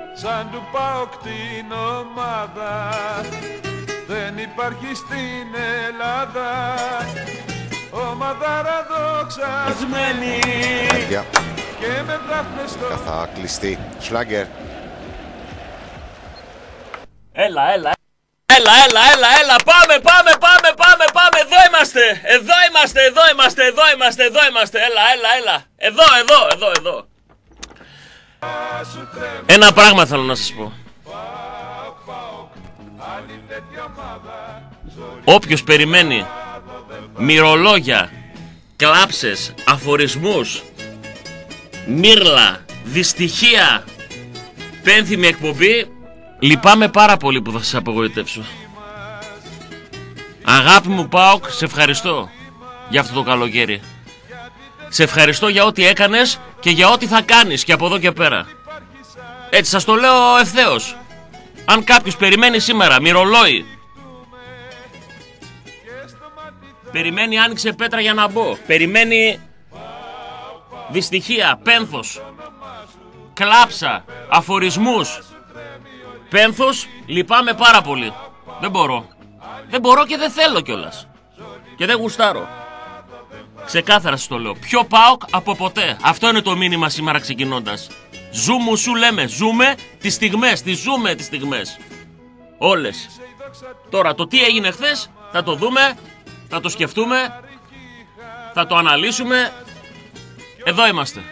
σαν του ΠΑΟΚ την ομάδα. Δεν υπάρχει στην Ελλάδα ομάδα δοξασμένη και με βράχνες στο... Καθά κλειστή. Σλάγκερ. Έλα. Πάμε. Εδώ είμαστε. Έλα. Εδώ. Ένα πράγμα θέλω να σας πω. Όποιος περιμένει μυρολόγια, κλάψες, αφορισμούς, μύρλα, δυστυχία, πένθυμη εκπομπή, λυπάμαι πάρα πολύ που θα σας απογοητεύσω. Αγάπη μου ΠΑΟΚ, σε ευχαριστώ για αυτό το καλοκαίρι. Σε ευχαριστώ για ό,τι έκανες και για ό,τι θα κάνεις και από εδώ και πέρα. Έτσι σας το λέω ευθέως. Αν κάποιος περιμένει σήμερα μυρολόι, περιμένει άνοιξε πέτρα για να μπω, περιμένει δυστυχία, πένθος, κλάψα, αφορισμούς, πένθος, λυπάμαι πάρα πολύ. Δεν μπορώ και δεν θέλω κιόλας. Και δεν γουστάρω. Ξεκάθαρα σας το λέω. Πιο ΠΑΟΚ από ποτέ. Αυτό είναι το μήνυμα σήμερα ξεκινώντας. Ζούμε σου λέμε. Ζούμε τις στιγμές. Ζούμε τις στιγμές. Όλες. Τώρα το τι έγινε χθες θα το δούμε. Θα το σκεφτούμε. Θα το αναλύσουμε. Εδώ είμαστε.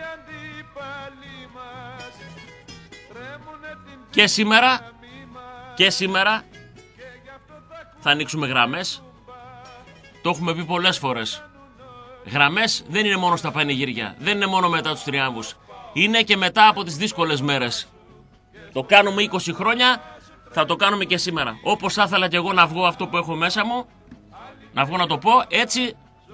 Και σήμερα θα ανοίξουμε γραμμές. Το έχουμε πει πολλές φορές. Γραμμές δεν είναι μόνο στα πανηγύρια. Δεν είναι μόνο μετά τους τριάμβους. Είναι και μετά από τις δύσκολες μέρες. Το κάνουμε 20 χρόνια. Θα το κάνουμε και σήμερα. Όπως θα ήθελα και εγώ να βγω αυτό που έχω μέσα μου, να βγω να το πω, έτσι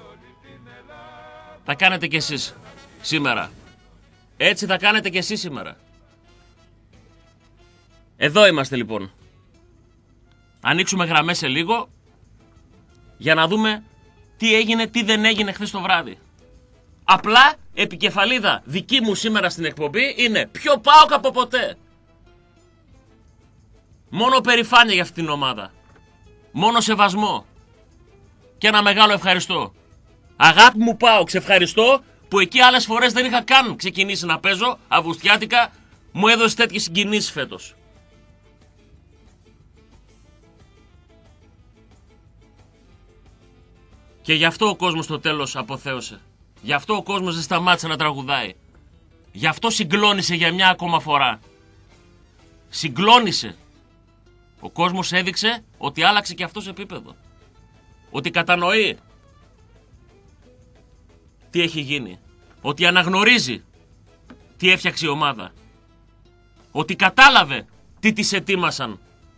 θα κάνετε κι εσείς σήμερα. Έτσι θα κάνετε κι εσείς σήμερα. Εδώ είμαστε λοιπόν. Ανοίξουμε γραμμές σε λίγο για να δούμε τι έγινε, τι δεν έγινε χθες το βράδυ. Απλά επικεφαλίδα δική μου σήμερα στην εκπομπή είναι πιο ΠΑΟΚ από ποτέ. Μόνο περηφάνεια για αυτήν την ομάδα. Μόνο σεβασμό. Και ένα μεγάλο ευχαριστώ. Αγάπη μου ΠΑΟΚ, σε ευχαριστώ που εκεί άλλες φορές δεν είχα καν ξεκινήσει να παίζω αυγουστιάτικα. Μου έδωσε τέτοιες συγκινήσεις φέτος. Και γι' αυτό ο κόσμος στο τέλος αποθέωσε. Γι' αυτό ο κόσμος δεν σταμάτησε να τραγουδάει. Γι' αυτό συγκλώνησε για μια ακόμα φορά. Συγκλώνησε. Ο κόσμος έδειξε ότι άλλαξε και αυτός επίπεδο. Ότι κατανοεί τι έχει γίνει. Ότι αναγνωρίζει τι έφτιαξε η ομάδα. Ότι κατάλαβε τι της ετοίμασαν.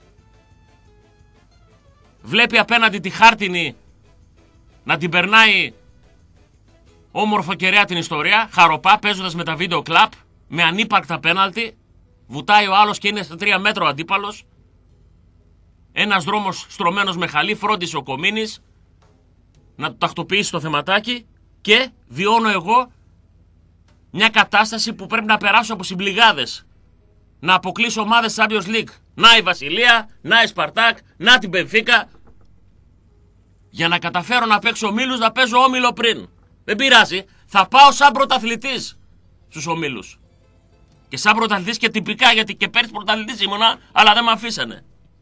Βλέπει απέναντι τη χάρτινη να την περνάει όμορφο και ωραία την ιστορία, χαροπά, παίζοντας με τα βίντεο κλαπ, με ανύπαρκτα πέναλτι, βουτάει ο άλλος και είναι στα 3 μέτρα ο αντίπαλος. Ένας δρόμος στρωμένος με χαλί, φρόντισε ο Κομίνης να το τακτοποιήσει το θεματάκι και βιώνω εγώ μια κατάσταση που πρέπει να περάσω από συμπληγάδες. Να αποκλείσω ομάδες Champions League. Να η Βασιλεία, να η Σπαρτάκ, να την Μπενφίκα. Για να καταφέρω να παίξω ομίλους, να παίζω όμιλο πριν. Δεν πειράζει, θα πάω σαν πρωταθλητής στους ομίλους. Και σαν πρωταθλητής και τυπικά, γιατί και πέρσι πρωταθλητής ήμουνα, αλλά δεν με αφήσανε.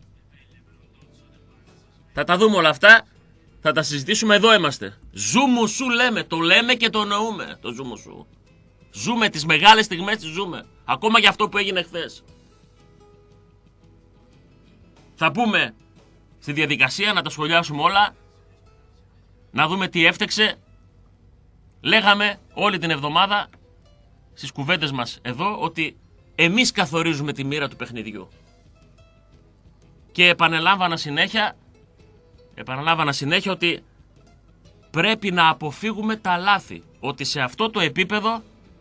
Θα τα δούμε όλα αυτά, θα τα συζητήσουμε, εδώ είμαστε. Ζούμε σου λέμε, το λέμε και το εννοούμε το ζούμε σου. Ζούμε τις μεγάλες στιγμές, τις ζούμε. Ακόμα για αυτό που έγινε χθες. Θα πούμε στη διαδικασία να τα σχολιάσουμε όλα. Να δούμε τι έφτεξε. Λέγαμε όλη την εβδομάδα στις κουβέντες μας εδώ ότι εμείς καθορίζουμε τη μοίρα του παιχνιδιού. Και επαναλάμβανα συνέχεια ότι πρέπει να αποφύγουμε τα λάθη. Ότι σε αυτό το επίπεδο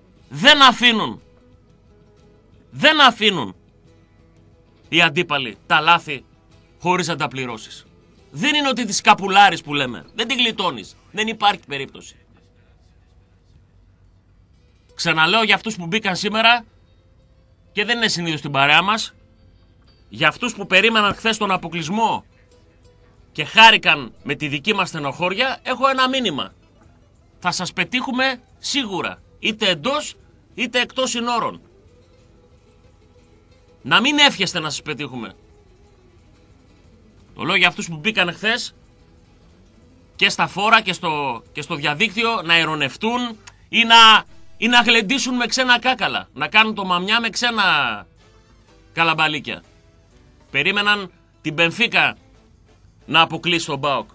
δεν αφήνουν οι αντίπαλοι τα λάθη χωρίς να τα πληρώσεις. Δεν είναι ότι τις καπουλάρεις που λέμε. Δεν τη γλιτώνεις. Δεν υπάρχει περίπτωση. Ξαναλέω για αυτούς που μπήκαν σήμερα, και δεν είναι συνήθως στην παρέα μας, για αυτούς που περίμεναν χθες τον αποκλεισμό και χάρηκαν με τη δική μας στενοχώρια, έχω ένα μήνυμα. Θα σας πετύχουμε σίγουρα, είτε εντός είτε εκτός συνόρων. Να μην εύχεστε να σας πετύχουμε. Το λέω για αυτούς που μπήκαν χθες και στα φόρα και στο διαδίκτυο να ειρωνευτούν ή να γλεντήσουν με ξένα κάκαλα. Να κάνουν το μαμιά με ξένα καλαμπαλίκια. Περίμεναν την Μπενφίκα να αποκλείσει τον ΠΑΟΚ.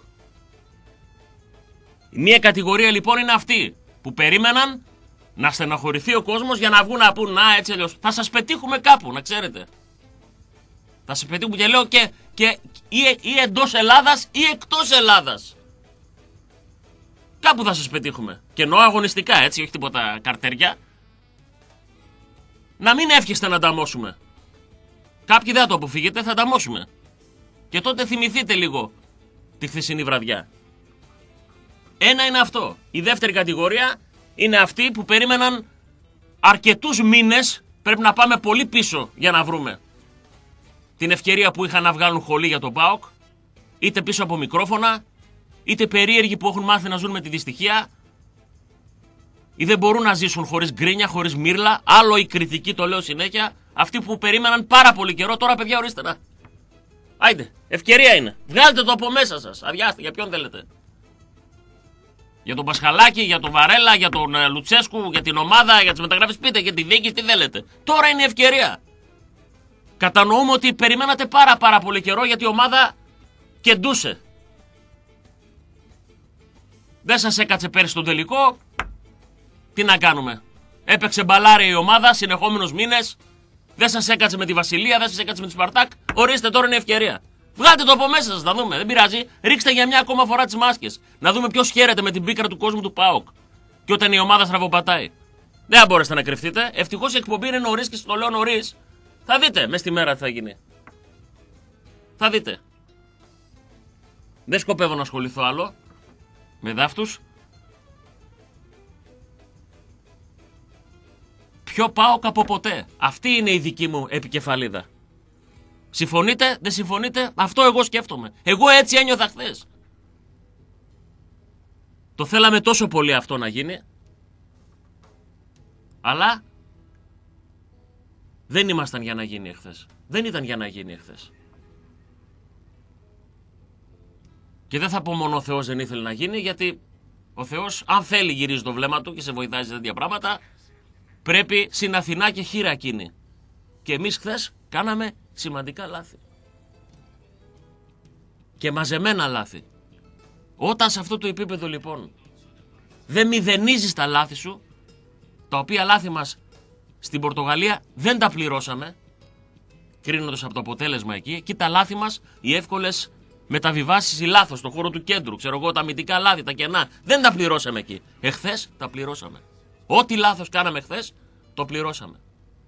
Μία κατηγορία λοιπόν είναι αυτή που περίμεναν να στεναχωρηθεί ο κόσμος για να βγουν να πούν να έτσι αλλιώς. Θα σας πετύχουμε κάπου, να ξέρετε. Θα σας πετύχουμε και λέω ή εντός Ελλάδας ή εκτός Ελλάδας. Κάπου θα σας πετύχουμε. Και εννοώ αγωνιστικά, έτσι, όχι τίποτα καρτέρια. Να μην εύχεστε να ταμώσουμε. Κάποιοι δεν θα το αποφύγετε, θα ταμώσουμε. Και τότε θυμηθείτε λίγο τη χθεσινή βραδιά. Ένα είναι αυτό. Η δεύτερη κατηγορία είναι αυτοί που περίμεναν αρκετούς μήνες, πρέπει να πάμε πολύ πίσω για να βρούμε την ευκαιρία που είχαν να βγάλουν χολή για τον ΠΑΟΚ, είτε πίσω από μικρόφωνα, είτε περίεργοι που έχουν μάθει να ζουν με τη δυστυχία ή δεν μπορούν να ζήσουν χωρίς γκρίνια, χωρίς μύρλα. Άλλο η κριτική, το λέω συνέχεια. Αυτοί που περίμεναν πάρα πολύ καιρό, τώρα παιδιά ορίστε να. Άιντε, ευκαιρία είναι. Βγάλτε το από μέσα σας. Αδειάστε, για ποιον θέλετε. Για τον Πασχαλάκη, για τον Βαρέλα, για τον Λουτσέσκου, για την ομάδα, για τις μεταγραφές. Πείτε για τη διοίκηση, τι θέλετε. Τώρα είναι η ευκαιρία. Κατανοούμε ότι περιμένατε πάρα πολύ καιρό γιατί η ομάδα κεντούσε. Δεν σας έκατσε πέρσι τον τελικό. Τι να κάνουμε. Έπαιξε μπαλάρε η ομάδα συνεχόμενους μήνες. Δεν σας έκατσε με τη Βασιλεία, δεν σας έκατσε με τη Σπαρτάκ. Ορίστε, τώρα είναι η ευκαιρία. Βγάλτε το από μέσα σας, να δούμε. Δεν πειράζει. Ρίξτε για μια ακόμα φορά τις μάσκες. Να δούμε ποιος χαίρεται με την πίκρα του κόσμου του ΠΑΟΚ. Και όταν η ομάδα στραβοπατάει. Δεν θα μπορέσετε να κρυφτείτε. Ευτυχώς η εκπομπή είναι νωρίς και σας το λέω νωρίς. Θα δείτε μες στη μέρα τι θα γίνει. Θα δείτε. Δεν σκοπεύω να ασχοληθώ άλλο με δάφτους. Πιο ΠΑΟΚ από ποτέ. Αυτή είναι η δική μου επικεφαλίδα. Συμφωνείτε, δεν συμφωνείτε, αυτό εγώ σκέφτομαι. Εγώ έτσι ένιωθα χθες. Το θέλαμε τόσο πολύ αυτό να γίνει. Αλλά δεν ήμασταν για να γίνει εχθές. Δεν ήταν για να γίνει εχθές. Και δεν θα πω μόνο ο Θεός δεν ήθελε να γίνει, γιατί ο Θεός αν θέλει γυρίζει το βλέμμα του και σε βοηθάει σε τέτοια πράγματα. Πρέπει στην Αθηνά και χείρα εκείνη. Και εμείς χθες κάναμε σημαντικά λάθη. Και μαζεμένα λάθη. Όταν σε αυτό το επίπεδο λοιπόν δεν μηδενίζεις τα λάθη σου, τα οποία λάθη μας στην Πορτογαλία δεν τα πληρώσαμε, κρίνοντας από το αποτέλεσμα εκεί τα λάθη μας, οι εύκολες μεταβιβάσεις ή λάθος στον χώρο του κέντρου, ξέρω εγώ, τα αμυντικά λάθη, τα κενά, δεν τα πληρώσαμε εκεί. Εχθές τα πληρώσαμε. Ό,τι λάθος κάναμε χθες, το πληρώσαμε.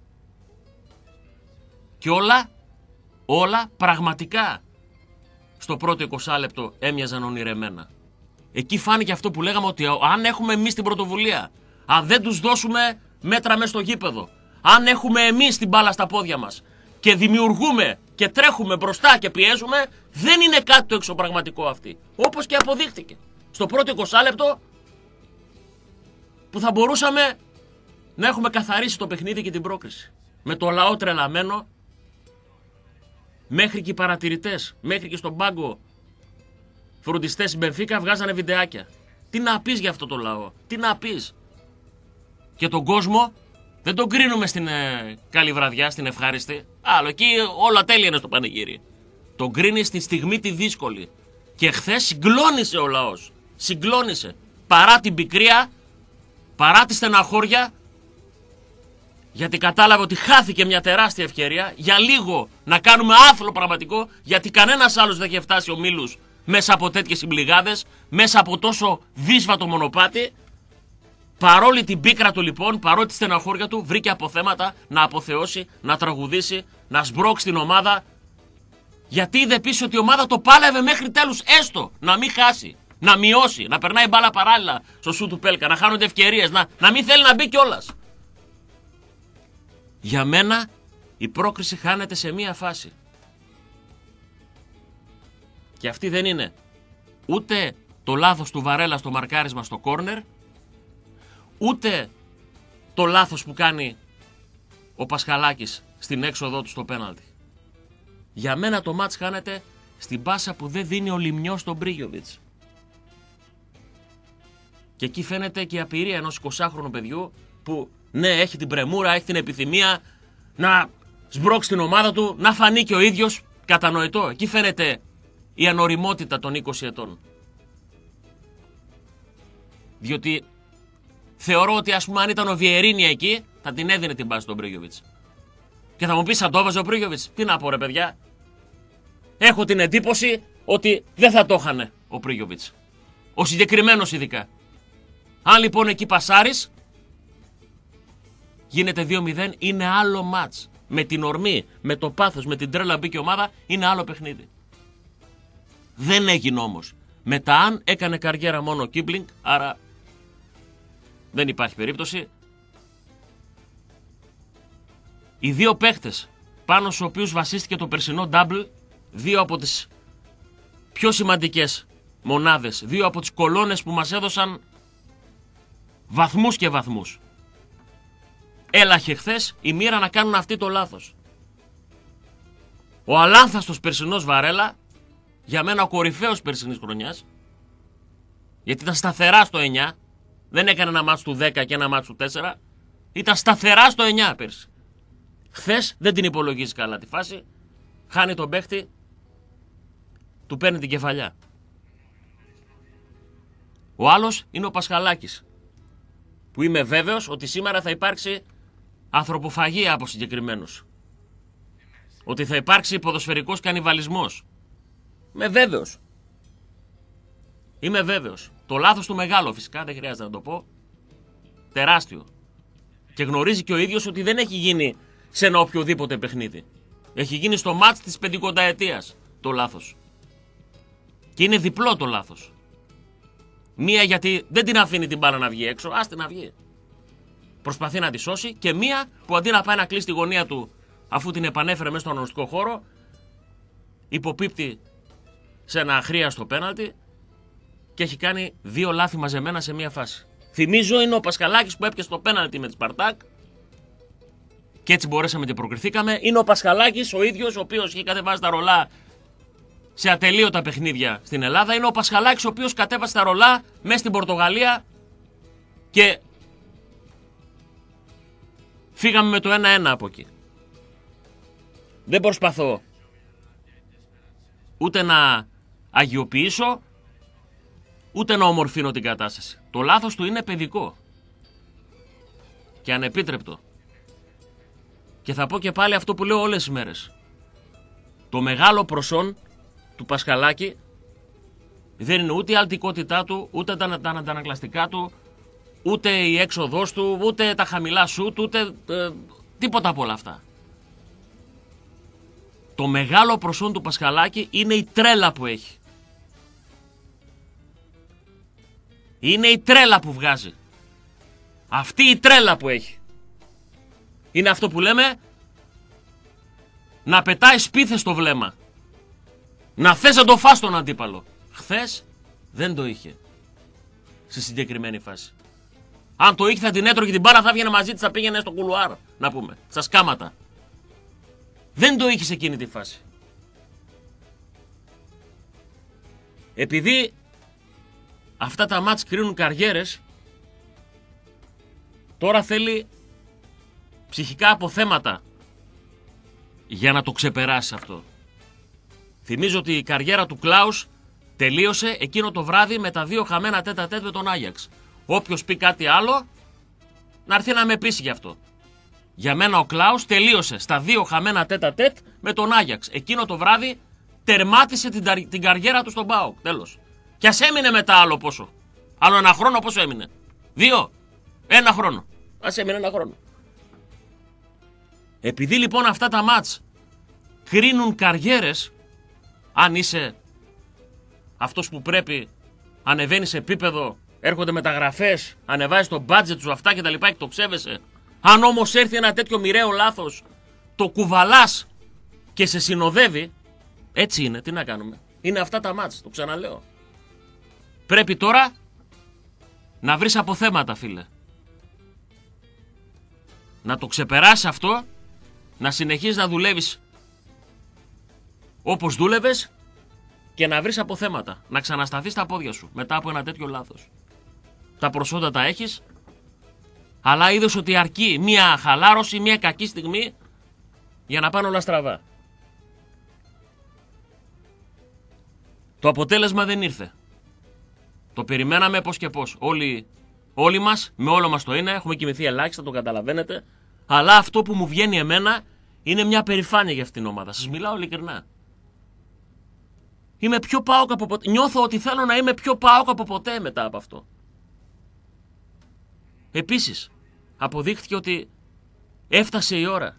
Και όλα πραγματικά στο πρώτο 20 λεπτό έμοιαζαν ονειρεμένα. Εκεί φάνηκε αυτό που λέγαμε, ότι αν έχουμε εμείς την πρωτοβουλία, αν δεν τους δώσουμε μέτρα μέσα στο γήπεδο, αν έχουμε εμείς την μπάλα στα πόδια μας και δημιουργούμε και τρέχουμε μπροστά και πιέζουμε, δεν είναι κάτι το εξωπραγματικό αυτή. Όπως και αποδείχτηκε. Στο πρώτο 20 λεπτό που θα μπορούσαμε να έχουμε καθαρίσει το παιχνίδι και την πρόκριση. Με το λαό τρελαμένο, μέχρι και οι παρατηρητές, μέχρι και στον πάγκο φροντιστές στην Μπενφίκα βγάζανε βιντεάκια. Τι να πεις για αυτό το λαό, τι να πεις. Και τον κόσμο δεν τον κρίνουμε στην καλή βραδιά, στην ευχάριστη. Άλλο, εκεί όλα τέλεια είναι στο πανηγύρι. Τον κρίνει στη στιγμή τη δύσκολη. Και χθες συγκλώνησε ο λαός. Συγκλώνησε. Παρά την πικρία, παρά τη στεναχώρια, γιατί κατάλαβε ότι χάθηκε μια τεράστια ευκαιρία για λίγο να κάνουμε άθλο πραγματικό, γιατί κανένας άλλος δεν είχε φτάσει ομίλους μέσα από τέτοιες συμπληγάδες, μέσα από τόσο δύσβατο μονοπάτι. Παρόλη την πίκρα του λοιπόν, παρόλη τη στεναχώρια του, βρήκε αποθέματα να αποθεώσει, να τραγουδήσει, να σμπρώξει την ομάδα. Γιατί είδε πίσω ότι η ομάδα το πάλευε μέχρι τέλους, έστω να μην χάσει, να μειώσει, να περνάει μπάλα παράλληλα στο σου του Πέλκα, να χάνονται ευκαιρίες, να μην θέλει να μπει κιόλας. Για μένα Η πρόκριση χάνεται σε μία φάση. Και αυτή δεν είναι ούτε το λάθος του Βαρέλα στο μαρκάρισμα στο κόρνερ, ούτε το λάθος που κάνει ο Πασχαλάκης στην έξοδό του στο πέναλτι. Για μένα το μάτς χάνεται στην πάσα που δεν δίνει ο Λιμνιός στον Μπρίγιοβιτς. Και εκεί φαίνεται και η απειρία ενός 20χρονου παιδιού που ναι, έχει την πρεμούρα, έχει την επιθυμία να σμπρώξει την ομάδα του, να φανεί και ο ίδιος κατανοητό. Εκεί φαίνεται η ανοριμότητα των 20 ετών. Διότι θεωρώ ότι ας πούμε αν ήταν ο Βιερίνια εκεί θα την έδινε την πάση στον Μπρίγιοβιτς. Και θα μου πεις θα το έβαζε ο Μπρίγιοβιτς. Τι να πω ρε παιδιά. Έχω την εντύπωση ότι δεν θα το είχανε ο Μπρίγιοβιτς. Ο συγκεκριμένος ειδικά. Αν λοιπόν εκεί πασάρεις, γίνεται 2-0, είναι άλλο μάτς. Με την ορμή, με το πάθος, με την τρέλα μπήκε η ομάδα, είναι άλλο παιχνίδι. Δεν έγινε όμως. Μετά αν έκανε καριέρα μόνο ο Κίμπλινγκ, άρα δεν υπάρχει περίπτωση. Οι δύο παίχτες πάνω στους οποίους βασίστηκε το περσινό double, δύο από τις πιο σημαντικές μονάδες, δύο από τις κολόνες που μας έδωσαν βαθμούς και βαθμούς. Έλαχε χθες η μοίρα να κάνουν αυτή το λάθος. Ο αλάνθαστος περσινός Βαρέλα, για μένα ο κορυφαίος περσινής χρονιάς, γιατί ήταν σταθερά στο 9, δεν έκανε ένα μάτσο του 10 και ένα μάτσο του 4, ήταν σταθερά στο 9 πέρσι. Χθες δεν την υπολογίζει καλά τη φάση, χάνει τον παίχτη, του παίρνει την κεφαλιά. Ο άλλος είναι ο Πασχαλάκης, που είμαι βέβαιος ότι σήμερα θα υπάρξει ανθρωποφαγία από συγκεκριμένους. Ότι θα υπάρξει ποδοσφαιρικός κανιβαλισμός. Είμαι βέβαιος. Είμαι βέβαιος. Το λάθος του μεγάλο φυσικά, δεν χρειάζεται να το πω. Τεράστιο. Και γνωρίζει και ο ίδιος ότι δεν έχει γίνει σε ένα οποιοδήποτε παιχνίδι. Έχει γίνει στο μάτς της 50ετίας το λάθος. Και είναι διπλό το λάθος. Μία γιατί δεν την αφήνει την μπάλα να βγει έξω, άστε να βγει. Προσπαθεί να τη σώσει, και μία που αντί να πάει να κλείσει τη γωνία του αφού την επανέφερε μέσα στον αγωνιστικό χώρο, υποπίπτει σε ένα αχρίαστο πέναλτι και έχει κάνει δύο λάθη μαζεμένα σε μία φάση. Θυμίζω είναι ο Πασχαλάκης που έπιασε το πέναλτι με τη Σπαρτάκ και έτσι μπορέσαμε και προκριθήκαμε. Είναι ο Πασχαλάκης ο ίδιος, ο οποίος είχε κατεβάσει τα ρολά σε ατελείωτα παιχνίδια στην Ελλάδα. Είναι ο Πασχαλάκης ο οποίος κατέβασε τα ρολά μέσα στην Πορτογαλία και φύγαμε με το 1-1 από εκεί. Δεν προσπαθώ ούτε να αγιοποιήσω, ούτε να ομορφύνω την κατάσταση. Το λάθος του είναι παιδικό και ανεπίτρεπτο. Και θα πω και πάλι αυτό που λέω όλες τις μέρες. Το μεγάλο προσόν του Πασχαλάκη δεν είναι ούτε η αλτικότητά του, ούτε τα αντανακλαστικά του, ούτε η έξοδός του, ούτε τα χαμηλά σουτ, ούτε τίποτα από όλα αυτά. Το μεγάλο προσόν του Πασχαλάκη είναι η τρέλα που έχει. Είναι η τρέλα που βγάζει. Αυτή η τρέλα που έχει. Είναι αυτό που λέμε να πετάει σπίθες στο βλέμμα. Να θες να το φας τον αντίπαλο. Χθες δεν το είχε. Σε συγκεκριμένη φάση. Αν το είχε θα την έτρωγε την μπάλα, θα βγαινε μαζί της, θα πήγαινε στο κουλουάρ, να πούμε, στα σκάματα. Δεν το είχε σε εκείνη τη φάση. Επειδή αυτά τα μάτς κρίνουν καριέρες, τώρα θέλει ψυχικά αποθέματα για να το ξεπεράσει αυτό. Θυμίζω ότι η καριέρα του Κλάους τελείωσε εκείνο το βράδυ με τα δύο χαμένα τέτα-τέτ με τον Άγιαξ. Όποιος πει κάτι άλλο, να έρθει να με πείσει γι' αυτό. Για μένα ο Κλάους τελείωσε στα δύο χαμένα τέτα-τέτ με τον Άγιαξ. Εκείνο το βράδυ τερμάτισε την καριέρα του στον ΠΑΟΚ. Τέλος. Και ας έμεινε μετά άλλο πόσο. Άλλο ένα χρόνο πόσο έμεινε. 2. 1 χρόνο. Ας έμεινε 1 χρόνο. Επειδή λοιπόν αυτά τα μάτς κρίνουν καριέρες, αν είσαι αυτός που πρέπει, ανεβαίνει σε επίπεδο, έρχονται μεταγραφές, ανεβάζεις το budget σου αυτά και τα λοιπά και το ξέβεσαι. Αν όμως έρθει ένα τέτοιο μοιραίο λάθος το κουβαλάς και σε συνοδεύει, έτσι είναι, τι να κάνουμε. Είναι αυτά τα μάτς, το ξαναλέω. Πρέπει τώρα να βρεις αποθέματα, φίλε. Να το ξεπεράσεις αυτό, να συνεχίσεις να δουλεύεις όπως δούλευες και να βρεις αποθέματα. Να ξανασταθείς στα πόδια σου μετά από ένα τέτοιο λάθος. Τα προσόντα τα έχεις, αλλά είδες ότι αρκεί μια χαλάρωση, μια κακή στιγμή για να πάνε όλα στραβά. Το αποτέλεσμα δεν ήρθε. Το περιμέναμε πώς και πώς. Όλοι μας, με όλο μας το είναι, έχουμε κοιμηθεί ελάχιστα, το καταλαβαίνετε. Αλλά αυτό που μου βγαίνει εμένα είναι μια περηφάνεια για αυτήν την ομάδα. Σας μιλάω ειλικρινά. Είμαι πιο ΠΑΟΚ από ποτέ. Νιώθω ότι θέλω να είμαι πιο ΠΑΟΚ από ποτέ μετά από αυτό. Επίσης, αποδείχθηκε ότι έφτασε η ώρα.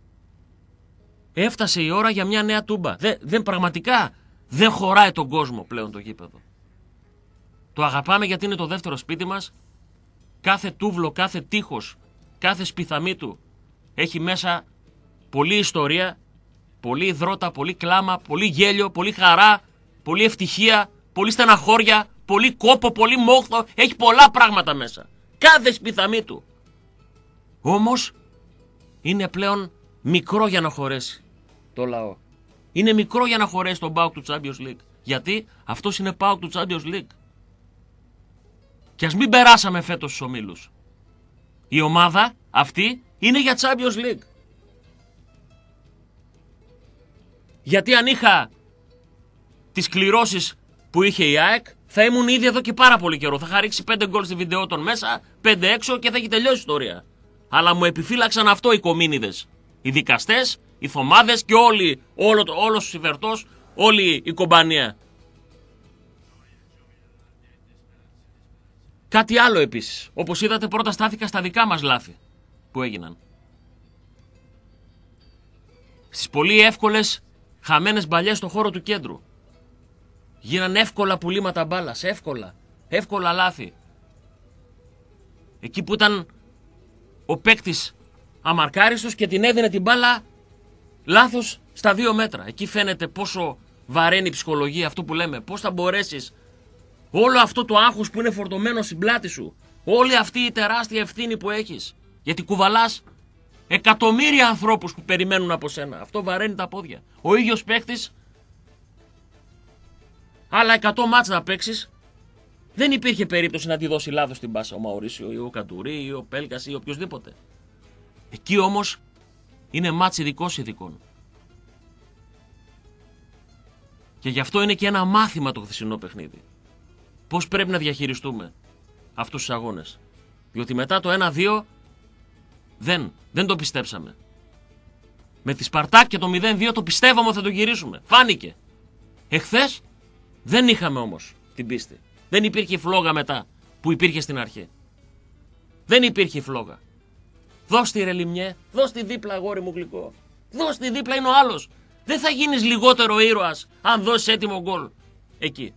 Έφτασε η ώρα για μια νέα τούμπα. Πραγματικά δεν χωράει τον κόσμο πλέον το γήπεδο. Το αγαπάμε γιατί είναι το δεύτερο σπίτι μας. Κάθε τούβλο, κάθε τείχος, κάθε σπιθαμή του έχει μέσα πολλή ιστορία, πολλή υδρότα, πολύ κλάμα, πολύ γέλιο, πολύ χαρά, πολύ ευτυχία, πολύ στεναχώρια, πολύ κόπο, πολύ μόχθο. Έχει πολλά πράγματα μέσα. Κάθε σπιθαμή του. Όμως είναι πλέον μικρό για να χωρέσει το λαό. Είναι μικρό για να χωρέσει τον ΠΑΟΚ του Champions League. Γιατί αυτός είναι ΠΑΟΚ του Champions League. Και ας μην περάσαμε φέτος στους ομίλους. Η ομάδα αυτή είναι για Champions League. Γιατί αν είχα τις κληρώσεις που είχε η ΑΕΚ, θα ήμουν ήδη εδώ και πάρα πολύ καιρό. Θα είχα ρίξει 5 γκολ στη βιντεότον μέσα, 5 έξω και θα έχει τελειώσει η ιστορία. Αλλά μου επιφύλαξαν αυτό οι κομίνιδες. Οι δικαστές, οι θωμάδες και όλος ο συμφερτός, όλη η κομπανία. Κάτι άλλο επίσης. Όπως είδατε, πρώτα στάθηκα στα δικά μας λάθη που έγιναν. Στις πολύ εύκολες χαμένες μπαλιές στο χώρο του κέντρου. Γίνανε εύκολα πουλήματα μπάλας. Εύκολα λάθη. Εκεί που ήταν ο παίκτης αμαρκάριστος και την έδινε την μπάλα λάθος στα 2 μέτρα. Εκεί φαίνεται πόσο βαραίνει η ψυχολογία, αυτό που λέμε. Πώς θα μπορέσεις όλο αυτό το άγχος που είναι φορτωμένο στην πλάτη σου, όλη αυτή η τεράστια ευθύνη που έχεις, γιατί κουβαλάς εκατομμύρια ανθρώπους που περιμένουν από σένα. Αυτό βαραίνει τα πόδια. Ο ίδιος παίκτης, άλλα 100 μάτς να παίξεις, δεν υπήρχε περίπτωση να τη δώσει λάθος την πάσα ο Μαουρίσιο ή ο Καντουρί ή ο Πέλκας ή οποιοδήποτε. Εκεί όμως είναι μάτς ειδικών. Και γι' αυτό είναι και ένα μάθημα το χθεσινό παιχνίδι. Πώς πρέπει να διαχειριστούμε αυτούς τους αγώνες. Διότι μετά το 1-2 δεν το πιστέψαμε. Με τη Σπαρτάκ και το 0-2 το πιστεύαμε ότι θα το γυρίσουμε. Φάνηκε. Εχθές δεν είχαμε όμως την πίστη. Δεν υπήρχε η φλόγα μετά που υπήρχε στην αρχή. Δεν υπήρχε η φλόγα. Δώσ' τη ρε Λιμιέ, δώσ' τη δίπλα αγόρι μου γλυκό. Δώσ' τη δίπλα, είναι ο άλλος. Δεν θα γίνεις λιγότερο ήρωας αν δώσεις έτοιμο γκολ εκεί.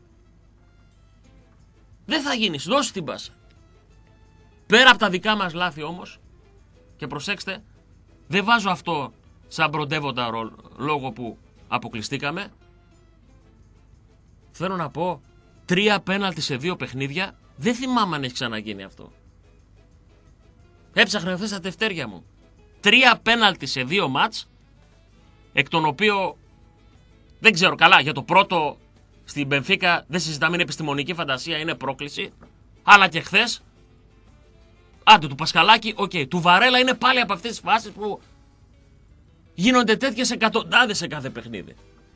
Δεν θα γίνεις, δώσεις την πάσα. Πέρα από τα δικά μας λάθη όμως, και προσέξτε, δεν βάζω αυτό σαν πρωτεύοντα λόγο που αποκλειστήκαμε. Θέλω να πω, 3 πέναλτι σε 2 παιχνίδια, δεν θυμάμαι αν έχει ξαναγίνει αυτό. Έψαχνα χθες τα τευτέρια μου. 3 πέναλτι σε 2 μάτς, εκ των οποίων δεν ξέρω καλά, για το πρώτο στην Μπενφίκα δεν συζητάμε, είναι επιστημονική φαντασία, είναι πρόκληση. Αλλά και χθες, άντε του Πασχαλάκη, του Βαρέλα είναι πάλι από αυτές τις φάσεις που γίνονται τέτοιες εκατοντάδες σε κάθε παιχνίδι.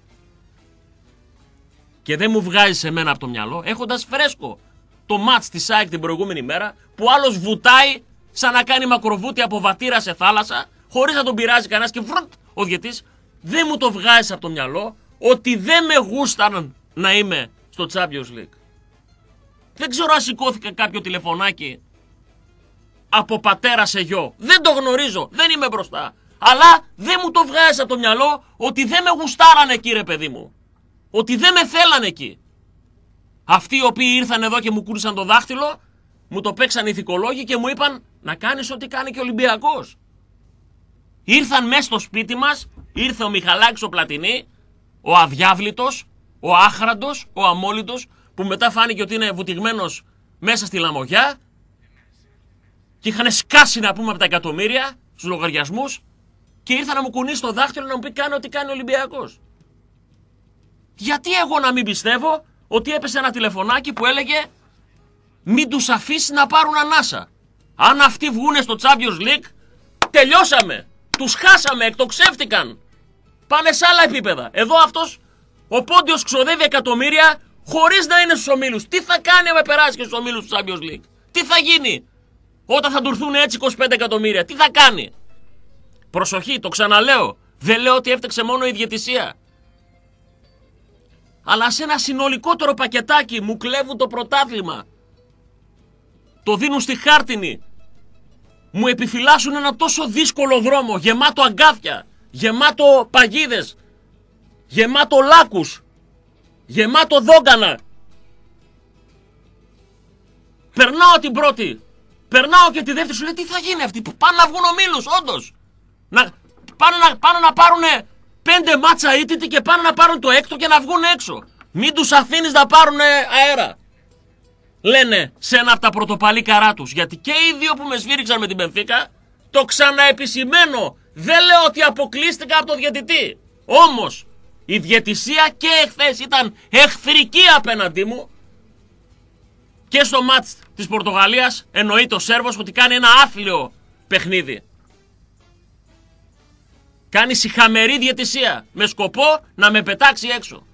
Και δεν μου βγάζει σε μένα από το μυαλό, έχοντας φρέσκο το μάτς της ΑΕΚ την προηγούμενη μέρα, που άλλος βουτάει σαν να κάνει μακροβούτι από βατήρα σε θάλασσα, χωρίς να τον πειράζει κανένας και ο διαιτής, δεν μου το βγάζει από το μυαλό ότι δεν με γούσταναν να είμαι στο Champions League. Δεν ξέρω αν σηκώθηκε κάποιο τηλεφωνάκι από πατέρα σε γιο. Δεν το γνωρίζω, δεν είμαι μπροστά. Αλλά δεν μου το βγάζει από το μυαλό ότι δεν με γουστάρανε εκεί ρε παιδί μου. Ότι δεν με θέλανε εκεί. Αυτοί οι οποίοι ήρθαν εδώ και μου κούρησαν το δάχτυλο, μου το παίξαν ηθικολόγοι και μου είπαν να κάνεις ό,τι κάνει και ο Ολυμπιακός. Ήρθαν μέσα στο σπίτι μας, ήρθε ο Μιχαλάκης ο Πλατινή, ο αδιάβλητος, ο άχραντος, ο αμόλυντος, που μετά φάνηκε ότι είναι βουτυγμένος μέσα στη Λαμογιά και είχαν σκάσει, να πούμε, από τα εκατομμύρια στους λογαριασμούς και ήρθαν να μου κουνήσει το δάχτυλο να μου πει κάνει ό,τι κάνει ο Ολυμπιακός. Γιατί εγώ να μην πιστεύω ότι έπεσε ένα τηλεφωνάκι που έλεγε μην τους αφήσει να πάρουν ανάσα. Αν αυτοί βγούνε στο Champions League, τελειώσαμε. Τους χάσαμε, εκτοξεύτηκαν. Πάνε σε άλλα επίπεδα. Εδώ αυτός ο Πόντιος ξοδεύει εκατομμύρια χωρίς να είναι στους ομίλους. Τι θα κάνει άμα περάσει και στους ομίλους του Champions League? Τι θα γίνει όταν θα του έρθουν έτσι 25 εκατομμύρια? Τι θα κάνει? Προσοχή, το ξαναλέω. Δεν λέω ότι έφταξε μόνο η διαιτησία. Αλλά σε ένα συνολικότερο πακετάκι μου κλέβουν το πρωτάθλημα. Το δίνουν στη χάρτινη. Μου επιφυλάσσουν ένα τόσο δύσκολο δρόμο, γεμάτο αγκάθια, γεμάτο παγίδες, γεμάτο λάκους, γεμάτο δόγκανα. Περνάω την πρώτη, περνάω και τη δεύτερη, σου λέει τι θα γίνει αυτοί, πάνε να βγουν ομίλους, όντως. Πάνε να πάρουν 5 μάτσα ήττητοι και πάνε να πάρουν το έκτο και να βγουν έξω. Μην τους αφήνεις να πάρουν αέρα. Λένε σε ένα από τα πρωτοπαλίκαρά τους. Γιατί και οι δύο που με σφύριξαν με την Μπενφίκα, το ξαναεπισημαίνω, δεν λέω ότι αποκλείστηκα από το διαιτητή. Όμως η διαιτησία και εχθές ήταν εχθρική απέναντί μου. Και στο μάτς της Πορτογαλίας εννοείται ο Σέρβος ότι κάνει ένα άθλιο παιχνίδι. Κάνει σιχαμερή διαιτησία με σκοπό να με πετάξει έξω.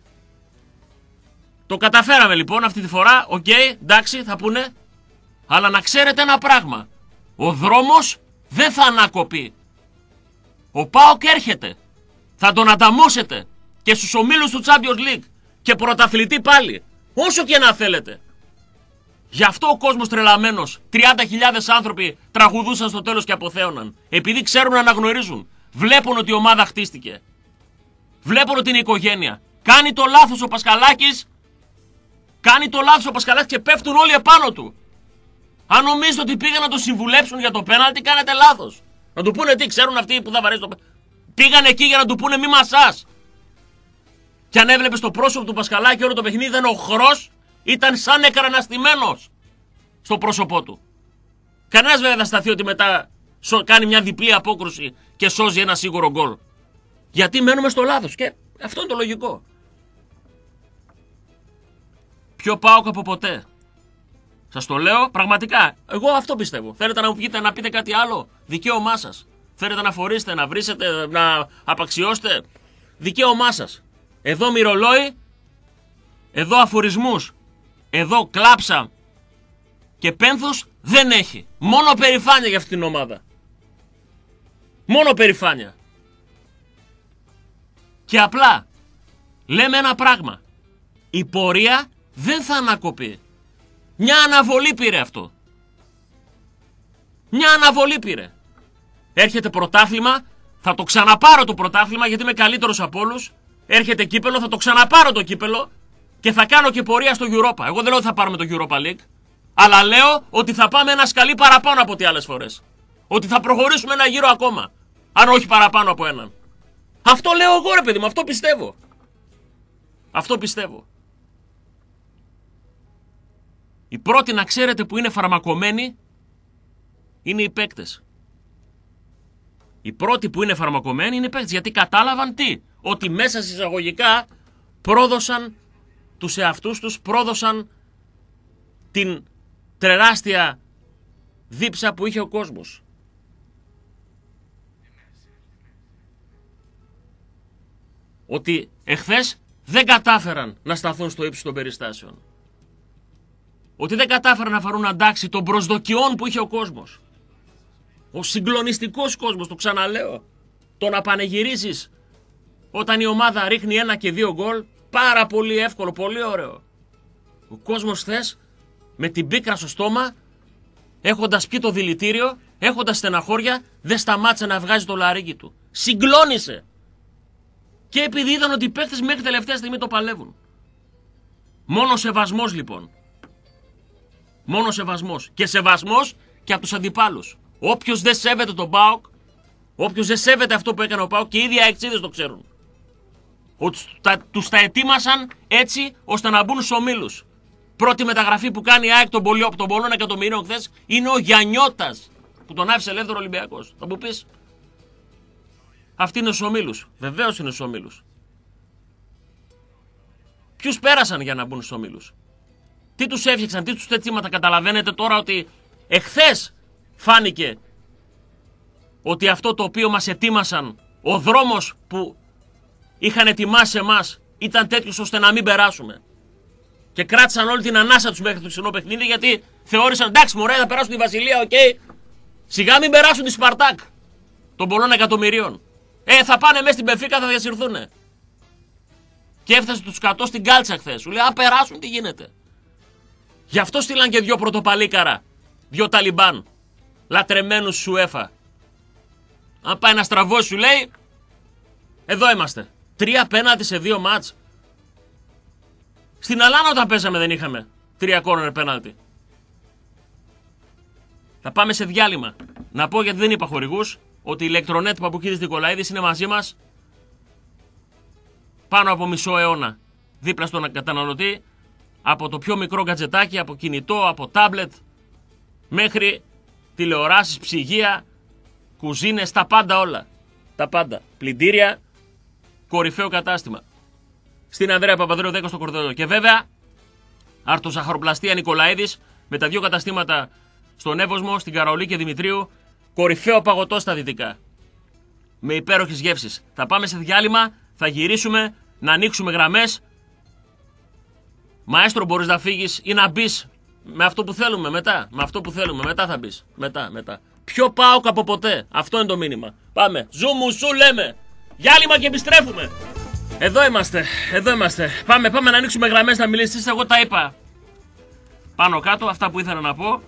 Το καταφέραμε λοιπόν αυτή τη φορά, οκ, εντάξει θα πούνε. Αλλά να ξέρετε ένα πράγμα. Ο δρόμος δεν θα ανακοπεί. Ο ΠΑΟΚ έρχεται. Θα τον ανταμώσετε. Και στους ομίλους του Champions League. Και πρωταθλητή πάλι. Όσο και να θέλετε. Γι' αυτό ο κόσμος τρελαμένος. 30.000 άνθρωποι τραγουδούσαν στο τέλος και αποθέωναν. Επειδή ξέρουν να αναγνωρίζουν. Βλέπουν ότι η ομάδα χτίστηκε. Βλέπουν ότι είναι οικογένεια. Κάνει το λάθος ο Πασχαλάκης. Κάνει το λάθος ο Πασχαλάκης και πέφτουν όλοι επάνω του. Αν νομίζετε ότι πήγαν να το συμβουλέψουν για το πέναλτι, κάνετε λάθος. Να του πούνε τι, ξέρουν αυτοί που θα βαρέσει το πέναλτι. Πήγαν εκεί για να του πούνε μη μασάς. Και αν έβλεπες το πρόσωπο του Πασχαλάκη όλο το παιχνίδι, ήταν οχρός, ήταν σαν εκραναστημένος στο πρόσωπό του. Κανένας βέβαια δεν σταθεί ότι μετά κάνει μια διπλή απόκρουση και σώζει ένα σίγουρο γκολ. Γιατί μένουμε στο λάθος και αυτό είναι το λογικό. Πιο ΠΑΟΚ από ποτέ. Σας το λέω πραγματικά. Εγώ αυτό πιστεύω. Θέλετε να μου βγείτε να πείτε κάτι άλλο? Δικαίωμά σας. Θέλετε να φορήσετε, να βρίσετε, να απαξιώσετε? Δικαίωμά σας. Εδώ μυρολόι, εδώ αφορισμούς, εδώ κλάψα και πένθος δεν έχει. Μόνο περηφάνεια για αυτήν την ομάδα. Μόνο περηφάνεια. Και απλά λέμε ένα πράγμα. Η πορεία δεν θα ανακοπεί. Μια αναβολή πήρε αυτό. Μια αναβολή πήρε. Έρχεται πρωτάθλημα, θα το ξαναπάρω το πρωτάθλημα γιατί είμαι καλύτερος από όλους. Έρχεται κύπελο, θα το ξαναπάρω το κύπελο και θα κάνω και πορεία στο Europa. Εγώ δεν λέω ότι θα πάρουμε το Europa League, αλλά λέω ότι θα πάμε ένα σκαλί παραπάνω από ό,τι άλλες φορές. Ότι θα προχωρήσουμε ένα γύρο ακόμα, αν όχι παραπάνω από έναν. Αυτό λέω εγώ ρε παιδί μου, αυτό πιστεύω. Αυτό πιστεύω. Οι πρώτοι να ξέρετε που είναι φαρμακομένοι είναι οι παίκτες. Οι πρώτοι που είναι φαρμακομένοι είναι οι παίκτες. Γιατί κατάλαβαν τι? Ότι μέσα εισαγωγικά πρόδωσαν τους εαυτούς τους, πρόδωσαν την τεράστια δίψα που είχε ο κόσμος. Ότι εχθές δεν κατάφεραν να σταθούν στο ύψος των περιστάσεων. Ότι δεν κατάφεραν να φαρούν αντάξει των προσδοκιών που είχε ο κόσμος. Ο συγκλονιστικός κόσμος, το ξαναλέω. Το να πανεγυρίζεις όταν η ομάδα ρίχνει 1 και 2 γκολ, πάρα πολύ εύκολο, πολύ ωραίο. Ο κόσμος χθες με την πίκρα στο στόμα, έχοντας πιει το δηλητήριο, έχοντας στεναχώρια, δεν σταμάτησε να βγάζει το λαρίκι του. Συγκλώνησε. Και επειδή είδαν ότι οι παίκτες μέχρι τελευταία στιγμή το παλεύουν. Μόνο σεβασμός λοιπόν. Μόνο σεβασμός. Και σεβασμός και από τους αντιπάλους. Όποιος δεν σέβεται τον ΠΑΟΚ, Όποιος δεν σέβεται αυτό που έκανε ο ΠΑΟΚ, και οι ίδιοι αεξίδες το ξέρουν. Ότι τους τα ετοίμασαν έτσι ώστε να μπουν στους ομίλους. Πρώτη μεταγραφή που κάνει η ΑΕΚ των πολλών εκατομμυρίων χθες είναι ο Γιαννιώτας, που τον άφησε ελεύθερο Ολυμπιακός. Θα μου πεις, αυτοί είναι στους ομίλους. Βεβαίως είναι στους ομίλους. Ποιους πέρασαν για να μπουν στους ομίλους? Τι τους έφτιαξαν, τι τους τετσίματα? Καταλαβαίνετε τώρα ότι εχθές φάνηκε ότι αυτό το οποίο μας ετοίμασαν, ο δρόμος που είχαν ετοιμάσει εμάς, ήταν τέτοιος ώστε να μην περάσουμε. Και κράτησαν όλη την ανάσα τους μέχρι το ξενό παιχνίδι, γιατί θεώρησαν, εντάξει μωρέ, θα περάσουν τη Βασιλεία, οκ. Σιγά μην περάσουν τη Σπαρτάκ των πολλών εκατομμυρίων. Θα πάνε μέσα στην Μπενφίκα, θα διασυρθούνε. Και έφτασε τους 100 στην κάλτσα χθες. Σου λέει, α, περάσουν, τι γίνεται? Γι' αυτό στείλαν και 2 πρωτοπαλίκαρα, 2 Ταλιμπάν, λατρεμένους Σουέφα. Αν πάει να στραβώσει, σου λέει, εδώ είμαστε. 3 πέναλτι σε 2 μάτς. Στην Αλάνα όταν παίζαμε δεν είχαμε 3 κόρνερ πέναλτι. Θα πάμε σε διάλειμμα. Να πω, γιατί δεν είπα χορηγούς, ότι η ηλεκτρονέτ Παπουκίδης Νικολαίδης είναι μαζί μας πάνω από μισό αιώνα. Δίπλα στον καταναλωτή, από το πιο μικρό γκατζετάκι, από κινητό, από τάμπλετ, μέχρι τηλεοράσεις, ψυγεία, κουζίνες, τα πάντα όλα. Τα πάντα. Πλυντήρια, κορυφαίο κατάστημα. Στην Ανδρέα Παπαδρέου 10 στο Κορδελό. Και βέβαια, αρτοζαχαροπλαστεία Νικολαίδης, με τα 2 καταστήματα στον Εύωσμο, στην Καραολή και Δημητρίου, κορυφαίο παγωτό στα δυτικά. Με υπέροχες γεύσεις. Θα πάμε σε διάλειμμα, θα γυρίσουμε, να ανοίξουμε γραμμές. Μαέστρο, μπορείς να φύγεις ή να μπεις με αυτό που θέλουμε μετά. Με αυτό που θέλουμε, μετά θα μπεις. Μετά. Πιο ΠΑΟΚ από ποτέ. Αυτό είναι το μήνυμα. Πάμε. Ζούμου, σου λέμε. Διάλειμμα και επιστρέφουμε. Εδώ είμαστε. Πάμε να ανοίξουμε γραμμές, να μιλήσεις. Εγώ τα είπα πάνω κάτω, αυτά που ήθελα να πω.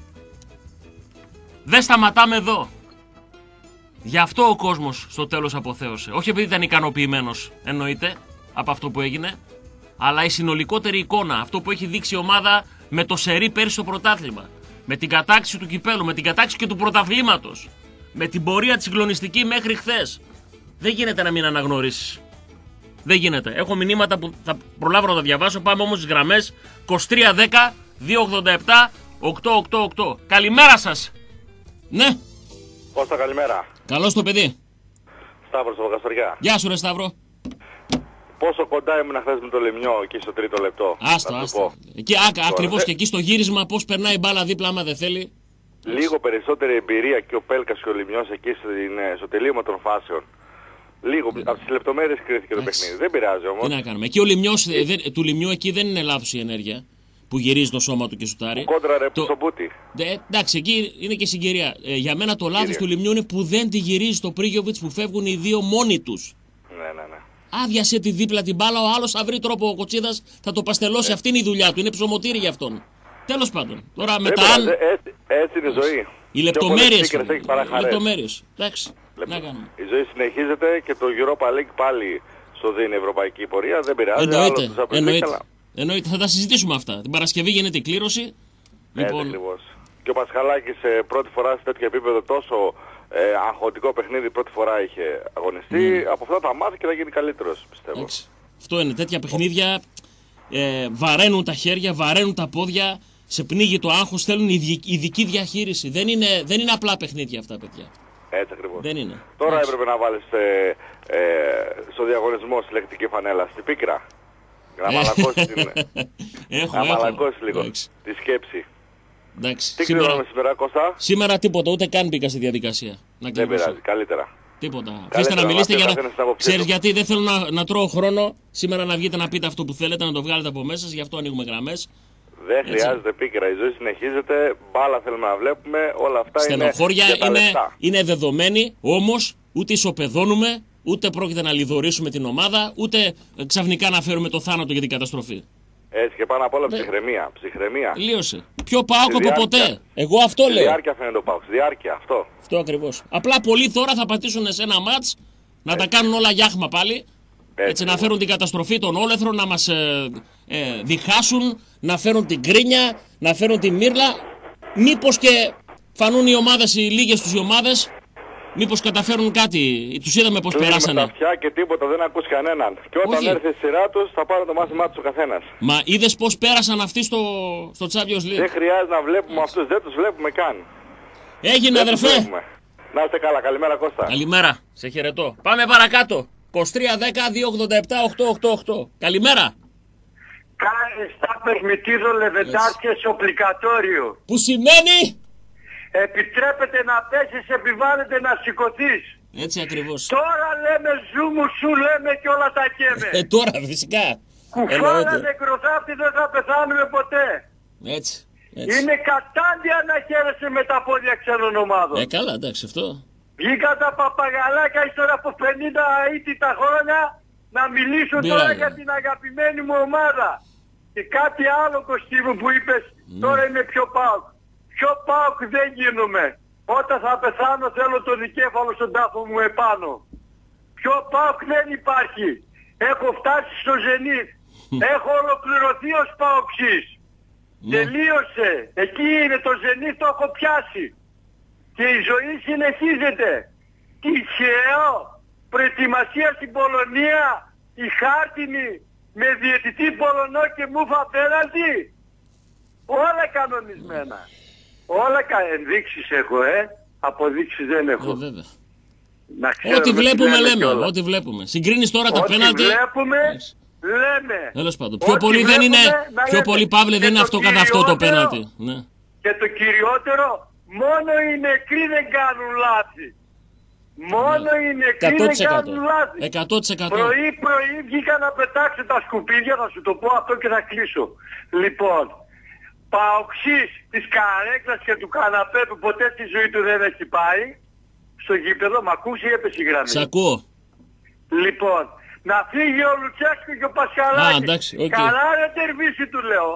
Δεν σταματάμε εδώ. Γι' αυτό ο κόσμος στο τέλος αποθέωσε. Όχι επειδή ήταν ικανοποιημένος, εννοείται, από αυτό που έγινε, αλλά η συνολικότερη εικόνα, αυτό που έχει δείξει η ομάδα με το σερί πέρυσι στο πρωτάθλημα, με την κατάκτηση του κυπέλου, με την κατάκτηση και του πρωταθλήματος, με την πορεία της συγκλονιστική μέχρι χθες. Δεν γίνεται να μην αναγνωρίσεις. Δεν γίνεται. Έχω μηνύματα που θα προλάβω να τα διαβάσω. Πάμε όμως στις γραμμές. 2310 287 888. Καλημέρα σας. Ναι. Κώστα, καλημέρα. Καλώς το παιδί. Σταύρος από Καστοριά. Γεια σου ρε Σταύρο. Πόσο κοντά ήμουν χθες με το Λεμιό εκεί στο 3ο λεπτό. Άστα. Εκεί, ακριβώς και εκεί στο γύρισμα πώς περνάει η μπάλα δίπλα άμα δεν θέλει. Λίγο περισσότερη εμπειρία και ο Πέλκας και ο Λεμιός εκεί στο τελείωμα των φάσεων. Λίγο, από τις λεπτομέρειες κρίθηκε το παιχνίδι. Δεν πειράζει όμως. Τι να κάνουμε. Εκεί ο Λεμιός, του Λεμιού εκεί δεν είναι λάθος η ενέργεια που γυρίζει το σώμα του και σουτάρει. Κόντρα ρε στο μπούτι. Εντάξει, εκεί είναι και συγκυρία. Για μένα το λάθος του Λεμιού είναι που δεν τη γυρίζει στο Πρίγιοβιτς, που φεύγουν οι δύο μόνοι τους. Ναι. Άδειασε τη δίπλα την μπάλα, ο άλλος θα βρει τρόπο, ο Κοτσίδας θα το παστελώσει. Αυτή είναι η δουλειά του, είναι ψωμοτήρι για αυτόν. Τέλος πάντων. Τώρα μετά. Έτσι είναι η ζωή. Οι λεπτομέρειες. Εντάξει. Να κάνουμε. Η ζωή συνεχίζεται και το Europa League πάλι στο δίνει η ευρωπαϊκή πορεία. Δεν πειράζει. Εννοείται. Θα τα συζητήσουμε αυτά. Την Παρασκευή γίνεται η κλήρωση. Λοιπόν. Και ο Πασχαλάκης πρώτη φορά σε τέτοιο επίπεδο τόσο αγχωτικό παιχνίδι πρώτη φορά είχε αγωνιστεί. Από αυτά τα μάθει και θα γίνει καλύτερος, πιστεύω. Αυτό είναι. Τέτοια παιχνίδια βαραίνουν τα χέρια, βαραίνουν τα πόδια, σε πνίγει το άγχος, θέλουν ειδική διαχείριση. Δεν είναι απλά παιχνίδια αυτά, παιδιά. Έτσι ακριβώς. Δεν είναι. Τώρα έπρεπε να βάλεις στο διαγωνισμό συλλεκτική φανέλα στην πίκρα. Να μαλακώσεις λίγο τη σκέψη. Εντάξει. Τι κλείνουμε σήμερα, Κώστα? Σήμερα τίποτα, ούτε καν μπήκα στη διαδικασία. Δεν πειράζει, καλύτερα. Τίποτα. Αφήστε να μιλήσετε για να. Ξέρεις γιατί δεν θέλω να τρώω χρόνο σήμερα να βγείτε να πείτε αυτό που θέλετε, να το βγάλετε από μέσα σας, γι' αυτό ανοίγουμε γραμμές. Δεν χρειάζεται πίκρα, η ζωή συνεχίζεται, μπάλα θέλουμε να βλέπουμε, όλα αυτά στενοχώρια είναι δεδομένη, όμως ούτε ισοπεδώνουμε, ούτε πρόκειται να λιδωρήσουμε την ομάδα, ούτε ξαφνικά να φέρουμε το θάνατο για την καταστροφή. Έτσι και πάνω απ' όλα ψυχραιμία. Λύωσε. Πιο ΠΑΟΚ από ποτέ. Εγώ αυτό λέω. Διάρκεια φαίνεται ο ΠΑΟΚ. Διάρκεια, αυτό. Αυτό ακριβώς. Απλά πολλοί τώρα θα πατήσουν σε ένα μάτς, να τα κάνουν όλα γιάχμα πάλι. Έτσι να φέρουν την καταστροφή των όλεθρων, να μας διχάσουν, να φέρουν την κρίνια, να φέρουν τη μύρλα. Μήπως και φανούν οι λίγες τους οι ομάδες Μήπως καταφέρουν κάτι. Τους είδαμε πώς περάσανε. Με τα αυτιά και τίποτα, δεν ακούς κανέναν. Και όταν Όχι. έρθει η σειρά τους θα πάρουν το μάθημά τους ο καθένας. Μα είδες πώς πέρασαν αυτοί στο Champions League. Δεν χρειάζεται να βλέπουμε αυτούς, δεν τους βλέπουμε καν. Έγινε, Δεν τους αδερφέ. βλέπουμε. Να είστε καλά, καλημέρα Κώστα. Καλημέρα, σε χαιρετώ. Πάμε παρακάτω. 23-10-287-888. Καλημέρα. Κάνε στα παιχνιτίδο λεβεντάρκες οπλικατόριο. Που σημαίνει. Επιτρέπεται να πέσεις, επιβάλλεται να σηκωθείς. Έτσι ακριβώς. Τώρα λέμε ζούμου σου, λέμε και όλα τα καίμε. Τώρα φυσικά. Κουφάλα Εννοείται. νεκροθάφτη, δεν θα πεθάνουμε ποτέ. Έτσι. Είναι κατάντια να χαίρεσαι με τα πόδια ξένων ομάδων. Καλά, εντάξει αυτό. Βγήκαν τα παπαγαλάκια ύστερα από 50 ήτη τα χρόνια να μιλήσουν Μοιράζει. τώρα για την αγαπημένη μου ομάδα. Και κάτι άλλο, Κωστή μου, που είπες, τώρα είμαι πιο ΠΑΟΚ. Πιο ΠΑΟΚ δεν γίνομαι. Όταν θα πεθάνω θέλω το δικέφαλο στον τάφο μου επάνω. Πιο ΠΑΟΚ δεν υπάρχει. Έχω φτάσει στο Ζενίτ. Έχω ολοκληρωθεί ως ΠΑΟΚσής. Τελείωσε. Εκεί είναι το Ζενίτ, το έχω πιάσει. Και η ζωή συνεχίζεται. Τυχαίο. Προετοιμασία στην Πολωνία. Η χάρτινη με διαιτητή Πολωνό και μούφα πέναλτι. Όλα κανονισμένα. Όλα ενδείξεις έχω, αποδείξεις δεν έχω. Βέβαια. Να ξέρουμε Ό,τι τι βλέπουμε λέμε. κιόλας. Ό,τι βλέπουμε. Συγκρίνεις τώρα τα Ό,τι πέναλτι. βλέπουμε, λέμε. Τέλος πάντων. Πιο Ό,τι πολύ δεν είναι. βλέπουμε, να Πιο λέμε. πολύ, Παύλε, Και δεν είναι το αυτό καθ' αυτό το κυριότερο- πέναλτι. Ναι. Και το κυριότερο, μόνο οι νεκροί δεν κάνουν λάθη. Μόνο οι νεκροί δεν 100%. κάνουν λάθη. 100%. Πρωί βγήκα να πετάξω τα σκουπίδια, θα σου το πω αυτό και θα κλείσω. Λοιπόν, παοξής της καρέκλας και του καναπέ που ποτέ στη ζωή του δεν έχει πάει, στο γήπεδο, μ' ακούς ή έπεσε η γραμμή. Σ' ακούω. Λοιπόν, να φύγει ο Λουτσέσκου και ο Πασχαλάκης. εντάξει, οκ. Καλά ρε τερβίση του λέω.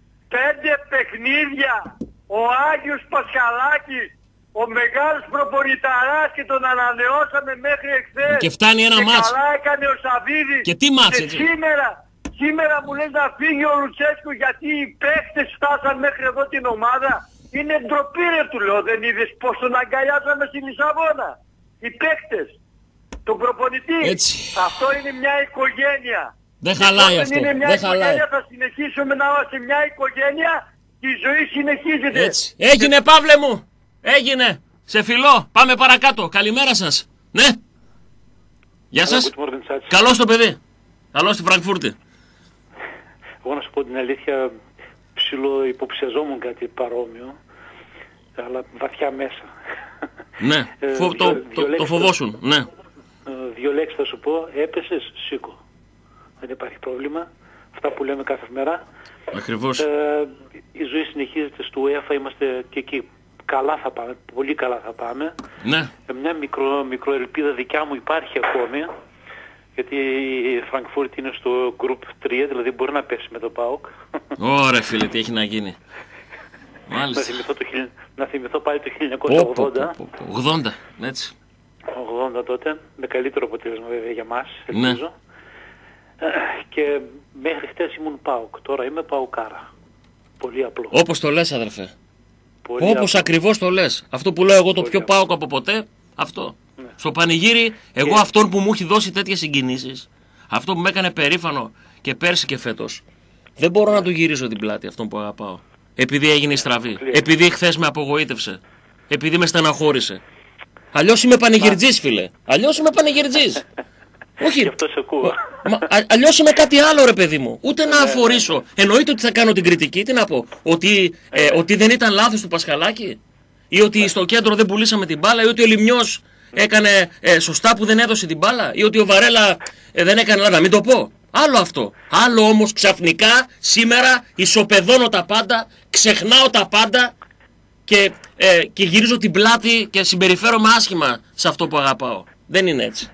5 παιχνίδια. Ο Άγιος Πασχαλάκης, ο μεγάλος προπονηταράς και τον ανανεώσαμε μέχρι εχθές. Και φτάνει ένα μάτς. Καλά έκανε ο Σαββίδης. Και τι μάτς, Και έτσι. σήμερα μου λες να φύγει ο Λουτσέσκου γιατί οι παίχτες φτάσαν μέχρι εδώ την ομάδα. Είναι ντροπή ρε του λέω, δεν είδες πως τον αγκαλιάζαμε στη Λισαβόνα. Οι παίχτες. Τον προπονητή. Έτσι. Αυτό είναι μια οικογένεια. Δεν χαλάει Όταν αυτό. είναι μια Δεν χαλάει. οικογένεια θα συνεχίσουμε να είμαστε μια οικογένεια και η ζωή συνεχίζεται. Έτσι. Έγινε, Παύλε μου. Έγινε. Σε φιλώ. Πάμε παρακάτω. Καλημέρα σας. Ναι. Γεια σας. Good morning, Τσάτσι. Καλώς το παιδί. Καλώς στη Φραγκφούρτη. Εγώ να σου πω την αλήθεια, ψηλό υποψιαζόμουν κάτι παρόμοιο, αλλά βαθιά μέσα. Ναι. Το φοβόσουν. Ναι. 2 λέξεις θα σου πω, έπεσες, σήκω. Δεν υπάρχει πρόβλημα. Αυτά που λέμε κάθε μέρα. Ακριβώς. Η ζωή συνεχίζεται στο UEFA, είμαστε και εκεί. Καλά θα πάμε, πολύ καλά θα πάμε. Ναι. Μια μικροελπίδα δικιά μου υπάρχει ακόμη, γιατί η Φραγκφούρτη είναι στο Group 3, δηλαδή μπορεί να πέσει με το ΠΑΟΚ. Ωραία φίλε, τι έχει να γίνει. Μάλιστα. Να θυμηθώ πάλι το 1980. 80, έτσι. 80 τότε, με καλύτερο αποτέλεσμα βέβαια για μας, Ναι. ελπίζω. Και μέχρι χτες ήμουν ΠΑΟΚ, τώρα είμαι ΠΑΟΚάρα. Πολύ απλό. Όπως το λες, αδερφέ. Πολύ Όπως απλό. ακριβώς το λες. Αυτό που λέω εγώ, το Πολύ πιο απλό. ΠΑΟΚ από ποτέ, αυτό. Ναι. Στο πανηγύρι, εγώ Και- αυτόν που μου έχει δώσει τέτοιες συγκινήσεις, αυτό που με έκανε περήφανο και πέρσι και φέτος, δεν μπορώ να του γυρίσω την πλάτη αυτόν που αγαπάω. Επειδή έγινε η στραβή. αποκλείεται. Επειδή χθες με απογοήτευσε. Επειδή με στεναχώρησε. Αλλιώς είμαι πανηγυρτζής, φίλε. Αλλιώς είμαι πανηγυρτζής. Όχι. Γι' αυτό σε ακούω. Αλλιώς είμαι κάτι άλλο, ρε παιδί μου. Ούτε να αφορήσω. Εννοείται ότι θα κάνω την κριτική. Τι να πω. Ότι δεν ήταν λάθος του Πασχαλάκη. Ή ότι στο κέντρο δεν πουλήσαμε την μπάλα. Ή ότι ο Λιμιός έκανε σωστά που δεν έδωσε την μπάλα. Ή ότι ο Βαρέλα δεν έκανε λάθος. Να μην το πω. Άλλο αυτό. Άλλο όμως ξαφνικά σήμερα ισοπεδώνω τα πάντα. Ξεχνάω τα πάντα. Και γυρίζω την πλάτη και συμπεριφέρομαι άσχημα σε αυτό που αγαπάω. Δεν είναι έτσι.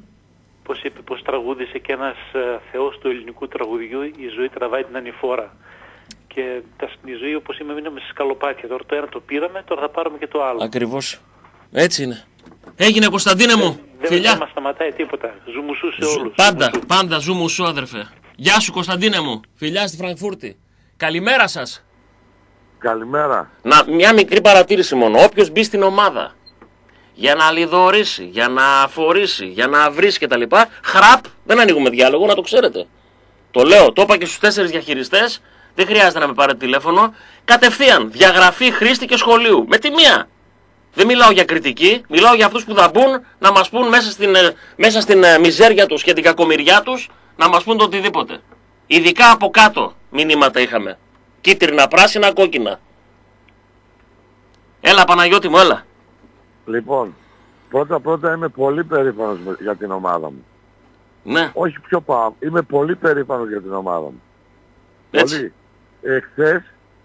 Πως τραγούδισε και ένας θεός του ελληνικού τραγουδιού, η ζωή τραβάει την ανηφόρα. Και η ζωή όπως μείναμε σε σκαλοπάτια. Τώρα το ένα το πήραμε, τώρα θα πάρουμε και το άλλο. Ακριβώς. Έτσι είναι. Έγινε, Κωνσταντίνε μου. Δεν Φιλιά. θα μας σταματάει τίποτα. Ζουμουσού σε όλους. Πάντα ζουμουσού, αδερφέ. Γεια σου, Κωνσταντίνε μου. Φιλιά στη Φραγκφούρτη. Καλημέρα σας. Καλημέρα. Μια μικρή παρατήρηση μόνο. Όποιος μπει στην ομάδα για να λιδωρήσει, για να αφορήσει, για να βρίσει κτλ. Χραπ, δεν ανοίγουμε διάλογο, να το ξέρετε. Το λέω, το είπα και στους 4 διαχειριστές, δεν χρειάζεται να με πάρετε τηλέφωνο. Κατευθείαν, διαγραφή χρήστη και σχολείου. Με τη μία. Δεν μιλάω για κριτική, μιλάω για αυτούς που θα μπουν να μας πούν μέσα στην μιζέρια τους και την κακομοιριά τους, να μας πούν το οτιδήποτε. Ειδικά από κάτω μηνύματα είχαμε. Κίτρινα, πράσινα, κόκκινα. Έλα Παναγιώτη μου, έλα. Λοιπόν, πρώτα είμαι πολύ περήφανος για την ομάδα μου. Ναι. Όχι πιο πάω, είμαι πολύ περήφανος για την ομάδα μου. Έτσι. Πολύ. Εχθές,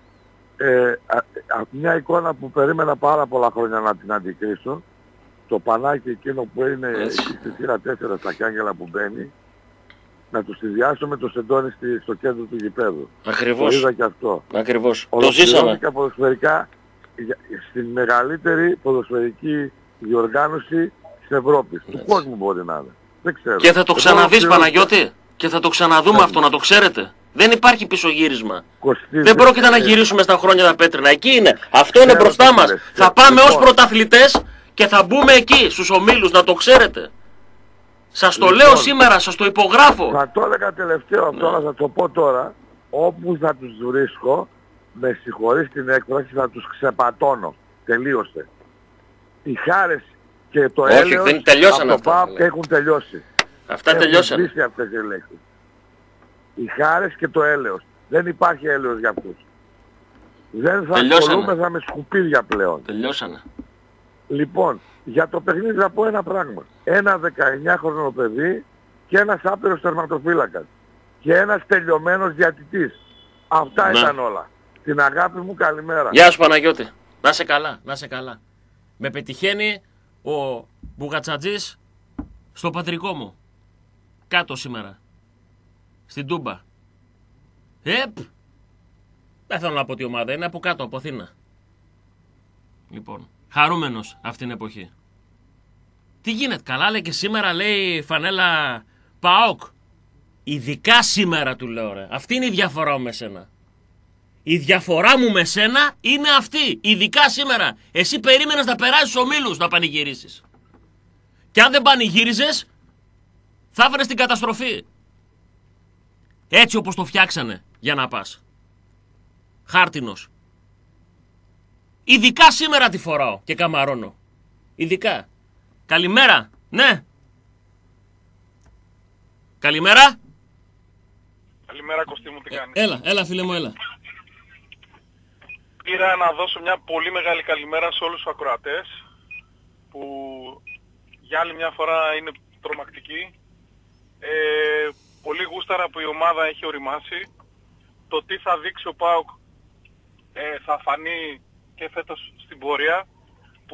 μια εικόνα που περίμενα πάρα πολλά χρόνια να την αντικρίσω, το πανάκι εκείνο που είναι στη σειρά 4 στα Κιάγγελα που μπαίνει, να του συνδυάσω με το Σεντόνι στο κέντρο του γηπέδου. Ακριβώς. Το είδα και αυτό. Ακριβώς. Το ζήσαμε. Ολοκληρώθηκα ποδοσφαιρικά στην μεγαλύτερη ποδοσφαιρική διοργάνωση της Ευρώπης. Του κόσμου μπορεί να είναι. Δεν ξέρω. Και θα το ξαναδείς Παναγιώτη. Και θα το ξαναδούμε αυτό, να το ξέρετε. Δεν υπάρχει πισωγύρισμα. Δεν πρόκειται να γυρίσουμε στα χρόνια τα πέτρινα. Εκεί είναι. Αυτό είναι μπροστά μας. Θα πάμε ως πρωταθλητές και θα μπούμε εκεί στους ομίλους, να το ξέρετε. Σας το λέω σήμερα, σας το υπογράφω. Θα το έλεγα τελευταίο αυτό, αλλά θα το πω τώρα. Όπου θα τους βρίσκω, με συγχωρείς την έκφραση, θα τους ξεπατώνω. Τελείωσε. Οι χάρες και το έλεος από το ΠΑΟΚ έχουν τελειώσει. Αυτά τελειώσαν. Έχουν σβήσει αυτές οι λέξεις. Οι χάρες και το έλεος. Δεν υπάρχει έλεος για αυτούς. Δεν θα ασχολούμεθα με σκουπίδια πλέον. Τελειώσανε. Λοιπόν, για το παιχνίδι θα πω ένα πράγμα. Ένα 19χρονο παιδί και ένας άπειρος τερματοφύλακας. Και ένας τελειωμένος διατητής. Αυτά ήταν όλα. Την αγάπη μου, καλημέρα. Γεια σου Παναγιώτη. Να είσαι καλά, να είσαι καλά. Με πετυχαίνει ο Μπουγατσατζής στο πατρικό μου. Κάτω σήμερα. Στην Τούμπα. Δεν θέλω να πω τι ομάδα είναι, από κάτω, από Αθήνα. Λοιπόν, χαρούμενος αυτήν την εποχή. Τι γίνεται, καλά λέει και σήμερα, λέει φανέλα ΠΑΟΚ. Ειδικά σήμερα του λέω ρε. Αυτή είναι η διαφορά μου με σένα. Η διαφορά μου με σένα είναι αυτή. Ειδικά σήμερα. Εσύ περίμενες να περάσεις ομίλους να πανηγυρίσεις. Και αν δεν πανηγύριζες, θα έφερες την καταστροφή. Έτσι όπως το φτιάξανε για να πας. Χάρτινος. Ειδικά σήμερα τη φοράω και καμαρώνω. Ειδικά. Καλημέρα. Ναι. Καλημέρα. Καλημέρα Κωστή μου, τι κάνεις? Έλα φίλε μου, έλα. Πήρα να δώσω μια πολύ μεγάλη καλημέρα σε όλους τους ακροατές που για άλλη μια φορά είναι τρομακτικοί. Πολύ γούσταρα που η ομάδα έχει οριμάσει. Το τι θα δείξει ο ΠΑΟΚ θα φανεί και φέτος στην πορεία, που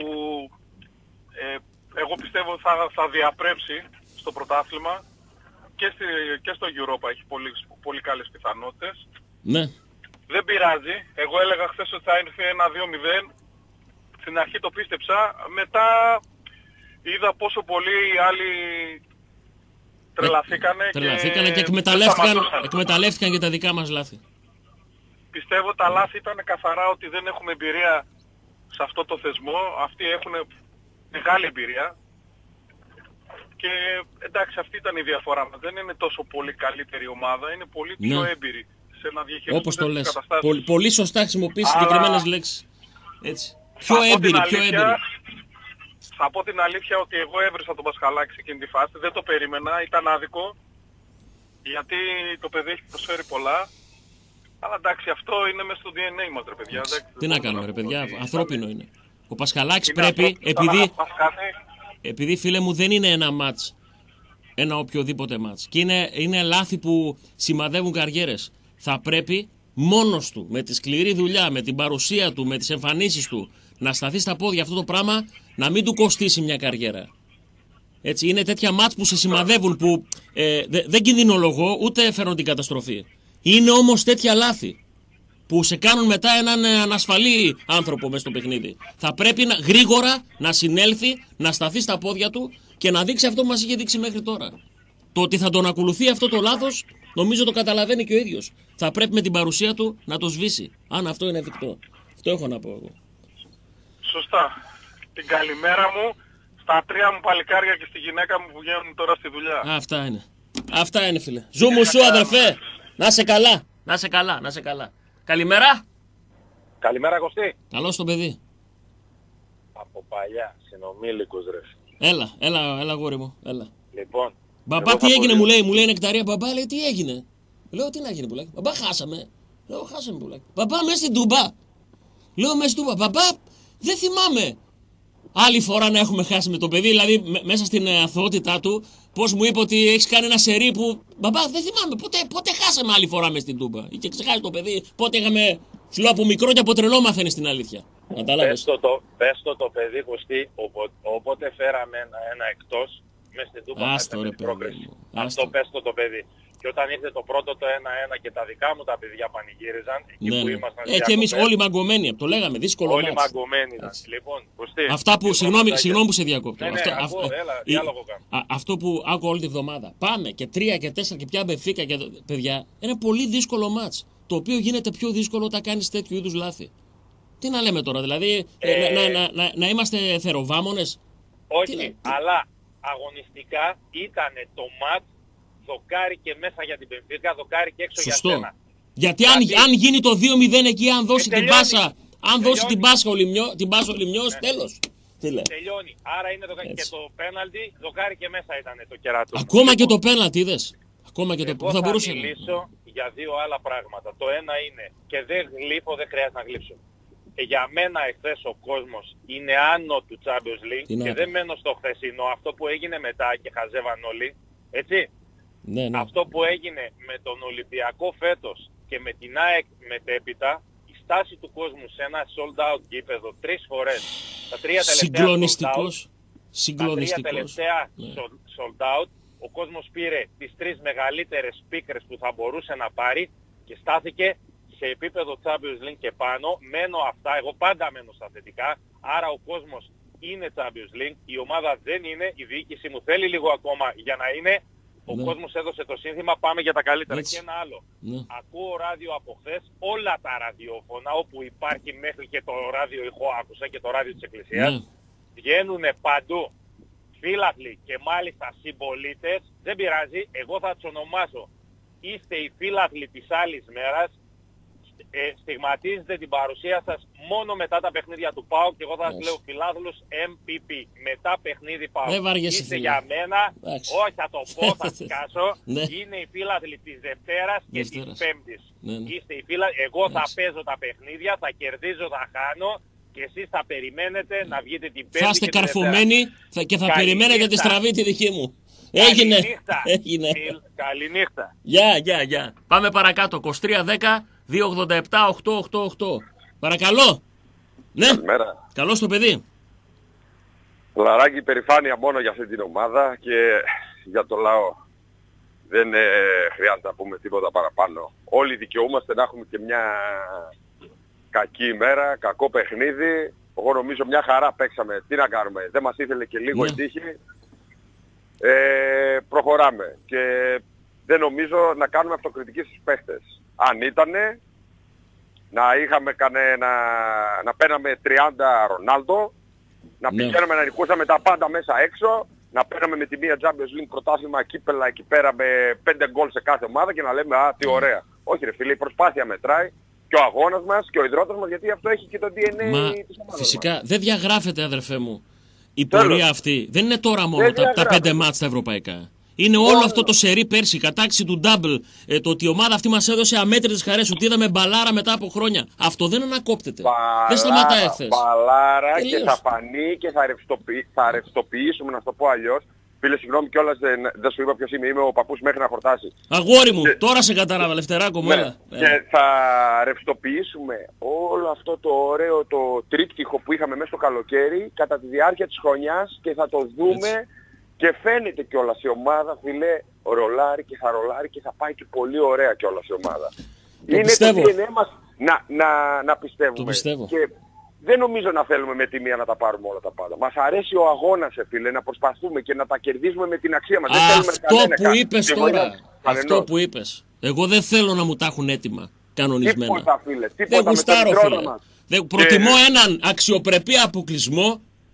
εγώ πιστεύω θα διαπρέψει στο πρωτάθλημα και στο Europa έχει πολύ καλές πιθανότητες. Ναι. Δεν πειράζει. Εγώ έλεγα χθες ότι θα έρθει 1-2-0. Στην αρχή το πίστεψα. Μετά είδα πόσο πολύ οι άλλοι τρελαθήκανε και εκμεταλλεύτηκαν και τα δικά μας λάθη. Πιστεύω τα λάθη ήταν καθαρά ότι δεν έχουμε εμπειρία σε αυτό το θεσμό. Αυτοί έχουν μεγάλη εμπειρία. Και εντάξει, αυτή ήταν η διαφορά μας. Δεν είναι τόσο πολύ καλύτερη ομάδα, είναι πολύ πιο έμπειρη σε να διαχειριστούν. Όπως το λες. Πολύ σωστά χρησιμοποιείς συγκεκριμένες λέξεις. Έτσι. Πιο έμπειρη. Θα πω την αλήθεια ότι εγώ έβρισα τον Πασχαλάκη σε εκείνη τη φάση. Δεν το περίμενα, ήταν άδικο. Γιατί το παιδί έχει προσφέρει πολλά. Αλλά εντάξει, αυτό είναι μέσα στο DNA μας, ρε παιδιά. Τι να κάνουμε, ρε παιδιά, ανθρώπινο είναι. Ο Πασχαλάκης πρέπει, επειδή φίλε μου δεν είναι ένα μάτς, ένα οποιοδήποτε μάτς, και είναι λάθη που σημαδεύουν καριέρες. Θα πρέπει μόνος του, με τη σκληρή δουλειά, με την παρουσία του, με τις εμφανίσεις του, να σταθεί στα πόδια αυτό το πράγμα, να μην του κοστίσει μια καριέρα. Έτσι, είναι τέτοια μάτς που σε σημαδεύουν, που δεν κινδυνολογώ, ούτε φέρνω την καταστροφή. Είναι όμως τέτοια λάθη που σε κάνουν μετά έναν ανασφαλή άνθρωπο μέσα στο παιχνίδι. Θα πρέπει γρήγορα να συνέλθει, να σταθεί στα πόδια του και να δείξει αυτό που μας είχε δείξει μέχρι τώρα. Το ότι θα τον ακολουθεί αυτό το λάθος, νομίζω το καταλαβαίνει και ο ίδιος. Θα πρέπει με την παρουσία του να το σβήσει, αν αυτό είναι εφικτό. Αυτό έχω να πω εγώ. Σωστά. Την καλημέρα μου στα 3 μου παλικάρια και στη γυναίκα μου που βγαίνουν τώρα στη δουλειά. Αυτά είναι. Αυτά είναι, φίλε. Ζούμου σου, αδερφέ. Να σε καλά. Να σε καλά, να σε καλά. Καλημέρα. Καλημέρα, Κωστή. Καλώς το παιδί. Από παλιά, συνομήλικος ρε. Έλα, γόρι μου, έλα. Λοιπόν. Μπαμπά, τι έγινε, μου λέει νεκταρία. Μπαμπά, λέει, τι έγινε. Λέω, τι να γίνει, πουλάκι. Μπαμπά, χάσαμε. Λέω, χάσαμε, πουλάκι. Μπαμπά, μέσα στην Τούμπα. Λέω, μέσα στην Τούμπα. Μπαμπά, δεν θυμάμαι άλλη φορά να έχουμε χάσει με το παιδί. Δηλαδή, μέσα στην αθωότητά του, πώς μου είπε ότι έχει κάνει ένα σερί που. Μπαμπά, δεν θυμάμαι. Πότε χάσαμε άλλη φορά μέσα στην Τούμπα. Είχε ξεχάσει το παιδί. Πότε είχαμε. Σου λέω από μικρό και από τρελό μαθαίνει την αλήθεια. Πες το παιδί, Κωστή, όποτε φέραμε ένα εκτός, μες στην Τούμπα με την πρόκριση. Αυτό πες το παιδί. Και όταν ήρθε το πρώτο το 1-1 και τα δικά μου τα παιδιά πανηγύριζαν, εκεί που ήμασταν και εμείς όλοι μαγκωμένοι, το λέγαμε, δύσκολο όλοι μαγκωμένοι ήταν. Λοιπόν, Κωστή. Αυτά που, συγγνώμη που σε διακόπτω. Αυτό που άκουγα όλη τη βδομάδα. Πάμε και 3 και 4 και πια Μπενφίκα και παιδιά, είναι πολύ δύσκολο μάτς. Το οποίο γίνεται πιο δύσκολο όταν κάνεις τέτοιου είδους λάθη. Τι να λέμε τώρα, δηλαδή, να είμαστε θεροβάμονες. Όχι, αλλά αγωνιστικά ήταν το μάτς δοκάρι και μέσα για την Μπενφίκα, δοκάρι και έξω. Σωστό. Για σένα. Γιατί αν γίνει το 2-0 εκεί, αν δώσει την πάσα, την πάσα ο Λιμιός, τέλος. Τελειώνει. Άρα είναι και το πέναλτι, δοκάρι και μέσα ήταν το κεράτο. Ακόμα και το πέναλτι, είδες. Ακόμα και το θα μπορούσε. Θα μιλήσω για δύο άλλα πράγματα. Το ένα είναι, και δεν γλύφω, δεν χρειάζεται να γλύψω. Για μένα εχθές ο κόσμος είναι άνω του Champions League και δεν μένω στο χθεσινό, αυτό που έγινε μετά και χαζεύαν όλοι, έτσι. Ναι. Αυτό που έγινε με τον Ολυμπιακό φέτος και με την ΑΕΚ μετέπειτα, η στάση του κόσμου σε ένα sold out γήπεδο 3 φορές, τα 3 τελευταία sold out, ο κόσμος πήρε τις 3 μεγαλύτερες speakers που θα μπορούσε να πάρει και στάθηκε σε επίπεδο Champions League και πάνω. Μένω αυτά, εγώ πάντα μένω στα θετικά, άρα ο κόσμος είναι Champions League, η ομάδα δεν είναι, η διοίκηση μου θέλει λίγο ακόμα για να είναι, ο κόσμος έδωσε το σύνθημα, πάμε για τα καλύτερα. Και ένα άλλο, ακούω ράδιο από χθες, όλα τα ραδιόφωνα όπου υπάρχει μέχρι και το ράδιο ηχό άκουσα και το ράδιο της Εκκλησίας, βγαίνουν παντού φίλαθλοι και μάλιστα συμπολίτες, δεν πειράζει, εγώ θα τους ονομάσω. Είστε οι φίλαθλοι της άλλης μέρας, στιγματίζετε την παρουσία σας μόνο μετά τα παιχνίδια του ΠΑΟΚ και εγώ θα σας λέω φιλάθλους MPP, μετά παιχνίδι ΠΑΟΚ. Είστε για μένα, όχι θα το πω, θα σκάσω, είναι οι φίλαθλοι της Δευτέρας και της Πέμπτης. Είστε οι φίλαθλοι, εγώ θα παίζω τα παιχνίδια, θα κερδίζω, θα χάνω. Και εσείς θα περιμένετε να βγείτε την Πέμπτη. Θα είστε καρφωμένοι και θα περιμένετε τη στραβή τη δική μου. Έγινε. Καληνύχτα. Γεια. Πάμε παρακάτω. 2310-287-888. Παρακαλώ. Ναι. Καλημέρα. Καλώς το παιδί. Λαράκι, περηφάνεια μόνο για αυτή την ομάδα και για το λαό. Δεν χρειάζεται να πούμε τίποτα παραπάνω. Όλοι δικαιούμαστε να έχουμε και μια κακή ημέρα, κακό παιχνίδι. Εγώ νομίζω μια χαρά παίξαμε. Τι να κάνουμε. Δεν μας ήθελε και λίγο η τύχη. Προχωράμε. Και δεν νομίζω να κάνουμε αυτοκριτική στους παίχτες. Αν ήτανε να είχαμε να παίρναμε 30 Ρονάλντο, να πηγαίναμε να νικούσαμε τα πάντα μέσα έξω, να παίρναμε με τη μία Champions League πρωτάθλημα κύπελα εκεί πέρα με 5 γκολ σε κάθε ομάδα και να λέμε τι ωραία. Όχι ρε φίλε, η προσπάθεια μετράει. Και ο αγώνας μας και ο ιδρώτας μας, γιατί αυτό έχει και το DNA της ομάδας. Φυσικά δεν διαγράφεται, αδερφέ μου, η πορεία αυτή. Δεν είναι τώρα μόνο τα 5 μάτς τα ευρωπαϊκά. Είναι όλο αυτό το σερί πέρσι, η κατάκτηση του double, το ότι η ομάδα αυτή μας έδωσε αμέτρητες χαρές, ότι είδαμε μπαλάρα μετά από χρόνια. Αυτό δεν ανακόπτεται. Δεν σταματάει εχθές. Μπαλάρα και θα φανεί και θα ρευστοποιήσουμε, να το πω αλλιώς. Φίλε, συγγνώμη κιόλας, δεν σου είπα ποιος είμαι. Είμαι ο παππούς μέχρι να χορτάσει. Αγόρι μου, τώρα σε κατάλαβα, Λευτεράκο μου, έλα. Και θα ρευστοποιήσουμε όλο αυτό το ωραίο το τρίπτυχο που είχαμε μέσα στο καλοκαίρι κατά τη διάρκεια της χρονιάς και θα το δούμε. Έτσι. Και φαίνεται κιόλας η ομάδα, φίλε, ρολάρει και θα ρολάρει και θα πάει και πολύ ωραία κιόλας η ομάδα. Είναι το DNA μας να πιστεύουμε. Το πιστεύω. Και δεν νομίζω να θέλουμε με τη μία να τα πάρουμε όλα τα πάντα. Μας αρέσει ο αγώνας, φίλε, να προσπαθούμε και να τα κερδίζουμε με την αξία μας. Αυτό που είπες τώρα, αυτό που είπες. Εγώ δεν θέλω να μου τα έχουν έτοιμα, κανονισμένα. Τίποτα, φίλε. Δεν γουστάρω, φίλε. Προτιμώ έναν αξιοπρεπή αποκλεισμό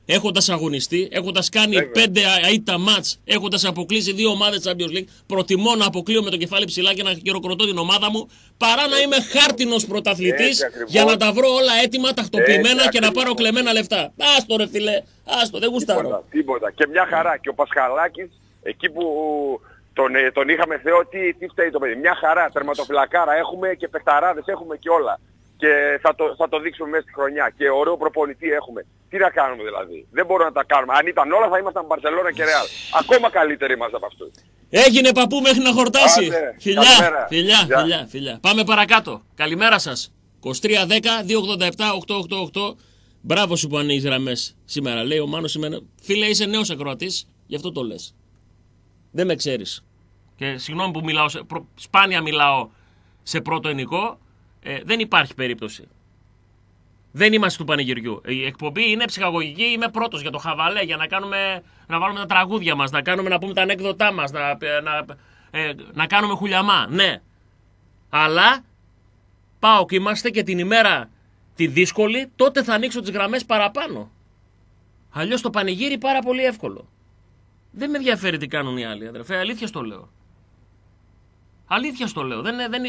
έχοντας αγωνιστεί, έχοντας κάνει 5 ήττα μάτς, έχοντας αποκλείσει 2 ομάδες Champions League, προτιμώ να αποκλείω με το κεφάλι ψηλά και να χειροκροτώ την ομάδα μου παρά να είμαι χάρτινος πρωταθλητής για να τα βρω όλα έτοιμα, τακτοποιημένα και να πάρω κλεμμένα λεφτά. Άστο ρε φίλε, άστο, δεν γουστάρω. Τίποτα. Και μια χαρά. Και ο Πασχαλάκης, εκεί που τον είχαμε Θεό, τι φταίει το παιδί. Μια χαρά, τερματοφυλακάρα έχουμε και παιχταράδες έχουμε και όλα. Και θα το δείξουμε μέσα στη χρονιά. Και ωραίο προπονητή έχουμε. Τι να κάνουμε δηλαδή. Δεν μπορούμε να τα κάνουμε. Αν ήταν όλα θα ήμασταν Μπαρσελόνα και Ρεάλ. Ακόμα καλύτεροι είμαστε από αυτούς. Έγινε παππού μέχρι να χορτάσει. Φιλιά, φιλιά. Πάμε παρακάτω. Καλημέρα σας. 2310-287-888. Μπράβο σου που ανοίγεις γραμμές σήμερα. Λέει ο Μάνος σήμερα. Φίλε, είσαι νέος ακροατής, γι' αυτό το λες. Δεν με ξέρεις. Και συγγνώμη που μιλάω, σπάνια μιλάω σε πρώτο ενικό. Δεν υπάρχει περίπτωση. Δεν είμαστε του πανηγυριού. Η εκπομπή είναι ψυχαγωγική, είμαι πρώτος για το χαβαλέ, για να βάλουμε τα τραγούδια μας, να πούμε τα ανέκδοτά μας, να κάνουμε χουλιαμά. Ναι. Αλλά πάω και είμαστε και την ημέρα τη δύσκολη, τότε θα ανοίξω τις γραμμές παραπάνω. Αλλιώς το πανηγύρι πάρα πολύ εύκολο. Δεν με ενδιαφέρει τι κάνουν οι άλλοι, αδερφέ, αλήθεια στο λέω. Αλήθεια στο λέω.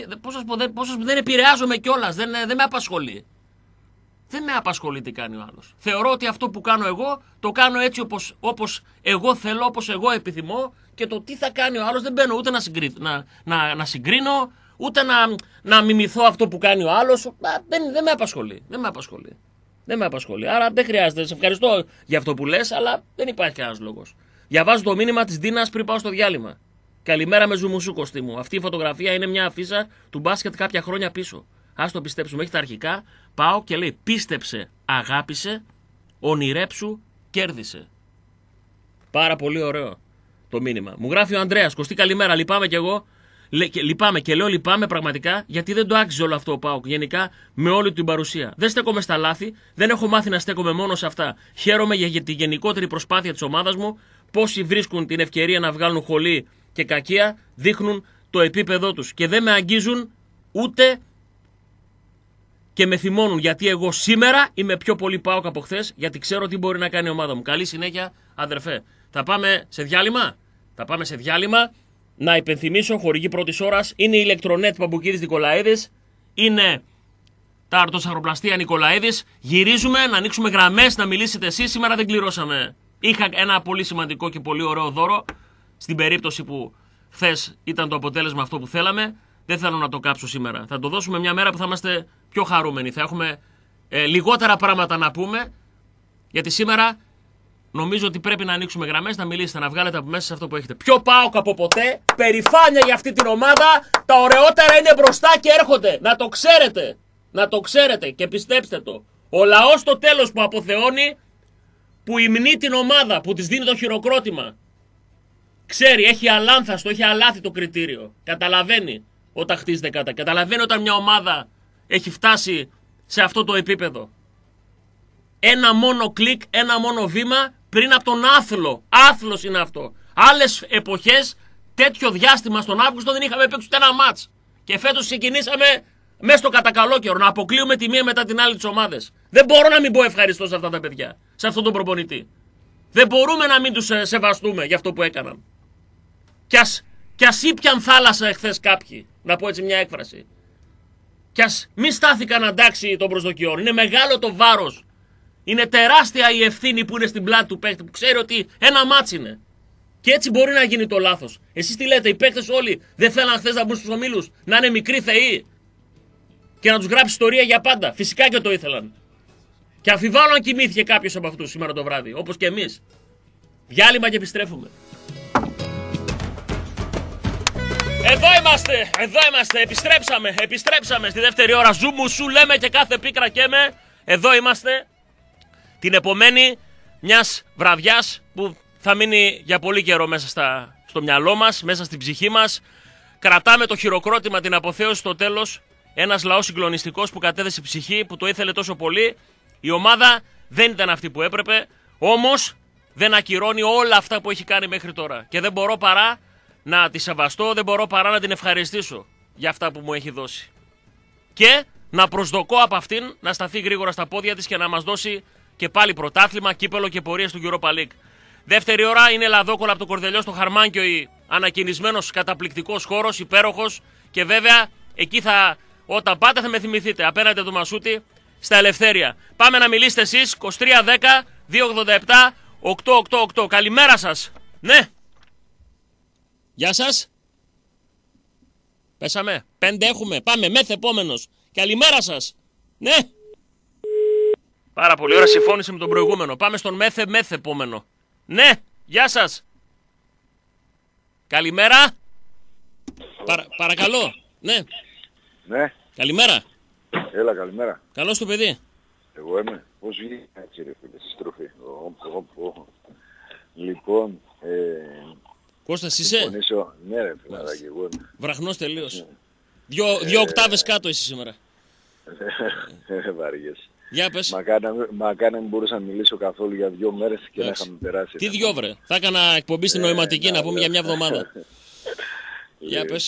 Δεν επηρεάζομαι κιόλας. Δεν με απασχολεί. Δεν με απασχολεί τι κάνει ο άλλος. Θεωρώ ότι αυτό που κάνω εγώ το κάνω έτσι όπως εγώ θέλω, όπως εγώ επιθυμώ και το τι θα κάνει ο άλλος δεν μπαίνω ούτε να συγκρίνω, ούτε να μιμηθώ αυτό που κάνει ο άλλος. Δεν με απασχολεί. Δεν με απασχολεί. Άρα δεν χρειάζεται. Σε ευχαριστώ για αυτό που λες, αλλά δεν υπάρχει κανένας λόγος. Διαβάζω το μήνυμα της Δίνας πριν πάω στο διάλειμμα. Καλημέρα με ζουμουσού κοστί μου. Αυτή η φωτογραφία είναι μια αφίσα του μπάσκετ κάποια χρόνια πίσω. Ας το πιστέψουμε, έχει τα αρχικά. Πάω και λέει πίστεψε, αγάπησε, ονειρέψου, κέρδισε. Πάρα πολύ ωραίο το μήνυμα. Μου γράφει ο Ανδρέας, Κωστή καλημέρα, λυπάμαι κι εγώ. Λυπάμαι και λέω λυπάμαι πραγματικά γιατί δεν το άξιζε όλο αυτό ο ΠΑΟΚ γενικά με όλη την παρουσία. Δεν στέκομαι στα λάθη, δεν έχω μάθει να στέκομαι μόνο σε αυτά. Χαίρομαι για τη γενικότερη προσπάθεια της ομάδας μου. Πόσοι βρίσκουν την ευκαιρία να βγάλουν χολή και κακία, δείχνουν το επίπεδό τους και δεν με αγγίζουν ούτε και με θυμώνουν γιατί εγώ σήμερα είμαι πιο πολύ ΠΑΟΚ από χθες γιατί ξέρω τι μπορεί να κάνει η ομάδα μου. Καλή συνέχεια αδερφέ. Θα πάμε σε διάλειμμα. Να υπενθυμίσω, χορηγή πρώτης ώρας είναι η Ηλεκτρονέτ Παμπουκίδης Νικολαίδης, είναι τα αρτοσαυροπλαστεία Νικολαίδης. Γυρίζουμε να ανοίξουμε γραμμές, να μιλήσετε εσείς. Σήμερα δεν κληρώσαμε. Είχα ένα πολύ σημαντικό και πολύ ωραίο δώρο στην περίπτωση που χθες ήταν το αποτέλεσμα αυτό που θέλαμε. Δεν θέλω να το κάψω σήμερα. Θα το δώσουμε μια μέρα που θα είμαστε πιο χαρούμενοι. Θα έχουμε λιγότερα πράγματα να πούμε, γιατί σήμερα νομίζω ότι πρέπει να ανοίξουμε γραμμές, να μιλήσετε, να βγάλετε από μέσα σε αυτό που έχετε. Πιο ΠΑΟΚ από ποτέ, περηφάνεια για αυτή την ομάδα, τα ωραιότερα είναι μπροστά και έρχονται. Να το ξέρετε, να το ξέρετε και πιστέψτε το. Ο λαός στο τέλος που αποθεώνει, που υμνεί την ομάδα, που της δίνει το χειροκρότημα, ξέρει, έχει αλάνθαστο, έχει αλάθη το κριτήριο. Καταλαβαίνει όταν χτίζεται κατά. Καταλαβαίνει όταν μια ομάδα έχει φτάσει σε αυτό το επίπεδο. Ένα μόνο κλικ, ένα μόνο βήμα πριν από τον άθλο. Άθλος είναι αυτό. Άλλες εποχές, τέτοιο διάστημα στον Αύγουστο δεν είχαμε παίξει ούτε ένα μάτς. Και φέτος ξεκινήσαμε μέσα στο κατακαλό καιρό να αποκλείουμε τη μία μετά την άλλη τις ομάδες. Δεν μπορώ να μην πω ευχαριστώ σε αυτά τα παιδιά, σε αυτόν τον προπονητή. Δεν μπορούμε να μην τους σεβαστούμε για αυτό που έκαναν. Κι ας ήπιαν θάλασσα εχθές κάποιοι, να πω έτσι μια έκφραση. Κι ας μη στάθηκαν αντάξει των προσδοκιών. Είναι μεγάλο το βάρος. Είναι τεράστια η ευθύνη που είναι στην πλάτη του παίκτη που ξέρει ότι ένα μάτς είναι. Και έτσι μπορεί να γίνει το λάθος. Εσείς τι λέτε, οι παίκτες όλοι δεν θέλαν χθες να μπουν στους ομίλους, να είναι μικροί θεοί και να τους γράψει ιστορία για πάντα. Φυσικά και το ήθελαν. Και αμφιβάλλω αν κοιμήθηκε κάποιος από αυτούς σήμερα το βράδυ, όπως και εμείς. Διάλειμμα και επιστρέφουμε. Εδώ είμαστε, επιστρέψαμε στη δεύτερη ώρα. Ζούμου σου λέμε και κάθε πίκρα καίμε. Εδώ είμαστε. Την επομένη μιας βραδιάς που θα μείνει για πολύ καιρό μέσα στο μυαλό μας, μέσα στην ψυχή μας. Κρατάμε το χειροκρότημα, την αποθέωση στο τέλος. Ένας λαός συγκλονιστικός που κατέδεσε ψυχή, που το ήθελε τόσο πολύ. Η ομάδα δεν ήταν αυτή που έπρεπε, όμως δεν ακυρώνει όλα αυτά που έχει κάνει μέχρι τώρα. Και δεν μπορώ παρά να τη σεβαστώ, δεν μπορώ παρά να την ευχαριστήσω για αυτά που μου έχει δώσει. Και να προσδοκώ από αυτήν να σταθεί γρήγορα στα πόδια της και να μας δώσει και πάλι πρωτάθλημα, κύπελο και πορείες του Europa League. Δεύτερη ώρα είναι Λαδόκολα από το Κορδελιό στο Χαρμάνκιο, ανακοινισμένος καταπληκτικός χώρος, υπέροχος, και βέβαια εκεί όταν πάτε θα με θυμηθείτε, απέναντι από το Μασούτη στα Ελευθέρια. Πάμε να μιλήσετε εσείς, 2310-287-888. Καλημέρα σας. Ναι. Γεια σας. Πέσαμε. 5 έχουμε. Πάμε. Μεθ επόμενος. Καλημέρα σας. Ναι. Πάρα πολύ ωραία. Συμφώνησε με τον προηγούμενο. Πάμε στον μεθ επόμενο. Ναι. Γεια σας. Καλημέρα. Παρακαλώ. Ναι. Ναι. Καλημέρα. Έλα, καλημέρα. Καλώς το παιδί. Εγώ είμαι. Πώς βγήκε έτσι ρε φίλε, στη στροφή. Λοιπόν, Κώστας είσαι. Ναι ρε φιλαράκι, εγώ είμαι. Βραχνός τελείως. Δύο οκτάβες κάτω εσύ σήμερα. Βαριές. Για πες. Μακάρι να μην μπορούσα να μιλήσω καθόλου για 2 μέρες και να είχαμε περάσει. Τι 2 βρε. Θα έκανα εκπομπή στην νοηματική να πούμε για μια εβδομάδα. Για πες.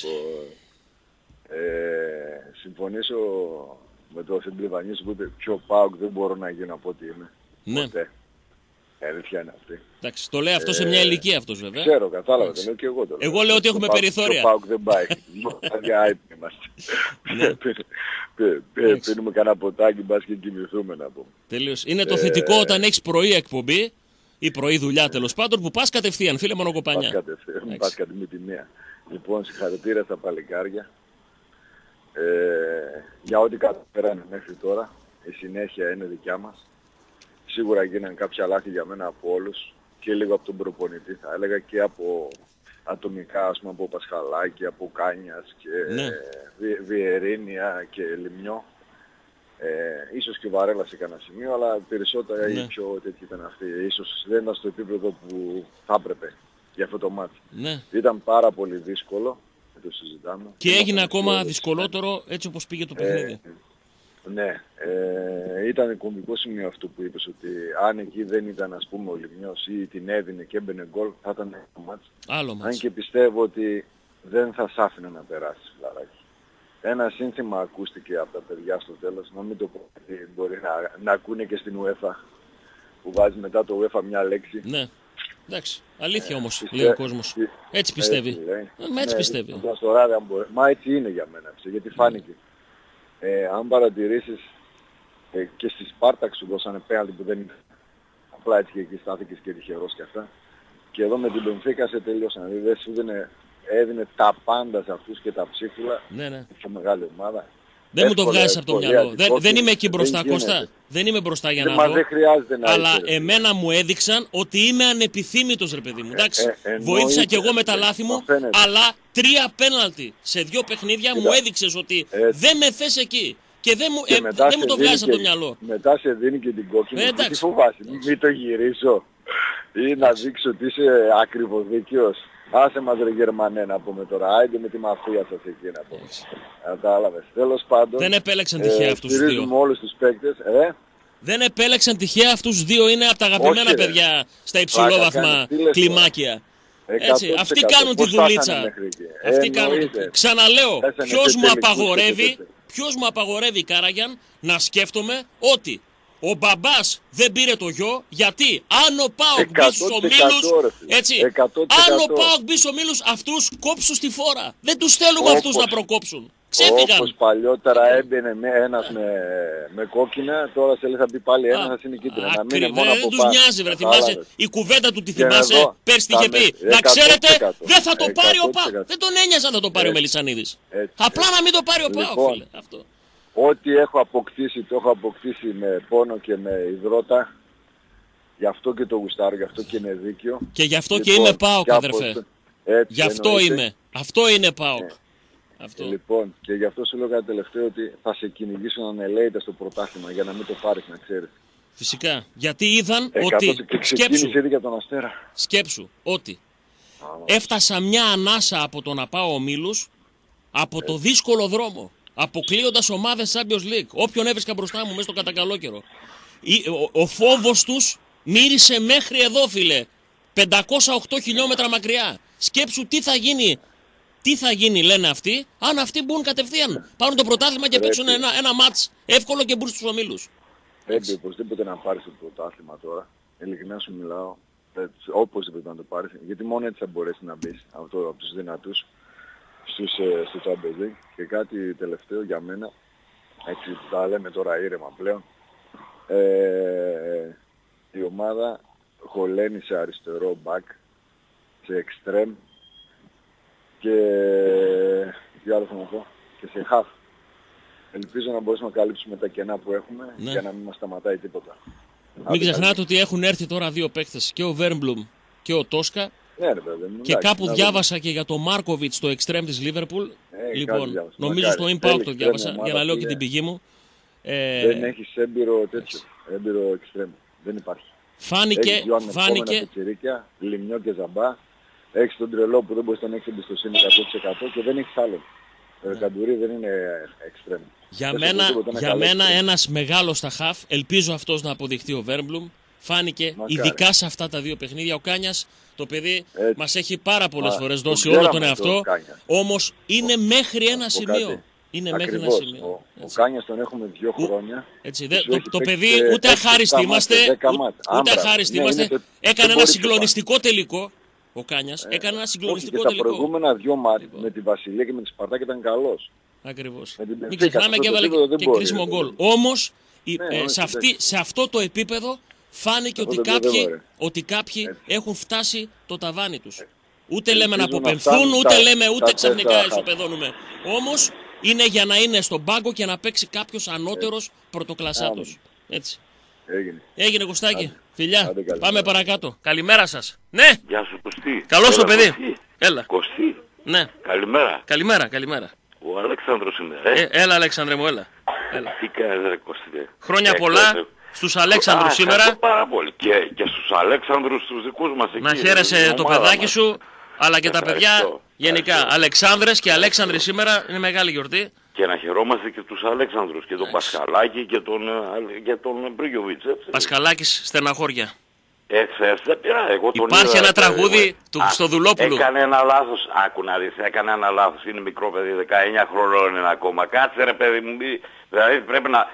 Συμφωνήσω με το Συμπληβανής που είπε πιο ΠΑΟΚ δεν μπορώ να γίνω από ό,τι είμαι. Ναι. Ποτέ. Αλήθεια είναι αυτή. Εντάξει, το λέει αυτό σε μια ηλικία αυτός βέβαια. Ξέρω, κατάλαβα, το λέω και εγώ το λέω. Εγώ λέω ότι έχουμε περιθώρια. Το ΠΑΟΚ δεν πάει. Για άϊπνοι είμαστε. Πίνουμε κανένα ποτάκι, μπας και κοιμηθούμε να πούμε. Τελείως. Είναι το θετικό όταν έχεις πρωί εκπομπή ή πρωί δουλειά τέλος πάντων που πας κατευθείαν, φίλε Μονοκοπανιά. Πας κατευθείαν με τη μία. Λοιπόν, συγχαρητήρια στα παλικάρια. Για ό,τι καταφέρανε μέχρι τώρα, η συνέχεια είναι δικιά μας. Σίγουρα γίνανε κάποια λάθη για μένα από όλους και λίγο από τον προπονητή θα έλεγα και από ατομικά, ας πούμε, από Πασχαλάκη, από Κάνιας και ναι. Βιερίνια και Λιμιό. Ίσως και Βαρέλα σε κανένα σημείο, αλλά περισσότερα οι πιο τέτοιοι ήταν αυτοί. Ίσως δεν ήταν στο επίπεδο που θα έπρεπε για αυτό το μάτι. Ναι. Ήταν πάρα πολύ δύσκολο, το συζητάμε. Και έγινε ακόμα δυσκολότερο έτσι όπως πήγε το παιχνίδι. Ναι, ήταν κομβικό σημείο αυτό που είπες, ότι αν εκεί δεν ήταν, ας πούμε, ο Λιμιός ή την έδινε και έμπαινε γκολ, θα ήταν ένα μάτς. Άλλο μάτς. Αν και πιστεύω ότι δεν θα σ' άφηνε να περάσεις, φιλαράκι. Ένα σύνθημα ακούστηκε από τα παιδιά στο τέλος, να μην το πω, μπορεί να ακούνε και στην UEFA, που βάζει μετά το UEFA μια λέξη. Ναι. Εντάξει, αλήθεια όμως, λέει ο κόσμος. Έτσι πιστεύει. Μα έτσι πιστεύει. Μα έτσι είναι για μένα, γιατί φάνηκε. Αν παρατηρήσεις και στη Σπάρταξ σου δώσανε πέναλτι που δεν ήταν. Απλά έτσι και εκεί στάθηκες και τυχερός και αυτά. Και εδώ με την Μπενφίκα σε τελειώσαν. Δηλαδή δεν σου έδινε τα πάντα σε αυτούς και τα ψίχουλα. Ναι. Πιο μεγάλη ομάδα. Δεν μου το βγάζεις από το μυαλό. Δεν είμαι εκεί μπροστά, Κώστα. Δεν είμαι μπροστά για να δω. Δεν χρειάζεται να αλλά εμένα μου έδειξαν ότι είμαι ανεπιθύμητος, ρε παιδί μου. Εντάξει, βοήθησα κι εγώ με τα λάθη μου, αλλά 3 πέναλτι σε 2 παιχνίδια μου έδειξες ότι δεν με θες εκεί. Και δεν μου το βγάζεις από το μυαλό. Μετά σε δίνει και την κόκκινη. Τι φοβάσαι, μην το γυρίσω ή να δείξω ότι είσαι ακριβοδίκαιος. Άσε μας ρε Γερμανέ να πούμε τώρα, άιντε με τη μαφία σας εκεί να πούμε. Κατάλαβες. Τέλος πάντων, δεν επέλεξαν τυχαία αυτούς τους 2. όλους τους παίκτες. Δεν επέλεξαν τυχαία αυτούς τους 2, είναι από τα αγαπημένα παιδιά στα υψηλόβαθμα κλιμάκια. Έτσι, αυτοί κάνουν τη δουλίτσα. Αυτοί κάνουν. Ξαναλέω, ποιος μου απαγορεύει, Κάραγιαν, να σκέφτομαι ότι ο μπαμπάς δεν πήρε το γιο, γιατί αν ο ΠΑΟΚ μπει στους ομίλους, έτσι, αν ο ΠΑΟΚ μπει στους ομίλους, αυτούς κόψουν στη φόρα. Δεν τους θέλουμε αυτούς να προκόψουν. Ξέφυγαν. Όπως παλιότερα έμπαινε ένας με κόκκινα, τώρα σε λέει θα μπει πάλι ένας, θα είναι κίτρινα. Ακριβώς, δεν τους νοιάζει, βρε. Θυμάσαι, η κουβέντα του τη θυμάσαι, πέρσι είχε πει. Να ξέρετε, δεν θα το πάρει ο ΠΑΟΚ. Δεν τον ένοιαζε να το πάρει ο Μελισσανίδης. Απλά να μην το πάρει ο ΠΑΟΚ, φίλε. Αυτό. Ό,τι έχω αποκτήσει, το έχω αποκτήσει με πόνο και με υδρότα. Γι' αυτό και το γουστάρω, γι' αυτό και είναι δίκαιο. Και γι' αυτό και είμαι ΠΑΟΚ, αδερφέ. Γι' αυτό είμαι. Αυτό είναι ΠΑΟΚ. Λοιπόν, και γι' αυτό σου λέω κάτι τελευταίο, ότι θα σε κυνηγήσουν ανελαίητα στο πρωτάθλημα για να μην το πάρεις, να ξέρεις. Φυσικά. Γιατί είδαν ότι. Σκέψου ότι έφτασα μια ανάσα από το να πάω ομίλους από το δύσκολο δρόμο. Αποκλείοντας ομάδες Champions League. Όποιον έβρισκα μπροστά μου μέσα στο κατακαλόκαιρο. Ο φόβος τους μύρισε μέχρι εδώ, φίλε. 508 χιλιόμετρα μακριά. Σκέψου τι θα γίνει. Τι θα γίνει, λένε αυτοί, αν αυτοί μπουν κατευθείαν. Πάρουν το πρωτάθλημα και παίξουν ένα μάτς εύκολο και μπουν στους ομίλους. Πρέπει οπωσδήποτε να πάρεις το πρωτάθλημα τώρα. Ειλικρινά σου μιλάω. Οπωσδήποτε να το πάρεις. Γιατί μόνο έτσι θα μπορέσει να μπεις από τους δυνατούς στο Champions League. Και κάτι τελευταίο για μένα, έτσι τα λέμε τώρα ήρεμα πλέον. Η ομάδα χωλαίνει σε αριστερό back, σε extreme και τι άλλο θα να πω, και σε half. Ελπίζω να μπορέσουμε να καλύψουμε τα κενά που έχουμε για να μην μας σταματάει τίποτα. Μην ξεχνάτε ότι έχουν έρθει τώρα δύο παίκτες, και ο Βέρμπλουμ και ο Τόσκα. Ναι, ρε παιδί μου. Και κάπου διάβασα και για το Μάρκοβιτς, το extreme της Λίβερπουλ. Λοιπόν, νομίζω στο Impact το διάβασα, για να λέω και την πηγή μου. Δεν έχεις έμπειρο τέτοιο, έμπειρο extreme. Δεν υπάρχει. Φάνηκε. Λιμνιό και Ζαμπά. Έχεις τον τρελό που δεν μπορείς να έχεις εμπιστοσύνη 100% και δεν έχεις άλλον. Ο Καντουρί δεν είναι extreme. Για μένα ένας μεγάλος στα χαφ, ελπίζω αυτός να αποδειχτεί ο Βέρμπλουμ. Φάνηκε, ειδικά σε αυτά τα δύο παιχνίδια. Ο Κάνιας, το παιδί, μας έχει πάρα πολλές φορές δώσει όλο τον εαυτό. Όμως είναι μέχρι ένα σημείο. Είναι μέχρι ένα σημείο. Ο Κάνιας τον έχουμε 2 χρόνια. Το παιδί ούτε αχάριστοι είμαστε. Έκανε ένα συγκλονιστικό τελικό. Ο Κάνιας έκανε ένα συγκλονιστικό τελικό. Τα προηγούμενα 2 μάτια με τη Βασιλεία και με τη Σπαρτάκη ήταν καλός. Ακριβώς. Μην ξεχνάμε και έβαλε και κρίσιμο γκολ. Όμως σε αυτό το επίπεδο φάνηκε ότι κάποιοι έχουν φτάσει το ταβάνι τους. Ούτε λέμε να αποπεμφθούν, ούτε ξαφνικά ισοπεδώνουμε. Όμως είναι για να είναι στον πάγκο και να παίξει κάποιος ανώτερος πρωτοκλασσάτος. Έτσι. Έγινε Κωστάκη. Φιλιά. Πάμε παρακάτω. Καλημέρα σας. Ναι. Γεια σου Κωστή. Καλώς το παιδί. Έλα. Κωστή. Ναι. Καλημέρα. Καλημέρα. Ο Αλέξανδρος είμαι. Έλα Αλέξανδρε μου, έλα. Τι κάνεις ρε Κωστή. Χρόνια πολλά στους Αλέξανδρους σήμερα. Πάρα πολύ. Και στους Αλέξανδρους τους δικούς μας εκεί. Να χαίρεσαι το παιδάκι σου, αλλά και τα παιδιά γενικά. Αλεξάνδρες και Αλέξανδροι σήμερα είναι μεγάλη γιορτή. Και να χαιρόμαστε και τους Αλέξανδρους και τον Πασχαλάκη και τον Μπρίγιοβιτς. Πασχαλάκης στεναχώρια. Δεν πειρά, εγώ τον Υπάρχει ένα τραγούδι του Χριστοδουλόπουλου. Έκανε ένα λάθος, άκου να δεις, έκανε ένα λάθος, είναι μικρό παιδί, 19 χρονών είναι ακόμα. Κάτσε ρε παιδί μου, δηλαδή πρέπει να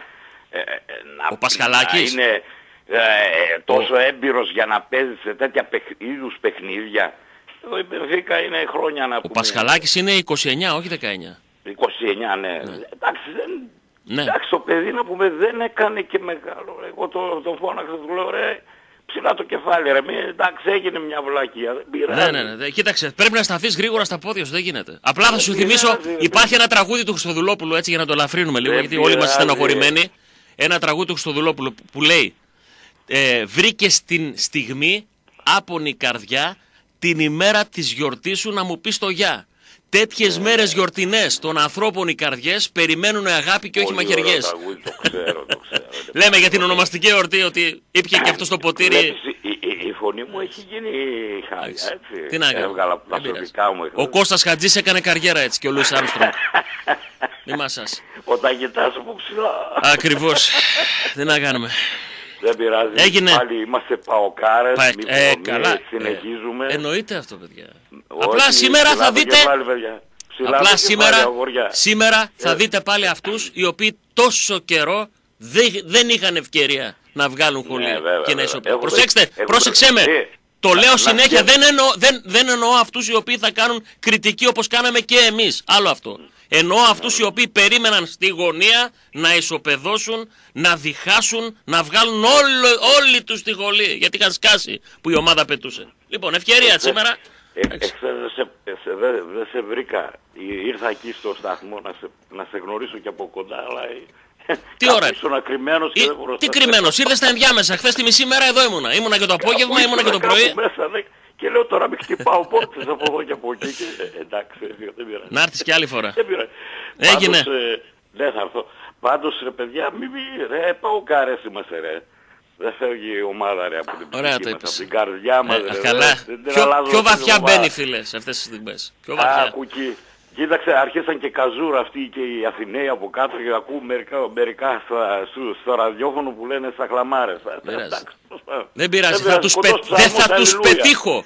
ο Πασχαλάκης είναι τόσο έμπειρος για να παίζει σε τέτοια είδους παιχνίδια. Εδώ η Μπενφίκα είναι χρόνια να πούμε. Ο Πασχαλάκης είναι 29, όχι 19. 29, ναι. Εντάξει, το παιδί να πούμε δεν έκανε και μεγάλο. Εγώ το φώναξα, του λέω ρε, ψηλά το κεφάλι ρε, εντάξει έγινε μια βλακία. Ναι. Κοίταξε, πρέπει να σταθείς γρήγορα στα πόδια σου, δεν γίνεται. Απλά θα σου θυμίσω, υπάρχει ένα τραγούδι του Χριστοδουλόπουλου έτσι για να το ελαφρύνουμε λίγο, γιατί όλοι είμαστε στενοχωρημένοι. Ένα τραγούδι του Χριστοδουλόπουλου που λέει βρήκε την στιγμή, άπονη καρδιά, την ημέρα της γιορτής σου να μου πεις το γεια. Τέτοιες μέρες γιορτινές των ανθρώπων οι καρδιές περιμένουν αγάπη και όχι μαχαιριές. Το ξέρω. Λέμε για την ονομαστική εορτή ότι ήπια και αυτό στο ποτήρι. Η φωνή μου έχει γίνει χάλια, έτσι. Τι να κάνω. Έβγαλα τα προσωπικά μου. Ο Κώστας Χατζής έκανε καριέρα έτσι και ο Λουίς Άρμστρονγκ. Μη μάσας. Όταν κοιτάς από ψηλά. Ακριβώς. Τι να κάνουμε. Δεν πειράζει. Έγινε. Πάλι είμαστε παοκάρες, καλά. Συνεχίζουμε. Εννοείται αυτό, παιδιά. Απλά σήμερα θα δείτε. Απλά σήμερα θα δείτε πάλι αυτούς οι οποίοι τόσο καιρό δεν είχαν ευκαιρία να βγάλουν χολή και να ισοπεδώσουν. Πρόσεξε με. Το λέω συνέχεια, δεν εννοώ αυτούς οι οποίοι θα κάνουν κριτική όπως κάναμε και εμείς. Άλλο αυτό. Εννοώ αυτούς οι οποίοι περίμεναν στη γωνία να ισοπεδώσουν, να διχάσουν, να βγάλουν όλοι τους τη χολή. Γιατί είχαν σκάσει που η ομάδα πετούσε. Λοιπόν, ευκαιρία σήμερα. Δεν σε βρήκα. Ήρθα εκεί στο σταθμό να σε γνωρίσω και από κοντά, αλλά... Τι ώρα. Τι κρυμμένος, ήρθες στα ενδιάμεσα. Χθες τη μισή μέρα εδώ ήμουνα. Ήμουνα και το απόγευμα, ήμουνα και το πρωί. Και λέω τώρα μην χτυπάω πόρτες από εδώ και από εκεί. Εντάξει, δεν πειράζει. Να έρθεις και άλλη φορά. Έγινε. Δεν θα έρθω. Πάντως ρε παιδιά, ρε παοκάρες είμαστε ρε. Δεν φεύγει η ομάδα ρε από την ψυχή μας, από την καρδιά μας ρε. Καλά. Πιο βαθιά μπαίνει φίλε σε αυτές τις στιγμές. Πιο βαθιά. Κοίταξε, αρχίσαν και καζούρα αυτοί και οι Αθηναίοι από κάτω και ακούω μερικά στο ραδιόφωνο που λένε στα χλαμάρες. Δεν πειράζει, δεν θα τους πετύχω.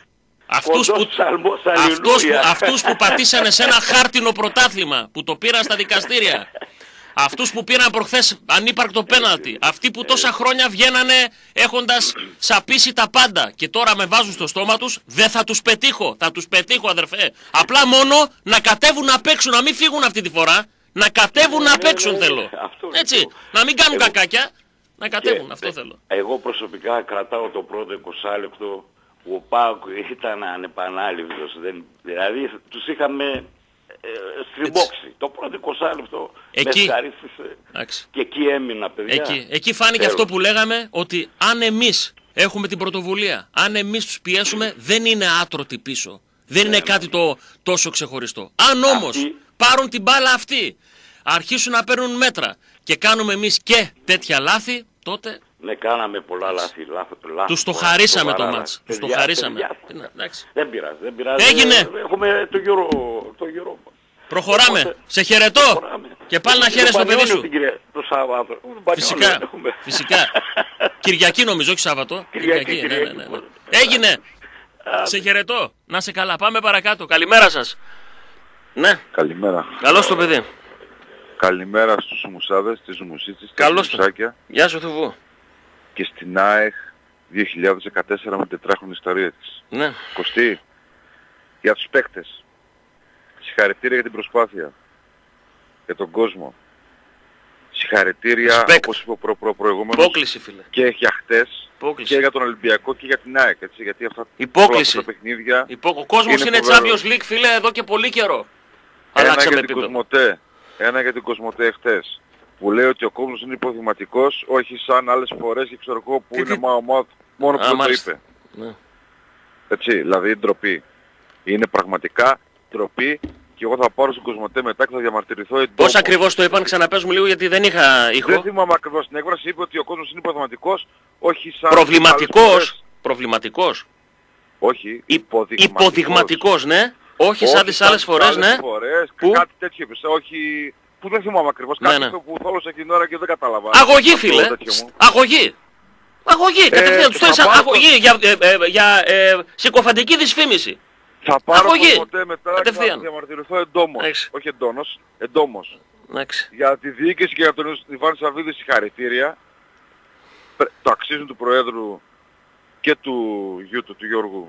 Αυτούς που πατήσανε σε ένα χάρτινο πρωτάθλημα που το πήραν στα δικαστήρια. Αυτούς που πήραν προχθές ανύπαρκτο πέναλτι. Αυτοί που τόσα χρόνια βγαίνανε έχοντας σαπίσει τα πάντα. Και τώρα με βάζουν στο στόμα τους. Δεν θα τους πετύχω. Θα τους πετύχω, αδερφέ. Απλά μόνο να κατέβουν να παίξουν. Να μην φύγουν αυτή τη φορά. Να κατέβουν να παίξουν θέλω. Έτσι. Να μην κάνουν κακάκια. Να κατέβουν. Αυτό θέλω. Εγώ προσωπικά κρατάω το πρώτο 20 λεπτό. Ο ΠΑΟΚ ήταν ανεπανάληπτος. Δηλαδή τους είχαμε στριμπόξει. Το πρώτο 20 λεπτό με ευχαρίστησε. Και εκεί έμεινα, παιδιά. Εκεί φάνηκε αυτό που λέγαμε, ότι αν εμείς έχουμε την πρωτοβουλία, αν εμείς τους πιέσουμε, δεν είναι άτρωτοι πίσω. Δεν είναι κάτι το τόσο ξεχωριστό. Αν όμως πάρουν την μπάλα αυτή, αρχίσουν να παίρνουν μέτρα και κάνουμε εμείς και τέτοια λάθη, τότε... Ναι, κάναμε πολλά λάθη. Τους το χαρίσαμε το μάτς. Τους το χαρίσαμε. Δεν πειράζει. Έγινε. Έχουμε το Euro. Προχωράμε. Σε χαιρετώ. Και πάλι να χαίρεσαι το παιδί σου. Το Σάββατο. Φυσικά. Κυριακή νομίζω, όχι Σάββατο. Κυριακή. Ναι. Έγινε. Σε χαιρετώ. Να σε καλά. Πάμε παρακάτω. Καλημέρα σας. Ναι. Καλημέρα. Καλώς το παιδί. Καλημέρα στους Μουσάδες, τις Μουσίτσες, τα Μουσάκια. Γεια σου Θουβού. Και στην ΑΕΚ 2014 με τετράχρονη ιστορία της. Ναι. Κωστή, για τους παίκτες. Συγχαρητήρια για την προσπάθεια. Για τον κόσμο. Συγχαρητήρια, όπως είπε ο προηγούμενος. Υπόκληση, φίλε. Και για χτες. Υπόκληση. Και για τον Ολυμπιακό και για την ΑΕΚ. Έτσι, γιατί αυτά τα παιχνίδια... Ο κόσμος είναι Champions League, φίλε, εδώ και πολύ καιρό. Ένα για την Κοσμοτέ χτες, που λέει ότι ο κόσμος είναι υποδειγματικός, όχι σαν άλλες φορές και ξέρω εγώ που είναι μόνο που δεν το είπε. Ναι. Έτσι, δηλαδή ντροπή. Είναι πραγματικά ντροπή και εγώ θα πάρω στην Κοσμοτέ μετά και θα διαμαρτυρηθώ εντόμως. Πώς ακριβώς το είπαν, ξαναπες μου λίγο γιατί δεν είχα ήχο. Δεν θυμάμαι ακριβώς την έκφραση, είπε ότι ο κόσμος είναι υποδειγματικός, όχι σαν Προβληματικός. Όχι, υποδειγματικός, ναι. Όχι σαν τις άλλες φορές, ναι. Κάτι τέτοιο είπες, όχι... Που δεν θυμάμαι ακριβώς, κάτι που θόλωσα εκείνη την ώρα και δεν κατάλαβα. Αγωγή, φίλε. Αγωγή, κατευθείαν τους θέλησαν αγωγή για συκοφαντική δυσφήμιση. Θα πάρω ποτέ μετά και θα διαμαρτυρηθώ εντόμως. Όχι εντόμως. Για τη διοίκηση και για τον Ιβάν Σαββίδη συγχαρητήρια. Το αξίζουν του Προέδρου και του γιου του Γιώργου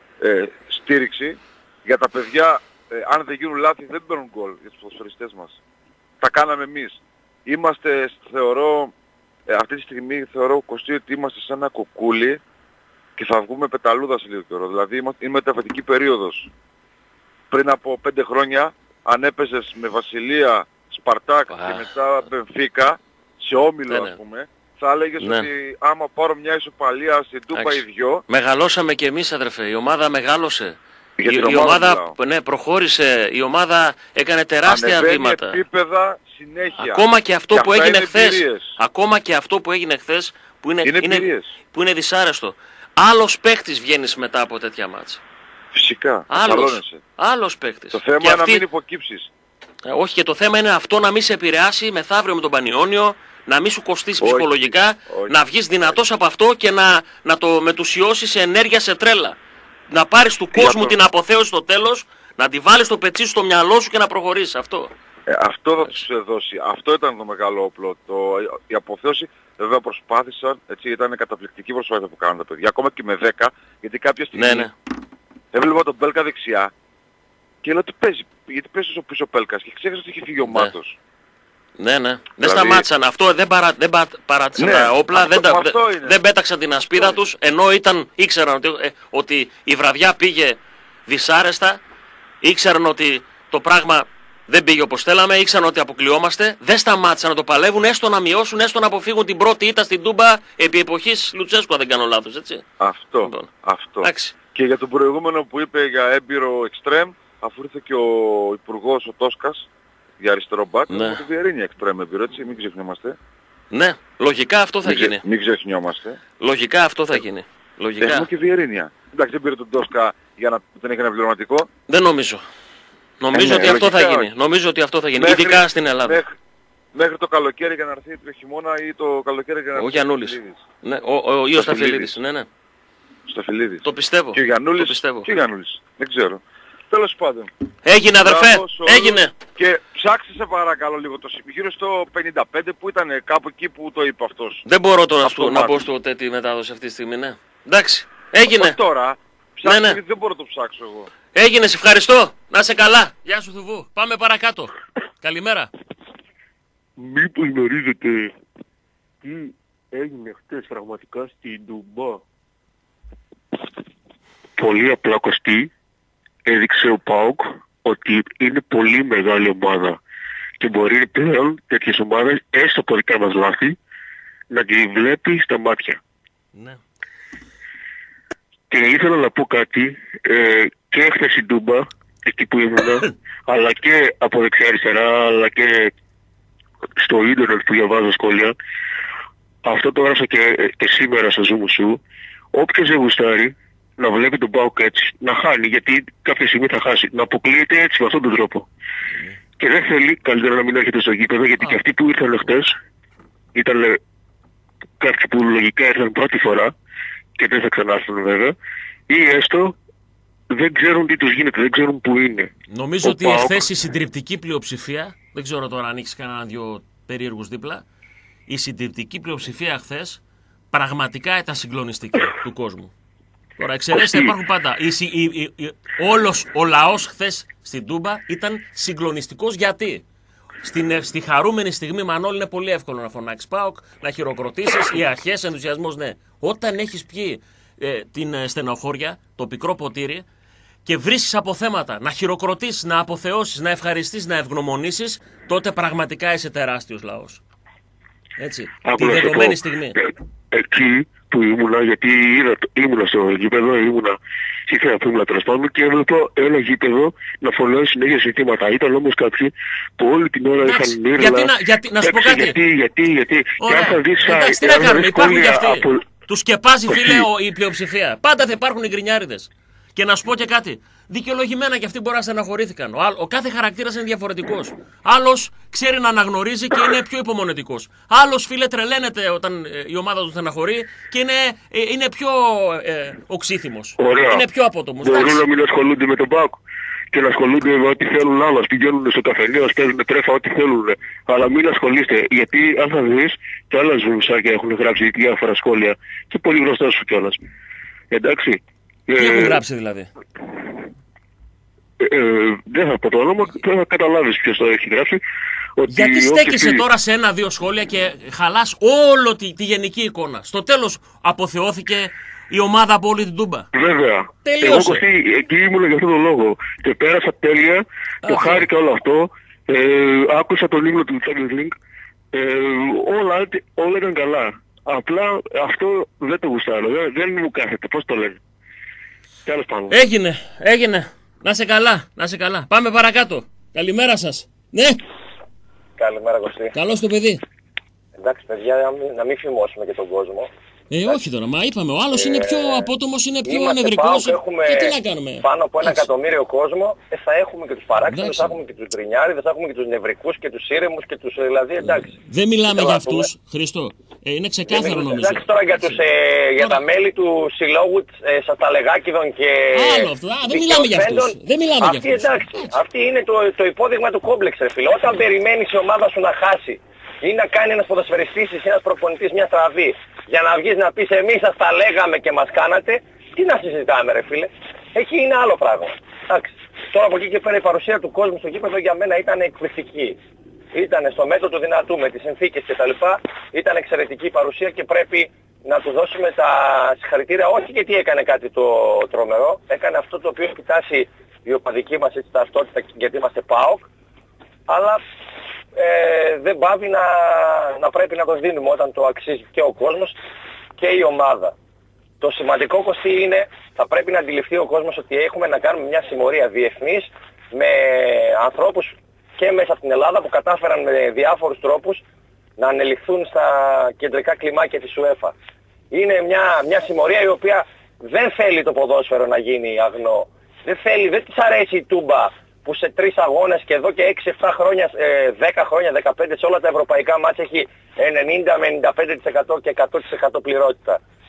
στήριξη. Για τα παιδιά, αν δεν γίνουν λάθη δεν παίρνουν γκολ για τους ποδοσφαιριστές μας. Τα κάναμε εμείς. Είμαστε, θεωρώ, αυτή τη στιγμή θεωρώ Κωστή ότι είμαστε σαν ένα κουκούλι και θα βγούμε πεταλούδα σε λίγο καιρό. Δηλαδή είναι μεταβατική περίοδος. Πριν από 5 χρόνια αν έπαιζες με Βασιλεία, Σπαρτάκ και μετά Μπενφίκα, σε όμιλο ας πούμε, θα έλεγες ότι άμα πάρω μια ισοπαλία στην Τούμπα ή δυο... Μεγαλώσαμε κι εμείς, αδερφέ, η ομάδα μεγάλωσε. Η ομάδα προχώρησε, η ομάδα έκανε τεράστια βήματα. Επίπεδα συνέχεια. Ακόμα και αυτό που έγινε χθες. Ακόμα και αυτό που έγινε χθες που είναι δυσάρεστο. Άλλος παίχτης βγαίνεις μετά από τέτοια μάτσα. Φυσικά. Άλλος παίχτης. Το θέμα είναι να μην υποκύψεις. Όχι, και το θέμα είναι αυτό να μην σε επηρεάσει μεθαύριο με τον Πανιόνιο, να μην σου κοστίσει ψυχολογικά, να βγεις δυνατός από αυτό και να το μετουσιώσεις σε ενέργεια, σε τρέλα. Να πάρεις του κόσμου την αποθέωση στο τέλος, να τη βάλεις στο πετσί σου στο μυαλό σου και να προχωρήσεις. Αυτό. Αυτό θα τους δώσει. Αυτό ήταν το μεγάλο όπλο. Η αποθέωση βέβαια προσπάθησαν, έτσι, ήταν καταπληκτική προσπάθεια που κάνουν τα παιδιά, ακόμα και με 10, γιατί κάποια στιγμή έβλεπα τον Πέλκα δεξιά και λέω τι παίζει, γιατί παίζει στο πίσω Πέλκας και ξέχασα ότι είχε φύγει ο Μάτος. Ναι. Δεν σταμάτησαν. Αυτό δεν παράτησαν τα όπλα, δεν πέταξαν την ασπίδα τους, ενώ ήξεραν ότι η βραδιά πήγε δυσάρεστα, ήξεραν ότι το πράγμα δεν πήγε όπως θέλαμε, ήξεραν ότι αποκλειόμαστε, δεν σταμάτησαν να το παλεύουν, έστω να μειώσουν, έστω να αποφύγουν την πρώτη ήττα στην Τούμπα επί εποχής Λουτσέσκου, αν δεν κάνω λάθος, έτσι. Αυτό. Και για τον προηγούμενο που είπε για έμπειρο εξτρέμ, αφού ήρθε και ο υπουργός ο Τόσκας, για αριστερό μπακ, με τη Βιερίνια εξτρέμ έμπειρο, έτσι, μην ξεχνιόμαστε. Ναι, λογικά αυτό θα γίνει. Μην ξεχνιόμαστε. Λογικά αυτό θα γίνει. Έχουμε και Βιερίνια. Εντάξει, δεν πήρε τον Τόσκα για να δεν έχει ένα πληρωματικό. Δεν νομίζω. Νομίζω ότι αυτό θα γίνει. Νομίζω ότι αυτό θα γίνει. Ειδικά στην Ελλάδα. Μέχρι το καλοκαίρι για να έρθει το χειμώνα ή το καλοκαίρι για να έρθει. Ο Γιαννούλης. Ναι, ο Σταφυλίδης. Ναι. Σταφυλίδης. Το πιστεύω. Και ο Γιαννούλης. Και ο Γιαννούλης. Δεν ξέρω. Τέλος πάντων. Έγινε, αδερφέ. Έγινε. Και ψάξει σε παρακαλώ λίγο το σημείο. Γύρω στο 55 που ήταν κάπου εκεί που το είπε αυτός. Δεν μπορώ τώρα να πω στο τέτοιο μετάδοση αυτή τη στιγμή, ναι. Εντάξει, έγινε. Όχι τώρα. Ψάξε, ναι. Δεν μπορώ να το ψάξω εγώ. Έγινε, σε ευχαριστώ. Να είσαι καλά. Γεια σου Θουβού. Πάμε παρακάτω. Καλημέρα. Μήπως γνωρίζετε τι έγινε χτες πραγματικά στην Ντουμπά? Πολύ απλά, Κωστή, έδειξε ο ΠΑΟΚ ότι είναι πολύ μεγάλη ομάδα και μπορεί πλέον τέτοιες ομάδες, έστω από δικά μας λάθη, να τη βλέπει στα μάτια. Ναι. Και ήθελα να πω κάτι και χθες στην Ντούμπα, εκεί που ήμουν, αλλά και από δεξιά αριστερά, αλλά και στο ίντερνετ που διαβάζω σχόλια. Αυτό το έγραψα και σήμερα στο Zoom σου. Όποιος δεν γουστάρει να βλέπει τον ΠΑΟΚ έτσι, να χάνει, γιατί κάποια στιγμή θα χάσει, να αποκλείεται έτσι με αυτόν τον τρόπο. Και δεν θέλει, καλύτερα να μην έρχεται στο γήπεδο, γιατί και αυτοί που ήρθαν χτες ήταν κάποιοι που λογικά ήρθαν πρώτη φορά και δεν θα ξανάρθουν βέβαια, ή έστω δεν ξέρουν τι τους γίνεται, δεν ξέρουν που είναι. Νομίζω ότι εχθές η συντριπτική πλειοψηφία, δεν ξέρω τώρα αν έχεις κανένα δυο περίεργους δίπλα, η συντριπτική πλειοψηφία χθες πραγματικά ήταν συγκλονιστική του κόσμου. Τώρα εξαιρέσεις υπάρχουν πάντα. Όλος ο λαός χθες στην Τούμπα ήταν συγκλονιστικός. Γιατί? Στη χαρούμενη στιγμή, Μανώλη, είναι πολύ εύκολο να φωνάξεις ΠΑΟΚ, να χειροκροτήσεις, οι αρχές, ενθουσιασμός, ναι. Όταν έχεις πιει την στενοχώρια, το πικρό ποτήρι, και βρίσκεις αποθέματα να χειροκροτήσεις, να αποθεώσεις, να ευχαριστήσεις, να ευγνωμονήσεις, τότε πραγματικά είσαι τεράστιος λαός. Έτσι, τη δεδομένη στιγμή. Εκεί που ήμουνα, γιατί ήμουνα στο γήπεδο, ήμουνα στη θέα που ήμουνα τέλος πάντων και έβλεπα ένα γήπεδο να φωνάζει συνέχεια ζητήματα. Ήταν όμως κάποιοι που όλη την ώρα είχαν μύρλα. Να σου πω κάτι. Γιατί. Ωραία. Και αν θα δεις, εντάξει, τι να κάνουμε, υπάρχουν και αυτοί. Τους σκεπάζει, φίλε, η πλειοψηφία. Πάντα θα υπάρχουν οι γκρινιάριδες. Και να σου πω και κάτι. Δικαιολογημένα και αυτοί μπορεί να στεναχωρήθηκαν. Ο κάθε χαρακτήρας είναι διαφορετικός. Άλλος ξέρει να αναγνωρίζει και είναι πιο υπομονετικός. Άλλος, φίλε, τρελαίνεται όταν η ομάδα του στεναχωρεί και είναι πιο οξύθυμος. Είναι πιο απότομος. Μπορούν να μην ασχολούνται με τον ΠΑΟΚ και να ασχολούνται με ό,τι θέλουν άλλα. Πηγαίνουν στο καφενείο, παίζουν τρέφα, ό,τι θέλουν. Αλλά μην ασχολείστε. Γιατί αν θα δεις και άλλα ζουμισάκια έχουν γράψει διάφορα σχόλια και πολύ γνωστά σου κιόλας. Εντάξει. Τι έχουν γράψει δηλαδή? Δεν θα πω το όνομα, θα καταλάβεις ποιος το έχει γράψει. Ότι γιατί στέκεσαι τώρα σε ένα-δύο σχόλια και χαλάς όλη τη γενική εικόνα. Στο τέλος αποθεώθηκε η ομάδα από όλη την Τούμπα. Βέβαια. Τελείωσε. Εγώ Κωστή, εκεί ήμουν για αυτόν τον λόγο. Και πέρασα τέλεια, το χάρηκα όλο αυτό. Άκουσα τον ύμνο του Champions League. Όλα ήταν καλά. Απλά αυτό δεν το γουστάρω. Δεν μου κάθεται. Πώς το λένε? Τέλος πάντων. Έγινε. Να σε καλά. Πάμε παρακάτω. Καλημέρα σας. Ναι. Καλημέρα, Κωστή. Καλώς το παιδί. Εντάξει, παιδιά, να μην φημώσουμε και τον κόσμο. Όχι τώρα, μα είπαμε, ο άλλος είναι πιο απότομος, είναι πιο νευρικός. Και τι να κάνουμε? Πάνω από 1 εκατομμύριο κόσμο, θα έχουμε και τους παράξενους, θα έχουμε και τους γκρινιάριδες, θα έχουμε και τους νευρικούς και τους ήρεμους και τους, δηλαδή, εντάξει. Δεν μιλάμε για αυτούς, Χριστό. Είναι ξεκάθαρο νομίζω. Εντάξει, τώρα για τα μέλη του συλλόγου Σαταλεγάκηδων και... Άλλο αυτό, δεν μιλάμε για αυτούς. Αυτή είναι το υπόδειγμα του κόμπλεξ, ρε φίλε. Όταν περιμένεις η ομάδα σου να χάσει ή να κάνει ένας ποδοσφαιριστής ή ένας προπονητής μια στραβή για να βγεις να πεις εμείς σας τα λέγαμε και μας κάνατε, τι να συζητάμε, ρε φίλε? Εκεί είναι άλλο πράγμα. Εντάξει. Τώρα από εκεί και πέρα η παρουσία του κόσμου στο γήπεδο για μένα ήταν εκπληκτική. Ήταν στο μέτρο του δυνατού με τις συνθήκες κτλ. Ήταν εξαιρετική η παρουσία και πρέπει να του δώσουμε τα συγχαρητήρια, όχι γιατί έκανε κάτι το τρομερό, έκανε αυτό το οποίο κοιτάσει η οπαδική μας έτσι, ταυτότητα, γιατί είμαστε ΠΑΟΚ, αλλά δεν πάβει να πρέπει να το δίνουμε όταν το αξίζει και ο κόσμος και η ομάδα. Το σημαντικό, Κωστή, είναι θα πρέπει να αντιληφθεί ο κόσμος ότι έχουμε να κάνουμε μια συμμορία διεθνής με ανθρώπους και μέσα στην Ελλάδα που κατάφεραν με διάφορους τρόπους να ανελιχθούν στα κεντρικά κλιμάκια της UEFA. Είναι μια συμμορία η οποία δεν θέλει το ποδόσφαιρο να γίνει αγνό. Δεν της αρέσει η Τούμπα που σε 3 αγώνες και εδώ και 6-7 χρόνια, 10 χρόνια, 15 σε όλα τα ευρωπαϊκά μάτς έχει 90 με 95% και 100% πληρότητα.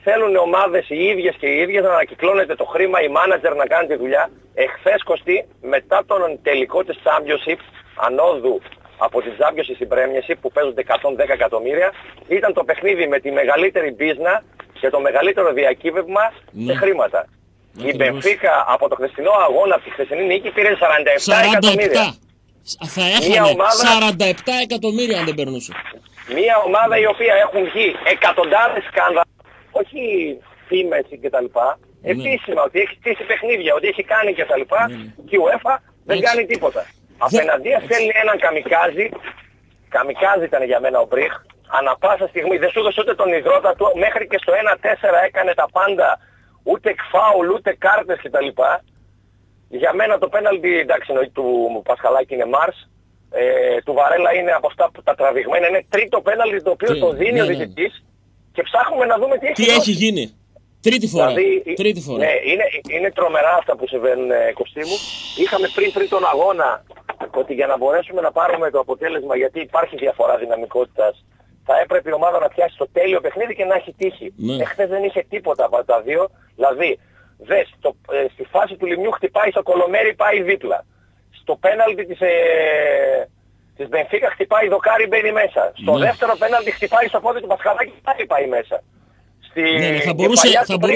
θέλουν ομάδες οι ίδιες και οι ίδιες να ανακυκλώνεται το χρήμα, οι μάνατζερ να κάνουν τη δουλειά. Εχθές, Κωστή, μετά τον τελικό της Championship, ανόδου από τη Championship στην Premiership που παίζονται 110 εκατομμύρια, ήταν το παιχνίδι με τη μεγαλύτερη μπίζνα και το μεγαλύτερο διακύβευμα σε χρήματα. Η Μπενφίκα από το χθεσινό αγώνα, από τη χθεσινή νίκη, πήρε 47 εκατομμύρια. Θα έχανε 47 εκατομμύρια αν δεν περνούσε. Μια ομάδα η οποία έχουν βγει εκατοντάδες σκάνδαλα, όχι φήμες κτλ. Επίσημα, ότι έχει στήσει παιχνίδια, ότι έχει κάνει κτλ. Και η UEFA δεν κάνει τίποτα. Απέναντίας θέλει έναν καμικάζι. Καμικάζι ήταν για μένα ο Μπριχ. Ανά πάσα στιγμή δεν σου έδωσε ούτε τον υδρότα του, μέχρι και στο 1-4 έκανε τα πάντα, ούτε φάουλ, ούτε κάρτες κτλ. Για μένα το πέναλτι, εντάξει, του Πασχαλάκη είναι Μάρς, του Βαρέλα είναι από αυτά που τα τραβηγμένα, είναι τρίτο πέναλτι το οποίο το δίνει ο διαιτητής και ψάχνουμε να δούμε τι έχει γίνει. Τρίτη φορά. Τρίτη φορά. Ναι, είναι τρομερά αυτά που συμβαίνουν, Κωστή μου. Είχαμε πριν τον αγώνα ότι για να μπορέσουμε να πάρουμε το αποτέλεσμα, γιατί υπάρχει διαφορά δυναμικότητας, θα έπρεπε η ομάδα να πιάσει το τέλειο παιχνίδι και να έχει τύχη. Εχθές δεν είχε τίποτα από τα δύο. Δηλαδή, δες, στη φάση του Λιμιού χτυπάει στο Κολομέρι, πάει δίπλα. Στο πέναλτι της Μπενφίκα χτυπάει δοκάρι, μπαίνει μέσα. Στο δεύτερο πέναλτι χτυπάει στο πόδι του Πασχαλάκη, πάει μέσα. Θα μπορούσε.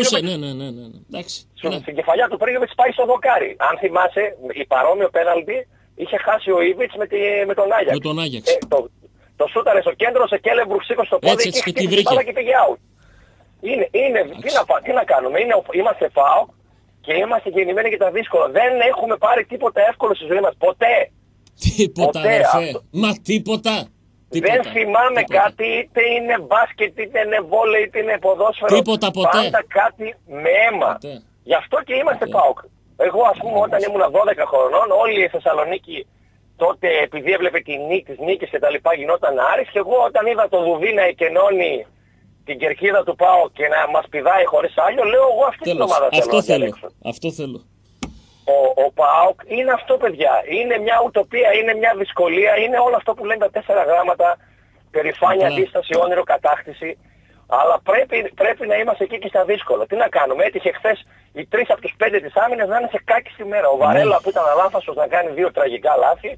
Στην κεφαλιά του Πρίγιοβιτς πάει στο δοκάρι. Αν θυμάσαι, η παρόμοιο πέναλτι είχε χάσει ο Ήβιτς με τον Άγιαξ. Το σούταρε στο κέντρο, σε Κέλεμπρουκ σήκωσε στο πόδι και χτύπησε την μπάλα και πήγε out. Τι να κάνουμε, είμαστε ΠΑΟΚ και είμαστε γεννημένοι για τα δύσκολα. Δεν έχουμε πάρει τίποτα εύκολο στη ζωή μας, ποτέ. Τίποτα, μα τίποτα. Δεν θυμάμαι κάτι, είτε είναι μπάσκετ, είτε είναι βόλεϊ, είτε είναι ποδόσφαιρο. Τίποτα, ποτέ. Πάντα κάτι με αίμα. Γι' αυτό και είμαστε ΠΑΟΚ. Εγώ ας πούμε όταν ήμουν 12 χρονών, όλη η Θεσσαλονίκη τότε επειδή έβλεπε τις νίκες και τα λοιπά γινόταν Άρης, και εγώ όταν είδα το Δουδί να εκενώνει την κερκίδα του ΠΑΟΚ και να μας πηδάει χωρίς άλλο, λέω εγώ αυτή την ομάδα θέλω. Αυτό θέλω. Ο ΠΑΟΚ είναι αυτό, παιδιά. Είναι μια ουτοπία, είναι μια δυσκολία, είναι όλο αυτό που λένε τα 4 γράμματα, περηφάνεια, αντίσταση, όνειρο, κατάκτηση. Αλλά πρέπει να είμαστε εκεί και στα δύσκολα. Τι να κάνουμε, έτυχε χθες οι 3 από τους 5 της άμυνας να είναι σε κάκιστη μέρα. Ο Βαρέλα που ήταν αλάφαστος να κάνει 2 τραγικά λάθη,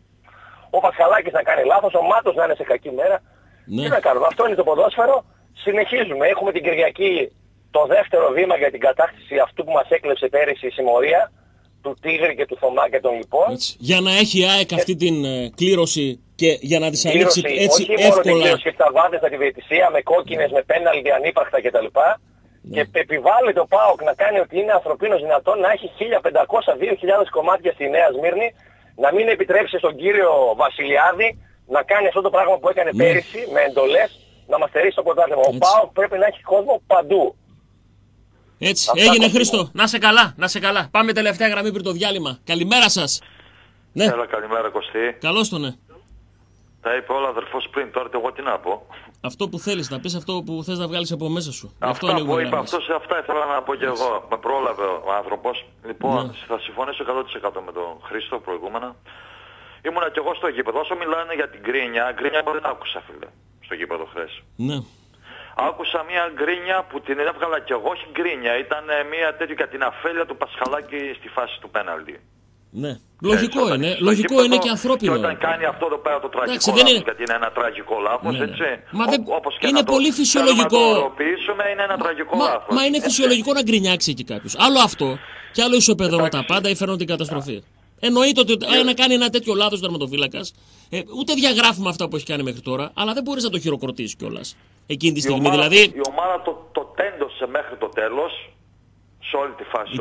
ο Πασχαλάκης να κάνει λάθος, ο Μάτος να είναι σε κακή μέρα. Τι να κάνουμε, αυτό είναι το ποδόσφαιρο. Συνεχίζουμε. Έχουμε την Κυριακή το δεύτερο βήμα για την κατάκτηση αυτού που μας έκλεψε πέρυσι η συμμορία του Τίγρη και του Θωμά και των λοιπών. Για να έχει η ΑΕΚ αυτή την κλήρωση και για να τις ανοίξει έτσι όχι εύκολα. Όχι μόνο την κλήρωση και τα βάδες στα τη διαιτησία με κόκκινες, με πέναλτι ανύπαρκτα κτλ. Και επιβάλλεται ο ΠΑΟΚ να κάνει ότι είναι ανθρωπίνος δυνατόν να έχει 1.500-2.000 κομμάτια στη Νέα Σμύρνη, να μην επιτρέψει στον κύριο Βασιλιάδη να κάνει αυτό το πράγμα που έκανε πέρυσι με εντολές, να μας στερήσει το πρωτάθλημα. Ο ΠΑΟΚ πρέπει να έχει κόσμο παντού. Έτσι, έγινε Χρήστο. Να σε καλά, να σε καλά. Πάμε τελευταία γραμμή πριν το διάλειμμα. Καλημέρα σας. Ναι. Έλα, καλημέρα Κωστή. Καλώς τον, ναι. Τα είπε όλα αδερφός πριν, τώρα εγώ τι να πω. Αυτό που θέλεις, να πεις αυτό που θες να βγάλεις από μέσα σου. Αυτά που είπα, αυτά ήθελα να πω και εγώ. Με πρόλαβε ο άνθρωπος. Λοιπόν, θα συμφωνήσω 100% με τον Χρήστο προηγούμενα. Ήμουνα κι εγώ στο γήπεδο. Όσο μιλάνε για την γκρίνια δεν άκουσα, φίλε, στο γήπεδο χθες. Ναι. Άκουσα μια γκρίνια που την έβγαλα κι εγώ, όχι γκρίνια, ήταν μια τέτοια για την αφέλεια του Πασχαλάκη στη φάση του πέναλτι. Ναι. Λογικό είναι, λογικό είναι και ανθρώπινο. Και όταν κάνει αυτό εδώ πέρα το τραγικό λάθος, γιατί είναι ένα τραγικό λάθος, έτσι. Μα όπως και είναι πολύ φυσιολογικό. Να το οροποιήσουμε, είναι ένα τραγικό λάθος. Μα είναι φυσιολογικό να γκρινιάξει εκεί κάποιος. Άλλο αυτό, και άλλο ισοπεδώνω τα πάντα ή φέρνω την καταστροφή. Εννοείται ότι να κάνει ένα τέτοιο λάθος τερματοφύλακας, ούτε διαγράφουμε αυτά που έχει κάνει μέχρι τώρα, αλλά δεν μπορείς να το χειροκροτήσεις κιόλας. Εκείνη τη στιγμή δηλαδή. Η ομάδα το τέντωσε μέχρι το τέλος, σε όλη τη φάση.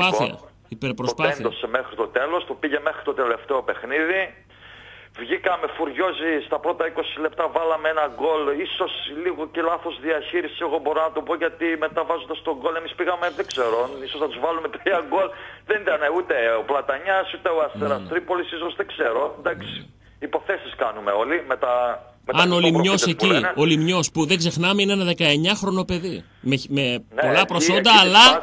Το τέντωσε μέχρι το τέλος, το πήγε μέχρι το τελευταίο παιχνίδι. Βγήκαμε φουριόζοι στα πρώτα 20 λεπτά, βάλαμε ένα γκολ. Ίσως λίγο και λάθος διαχείριση, εγώ μπορώ να το πω, γιατί μετά βάζοντας τον γκολ εμείς πήγαμε, δεν ξέρω, ίσως να τους βάλουμε 3 γκολ. Δεν ήταν ούτε ο Πλατανιάς, ούτε ο Αστέρας Τρίπολης, ίσως δεν ξέρω. Εντάξει, υποθέσεις κάνουμε όλοι με τα Αν ο Λιμνιός εκεί, ο Λιμνιός που δεν ξεχνάμε είναι ένα 19χρονο παιδί. Με πολλά προσόντα, αλλά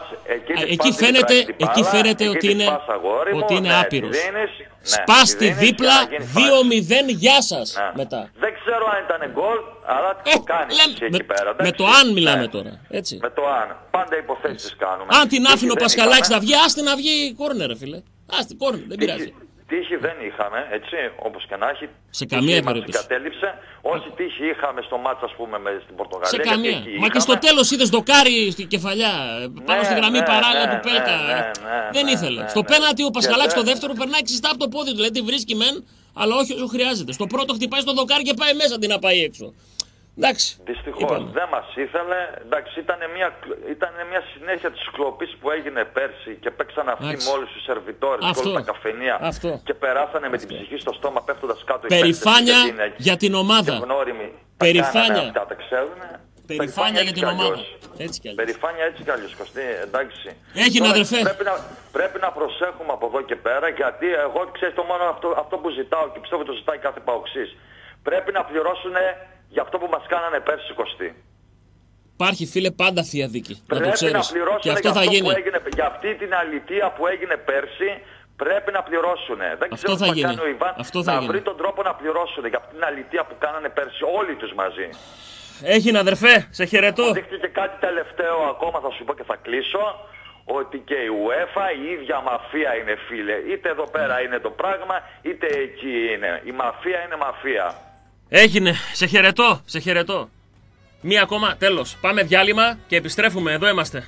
εκεί φαίνεται ότι είναι άπειρος. Σπάστη δίπλα, 2-0, γεια σας μετά. Δεν ξέρω αν ήταν γκολ, αλλά το κάνεις εκεί πέρα. Με το αν μιλάμε τώρα, έτσι. Με το αν. Πάντα υποθέσεις κάνουμε. Αν την άφηνε ο Πασχαλάκης να βγει, άστε να βγει κόρνερ, ρε φίλε. Άστε κόρνερ, δεν πειράζει. Τύχη δεν είχαμε, έτσι, όπως και να έχει. Σε καμία περίπτωση. Κατέληψε. Όση τύχη είχαμε στο μάτς, ας πούμε, στην Πορτογαλία. Σε καμία. Μα και στο τέλος είδες δοκάρι στην κεφαλιά. Πάνω στη γραμμή παράλληλα του Πέλκα. Δεν ήθελε. Στο πέναλτι ο Πασχαλάκης στο δεύτερο περνάει ξιστά από το πόδι του. Δηλαδή βρίσκει μεν, αλλά όχι όσο χρειάζεται. Στο πρώτο χτυπάει στο δοκάρι και πάει μέσα αντί να πάει έξω. Εντάξει. Δυστυχώς δεν μας ήθελε. Εντάξει, ήταν μια συνέχεια της κλοπής που έγινε πέρσι και παίξαν αυτοί με όλους τους σερβιτόρες και όλα τα καφενεία και περάσανε με την ψυχή στο στόμα πέφτοντας κάτω. Περηφάνεια για την ομάδα. Περηφάνεια. Αυτά τα ξέρουν. Περηφάνεια για την ομάδα. Έτσι κι αλλιώς. Περηφάνεια έτσι κι αλλιώς, Κωστή, εντάξει. Έγινε, αδερφέ. Πρέπει να προσέχουμε από εδώ και πέρα, γιατί εγώ ξέρεις το μόνο αυτό που ζητάω και πιστεύω το ζητάει κάθε παοξής. Πρέπει να πληρώσουν για αυτό που μας κάνανε πέρσι, Κωστή. Υπάρχει, φίλε, πάντα θεία δίκη. Πρέπει να πληρώσουν και αυτό θα γίνει. Για αυτή την αλητεία που έγινε πέρσι. Πρέπει να πληρώσουν. Δεν ξέρω τι θα κάνει ο Ιβάν να βρει τον τρόπο να πληρώσουν για αυτή την αλητεία που κάνανε πέρσι όλοι τους μαζί. Έγινε, αδερφέ, σε χαιρετώ. Δείχνει και κάτι τελευταίο ακόμα, θα σου πω και θα κλείσω. Ότι και η UEFA η ίδια μαφία είναι, φίλε. Είτε εδώ πέρα είναι το πράγμα, είτε εκεί είναι. Η μαφία είναι μαφία. Έγινε, σε χαιρετώ, σε χαιρετώ. Μία ακόμα, τέλος. Πάμε διάλειμμα και επιστρέφουμε. Εδώ είμαστε.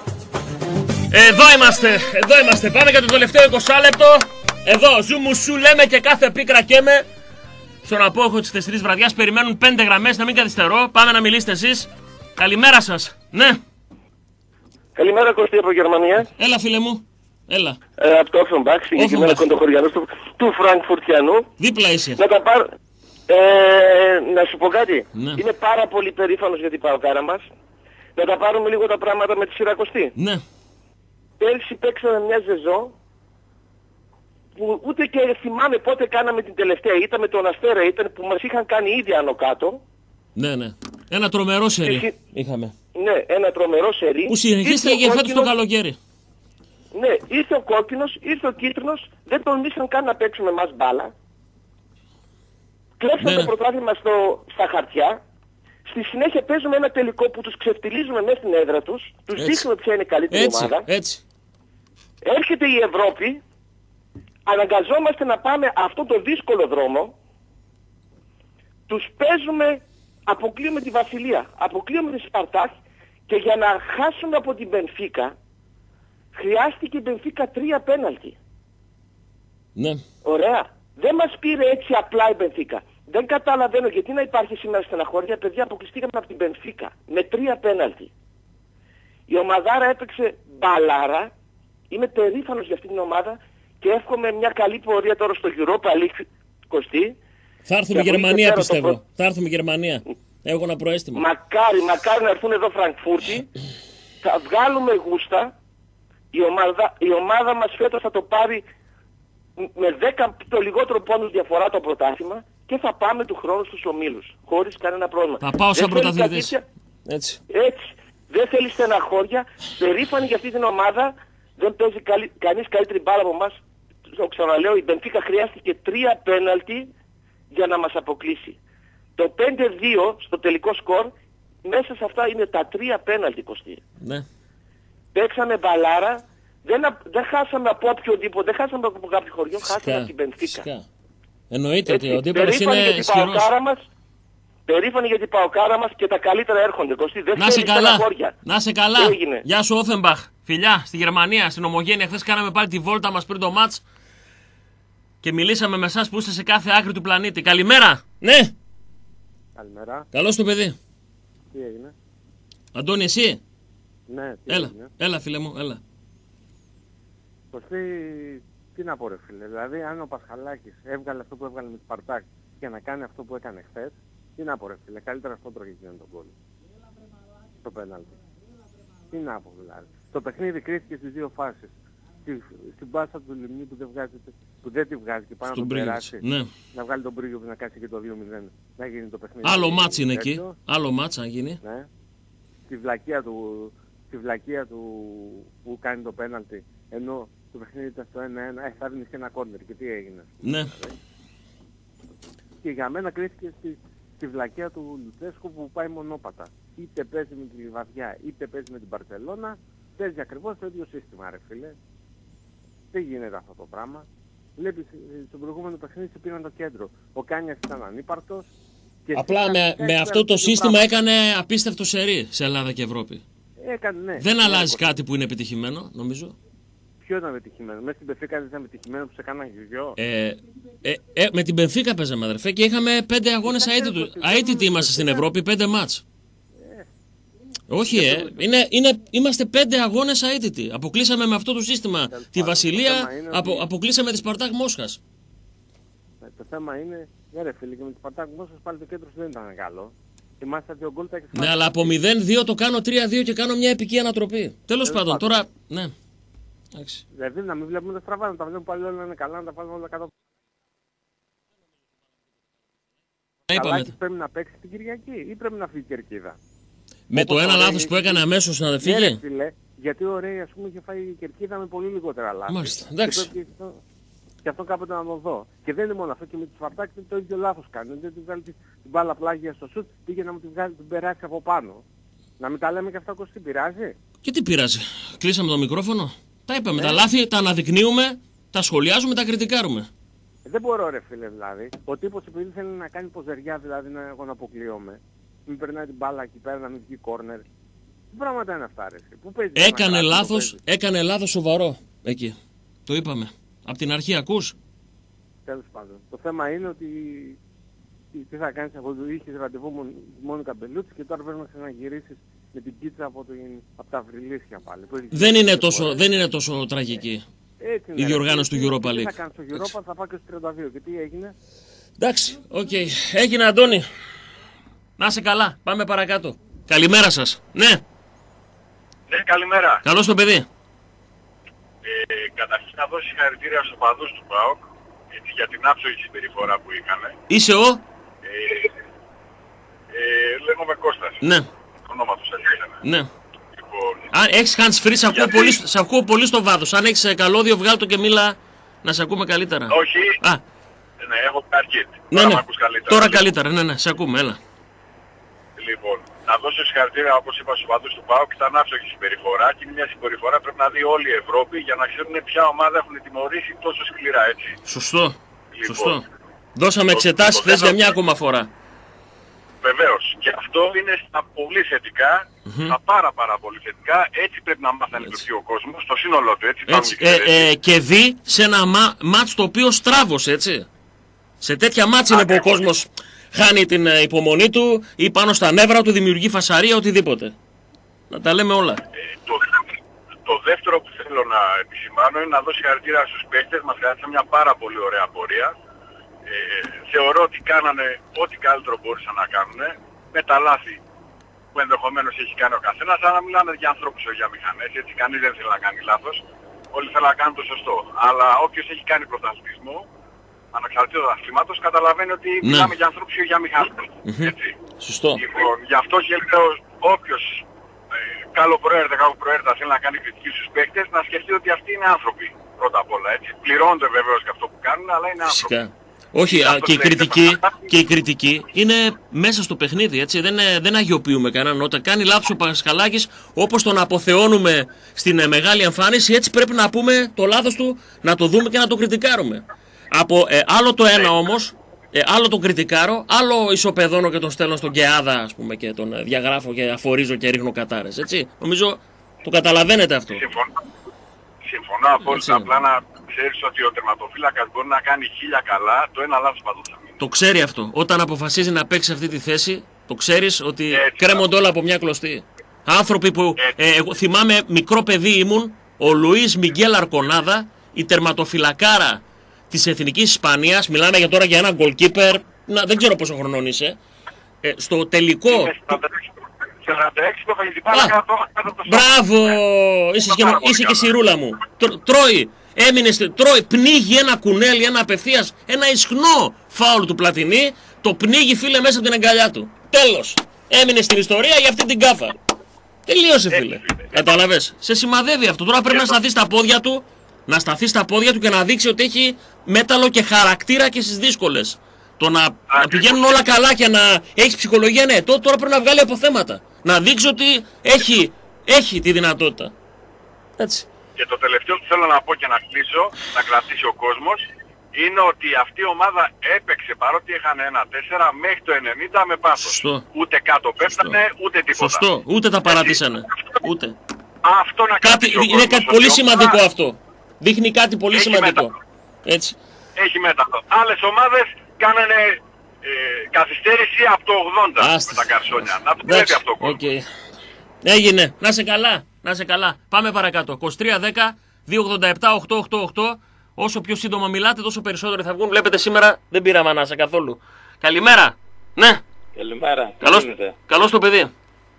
Εδώ είμαστε. Πάμε για το τελευταίο 20 λεπτό. Εδώ, ζουμουσού λέμε και κάθε πίκρα καίμε. Στον απόχο της 4ης βραδιάς περιμένουν 5 γραμμές, να μην καθυστερώ. Πάμε να μιλήσετε εσείς. Καλημέρα σας. Ναι. Καλημέρα, Κωστή, από Γερμανία. Έλα, φίλε μου. Έλα. Από το Offenbach, συγκεκριμένα κοντοχωριανός του Φραγκφουρτιανού. Δίπλα είσαι. Να τα πάρω. Να σου πω κάτι. Ναι. Είμαι πάρα πολύ περήφανος για την παοκάρα μας. Να τα πάρουμε λίγο τα πράγματα με τη Σιρακοστή. Ναι. Πέρσι παίξαμε μια ζεζό που ούτε και θυμάμαι πότε κάναμε την τελευταία. Ήταν με τον Αστέρα, ήταν που μας είχαν κάνει ήδη άνω κάτω. Ναι, ναι. Ένα τρομερό σερί είχαμε. Ναι, ένα τρομερό σερί. Που συνεχίστηκε και φέτος το καλοκαίρι. Ναι, ήρθε ο κόκκινος, ήρθε ο κίτρινος, δεν τολμήσαν καν να παίξουμε μας μπάλα. Κλέψαν το πρωτάθλημα στα χαρτιά. Στη συνέχεια παίζουμε ένα τελικό που τους ξεφτιλίζουμε μέσα στην έδρα τους. Τους δείχνουμε ποια είναι η καλύτερη ομάδα. Έτσι. Έρχεται η Ευρώπη. Αναγκαζόμαστε να πάμε αυτό το δύσκολο δρόμο. Τους παίζουμε, αποκλείουμε τη Βασιλεία, αποκλείουμε τη Σπαρτάχ και για να χάσουμε από την Μπενφίκα χρειάστηκε η Μπενφίκα 3 πέναλτι. Ναι. Ωραία. Δεν μας πήρε έτσι απλά η Μπενφίκα. Δεν καταλαβαίνω γιατί να υπάρχει σήμερα στεναχώρια. Παιδιά, αποκλειστήκαμε από την Μπενφίκα με 3 πέναλτι. Η ομαδάρα έπαιξε μπαλάρα. Είμαι περήφανος για αυτή την ομάδα και εύχομαι μια καλή πορεία τώρα στο Europa League, Κωστή. Θα έρθουμε Γερμανία, πιστεύω. Θα έρθουμε Γερμανία. Έχω ένα προαίσθημα. Μακάρι να έρθουν εδώ Φραγκφούρτη. Θα βγάλουμε γούστα. Η ομάδα μας φέτος θα το πάρει με 10 το λιγότερο πόντους διαφορά το πρωτάθλημα και θα πάμε του χρόνου στους ομίλους. Χωρίς κανένα πρόβλημα. Θα πάω σαν πρωταθλητής. Έτσι. Δεν θέλει στεναχώρια. Περήφανη για αυτή την ομάδα. Δεν παίζει κανείς καλύτερη μπάλα από εμάς. Το ξαναλέω, η Μπενφίκα χρειάστηκε 3 πέναλτι για να μας αποκλείσει. Το 5-2 στο τελικό σκορ, μέσα σε αυτά είναι τα 3 πέναλτι, Κωστή. Ναι. Παίξαμε μπαλάρα, δεν χάσαμε από οποιοδήποτε, δεν χάσαμε από κάποιο χωριό, χάσαμε από την Μπενφίκα. Εννοείται ότι ο αντίπαλος είναι ισχυρός. Περήφανοι για την παοκάρα μας και τα καλύτερα έρχονται, Κωστή. Δεν να σε καλά. Να σε καλά. Γεια σου, Offenbach. Φιλιά, στη Γερμανία, στην Ομογένεια. Χθες κάναμε πάλι τη βόλτα μας πριν το μάτς και μιλήσαμε με εσάς που είστε σε κάθε άκρη του πλανήτη. Καλημέρα. Ναι. Καλημέρα. Καλώς το παιδί. Τι έγινε? Αντώνη, εσύ? Ναι, τι έλα. έγινε? Έλα, φίλε μου, έλα. Κωστή, τι να πω ρε φίλε. Δηλαδή, αν ο Πασχαλάκης έβγαλε αυτό που έβγαλε με τη Σπαρτάκ και να κάνει αυτό που έκανε χθες, τι να πω ρε φίλε. Καλύτερα αυτό τρώγε και τον γκολ. Το πέναλτι. Τι να πω δηλαδή. Το παιχνίδι κρίθηκε στις δύο φάσεις. στην πάσα του Λιμνή που δεν τη βγάζει και πάει να τον περάσει. Ναι. Να βγάλει τον Πρίγιο να κάτσει και το 2-0. Να γίνει το παιχνίδι. Άλλο μάτς είναι εκεί. Άλλο μάτς αν γίνει. Ναι. Στη βλακεία του που κάνει το πέναλτι. Ενώ το παιχνίδι ήταν στο 1-1, θα δίνεις και ένα κόρνερ. Και τι έγινε. Ναι. Και για μένα κρίθηκε στη βλακεία του Λουτσέσκου που πάει μονόπατα. Είτε παίζει με τη Λιβαδιά, είτε παίζει με την Μπαρσελόνα. Παίζει ακριβώς το ίδιο σύστημα, ρε φίλε. Δεν γίνεται αυτό το πράγμα. Βλέπεις, στο προηγούμενο παιχνίδι σε πήραν το κέντρο. Ο Κάνιας ήταν ανύπαρκτος. Απλά με αυτό το σύστημα έκανε απίστευτο σερί σε Ελλάδα και Ευρώπη. Ναι. Δεν αλλάζει κάτι που είναι επιτυχημένο, νομίζω. Ποιο ήταν επιτυχημένο? Μέσα στην Μπενφίκα δεν ήταν επιτυχημένο που σε έκαναν γιο. Με την Μπενφίκα παίζαμε, αδερφέ, και είχαμε 5 αγώνες αίτητοι είμαστε στην Ευρώπη, 5 μάτς. Όχι, είμαστε 5 αγώνες αίτητοι. Αποκλείσαμε με αυτό το σύστημα τη Βασιλεία, αποκλείσαμε τη Σπαρτάκ Μόσχας. Το θέμα είναι, ρε φίλε, και με τη Σπαρτάκ Μόσχας πάλι το κέντρο δεν ήταν καλό. Ναι, αλλά από 0-2 το κάνω 3-2 και κάνω μια επική ανατροπή. Τέλος πάντων, τώρα, ναι. Δηλαδή να μην βλέπουμε τα στραβά, να τα βλέπουμε πάλι όλα είναι καλά, να τα βάλουμε όλα κάτω. Καλάκης πρέπει να παίξει την Κυριακή ή πρέπει να φύγει η Κερκίδα? Με το ένα λάθος που έκανε αμέσως να δεν φύγει. Γιατί ο Ρέι, ας πούμε, είχε φάει η Κερκίδα με πολύ λιγότερα λάθη. Μάλιστα, εντάξει. Και αυτό κάποτε να το δω. Και δεν είναι μόνο αυτό, και με τη Σπαρτάκ το ίδιο λάθος κάνει. Δεν του βγάλει την μπάλα πλάγια στο σουτ, πήγε να μου την περάσει από πάνω. Να μην τα λέμε και αυτά, Κωστή, πειράζει? Και τι πειράζει? Κλείσαμε το μικρόφωνο. Τα είπαμε, τα λάθη τα αναδεικνύουμε, τα σχολιάζουμε, τα κριτικάρουμε. Δεν μπορώ, ρε φίλε, δηλαδή. Ο τύπος επειδή θέλει να κάνει ποζεριά, δηλαδή εγώ να αποκλείομαι. Μην περνάει την μπάλα εκεί πέρα, να μην βγει κόρνερ. Τι πράγματα είναι αυτά, ρε? Πού παίζει? Έκανε λάθος σοβαρό εκεί. Το είπαμε. Απ' την αρχή ακούς. Τέλος πάντων. Το θέμα είναι ότι τι θα κάνεις από το είχες ραντεβού μόνο Καμπελούτσι και τώρα πρέπει να ξαναγυρίσεις με την πίτσα από τα Βρυλίσια πάλι. Δεν είναι τόσο τραγική η διοργάνωση του Europa League. Τι θα κάνεις στο Europa, θα πάω και στο 32. Και τι έγινε? Εντάξει, οκ. Έγινε, Αντώνη. Να είσαι καλά. Πάμε παρακάτω. Καλημέρα σας. Ναι. Ναι, καλημέρα. Καλώς το παιδί. Καταρχήν να δώσει συγχαρητήρια στους οπαδούς του ΠΑΟΚ για την άψογη συμπεριφορά που είχανε. Είσαι ο? Λέγομαι Κώστας. Ναι. Ονόματος αρχίσανε. Ναι. Λοιπόν... Αν έχεις hands free, σε ακούω πολύ στο βάθος. Αν έχεις καλώδιο, βγάλ' το και μίλα να σε ακούμε καλύτερα. Όχι. Ναι, έχω καρκίτ. Ναι, ναι. Τώρα καλύτερα, ναι, σε ακούμε, έλα. Λοιπόν, να δώσω συγχαρητήρια, όπως είπα, στους οπαδούς του ΠΑΟΚ, ήταν άψογη συμπεριφορά και είναι μια συμπεριφορά πρέπει να δει όλη η Ευρώπη για να ξέρουν ποια ομάδα έχουν τιμωρήσει τόσο σκληρά, έτσι. Σωστό. Λοιπόν, σωστό. Δώσαμε εξετάσεις χθες για μια ακόμα φορά. Βεβαίως. Και αυτό είναι στα πολύ θετικά, στα πάρα πολύ θετικά. Έτσι πρέπει να μάθει να λειτουργεί ο κόσμος, στο σύνολό του, έτσι. Και δει σε ένα μάτς το οποίο στράβωσε, έτσι. Σε τέτοια μάτς είναι που ο κόσμος χάνει την υπομονή του ή πάνω στα νεύρα του, δημιουργεί φασαρία, οτιδήποτε. Να τα λέμε όλα. Το δεύτερο που θέλω να επισημάνω είναι να δώσει συγχαρητήρια στους παίκτες. Μας κράτησαν μια πάρα πολύ ωραία πορεία. Θεωρώ ότι κάνανε ό,τι καλύτερο μπορούσαν να κάνουν με τα λάθη που ενδεχομένως έχει κάνει ο καθένας, αλλά μιλάμε για ανθρώπους, όχι για μηχανές. Έτσι κανείς δεν θέλει να κάνει λάθος. Όλοι θέλουν να κάνουν το σωστό. Αλλά όποιος έχει κάνει πρωταθλητισμό, ανεξαρτήτως αθλήματος, καταλαβαίνει ότι μιλάμε για ανθρώπους και για μηχανές. Έτσι. Σωστό. Λοιπόν, γι' αυτό και λέω όποιος καλοπροαίρετα θέλει να κάνει κριτική στους παίκτες, να σκεφτεί ότι αυτοί είναι άνθρωποι πρώτα απ' όλα. Έτσι. Πληρώνονται βεβαίως και αυτό που κάνουν, αλλά είναι άνθρωποι. Φυσικά. Όχι, και η κριτική είναι μέσα στο παιχνίδι, έτσι. Δεν αγιοποιούμε κανέναν. Όταν κάνει λάθος ο Πασχαλάκης, όπως τον αποθεώνουμε στην μεγάλη εμφάνιση, έτσι πρέπει να πούμε το λάθος του, να το δούμε και να το κριτικάρουμε. Άλλο το ένα όμως, άλλο τον κριτικάρω, άλλο ισοπεδώνω και τον στέλνω στον Κεάδα, ας πούμε, και τον διαγράφω και αφορίζω και ρίχνω κατάρες, έτσι. Νομίζω το καταλαβαίνετε αυτό. Συμφωνώ απόλυτα, απλά να ξέρεις ότι ο τερματοφύλακας μπορεί να κάνει 1000 καλά, το ένα λάθος παντού θα μείνει. Το ξέρει αυτό. Όταν αποφασίζει να παίξει αυτή τη θέση, το ξέρεις ότι κρέμονται όλα από μια κλωστή. Άνθρωποι που, εγώ θυμάμαι μικρό παιδί ήμουν, ο Λουίς Μιγγέλ Αρκονάδα, η τερματοφυλακάρα της Εθνικής Ισπανίας, μιλάμε για τώρα για έναν goalkeeper, δεν ξέρω πόσο χρονών είσαι, στο τελικό... 46 το φαγητιπάρα κάτω. Μπράβο! Είσαι και σιρούλα μου. Τρώει. Τρώει, πνίγει ένα κουνέλι, ένα απευθείας, ένα ισχνό φάουλ του Πλατινί. Το πνίγει, φίλε, μέσα από την αγκαλιά του. Τέλος. Έμεινε στην ιστορία για αυτή την κάφα. Τελείωσε, φίλε. Κατάλαβες. Σε σημαδεύει αυτό. Τώρα πρέπει να σταθεί στα πόδια του. Να σταθεί στα πόδια του και να δείξει ότι έχει μέταλλο και χαρακτήρα και στις δύσκολες. Το να πηγαίνουν όλα καλά και να έχει ψυχολογία, ναι. Τώρα πρέπει να βγάλει αποθέματα. Να δείξει ότι έχει τη δυνατότητα. Έτσι. Και το τελευταίο που θέλω να πω και να κλείσω, να κρατήσει ο κόσμος, είναι ότι αυτή η ομάδα έπαιξε παρότι είχαν 1-4 μέχρι το 90 με πάθος. Σωστό. Ούτε κάτω πέφτανε, ούτε τίποτα. Σωστό, ούτε τα παρατήσανε. Ούτε. Αυτό να κρατήσει ο κόσμος. Είναι κάτι πολύ σημαντικό αυτό. Δείχνει κάτι πολύ σημαντικό. Έτσι. Έχει μέταλλο. Άλλες ομάδες κάνανε καθυστέρηση από το 80 με τα καρσόνια. Να το βλέπει αυτό ο κόσμος. Okay. Έγινε. Να σε καλά. Να σε καλά. Πάμε παρακάτω. 23-10-287-888. Όσο πιο σύντομα μιλάτε, τόσο περισσότεροι θα βγουν. Βλέπετε σήμερα δεν πήραμε ανάσα καθόλου. Καλημέρα. Ναι. Καλημέρα. Καλώς το παιδί.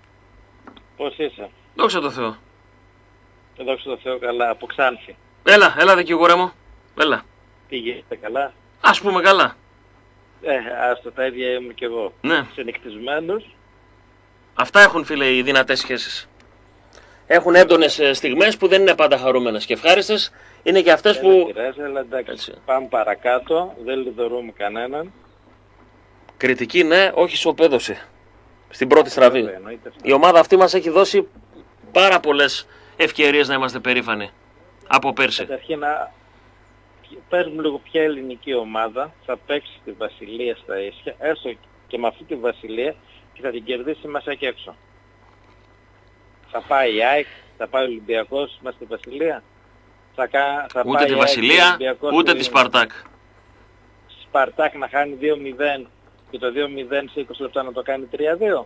Πώς είσαι? Δόξα τω Θεώ. Δόξα τω Θεώ, καλά. Από Ξάνθη. Έλα δικηγόρε μου. Έλα. Πήγαινε καλά? Ας πούμε καλά. Άστο, τα ίδια είμαι κι εγώ. Ναι. Συνεκτισμένος. Αυτά έχουν, φίλε, οι δυνατές σχέσεις. Έχουν έντονες στιγμές που δεν είναι πάντα χαρούμενες και ευχάριστες. Είναι και αυτές που... Δεν πειράζει, αλλά εντάξει, έτσι. Πάμε παρακάτω, δεν λιδωρούμε κανέναν. Κριτική, ναι, όχι ισοπαίδωση. Στην πρώτη στραβή. Η ομάδα αυτή μας έχει δώσει πάρα πολλές ευκαιρίες να είμαστε περήφανοι από πέρσι. Καταρχήν να παίρνουμε λίγο ποια ελληνική ομάδα θα παίξει στη Βασιλεία στα ίσια, έστω και με αυτή τη Βασιλεία, και θα την κερδίσει μέσα και έξω. Θα πάει η ΑΕΚ, θα πάει ο Ολυμπιακός μέσα στη Βασιλεία. Θα ούτε πάει τη Βασιλεία, ούτε τη Σπαρτάκ. Σπαρτάκ να χάνει 2-0 και το 2-0 σε 20 λεπτά να το κάνει 3-2.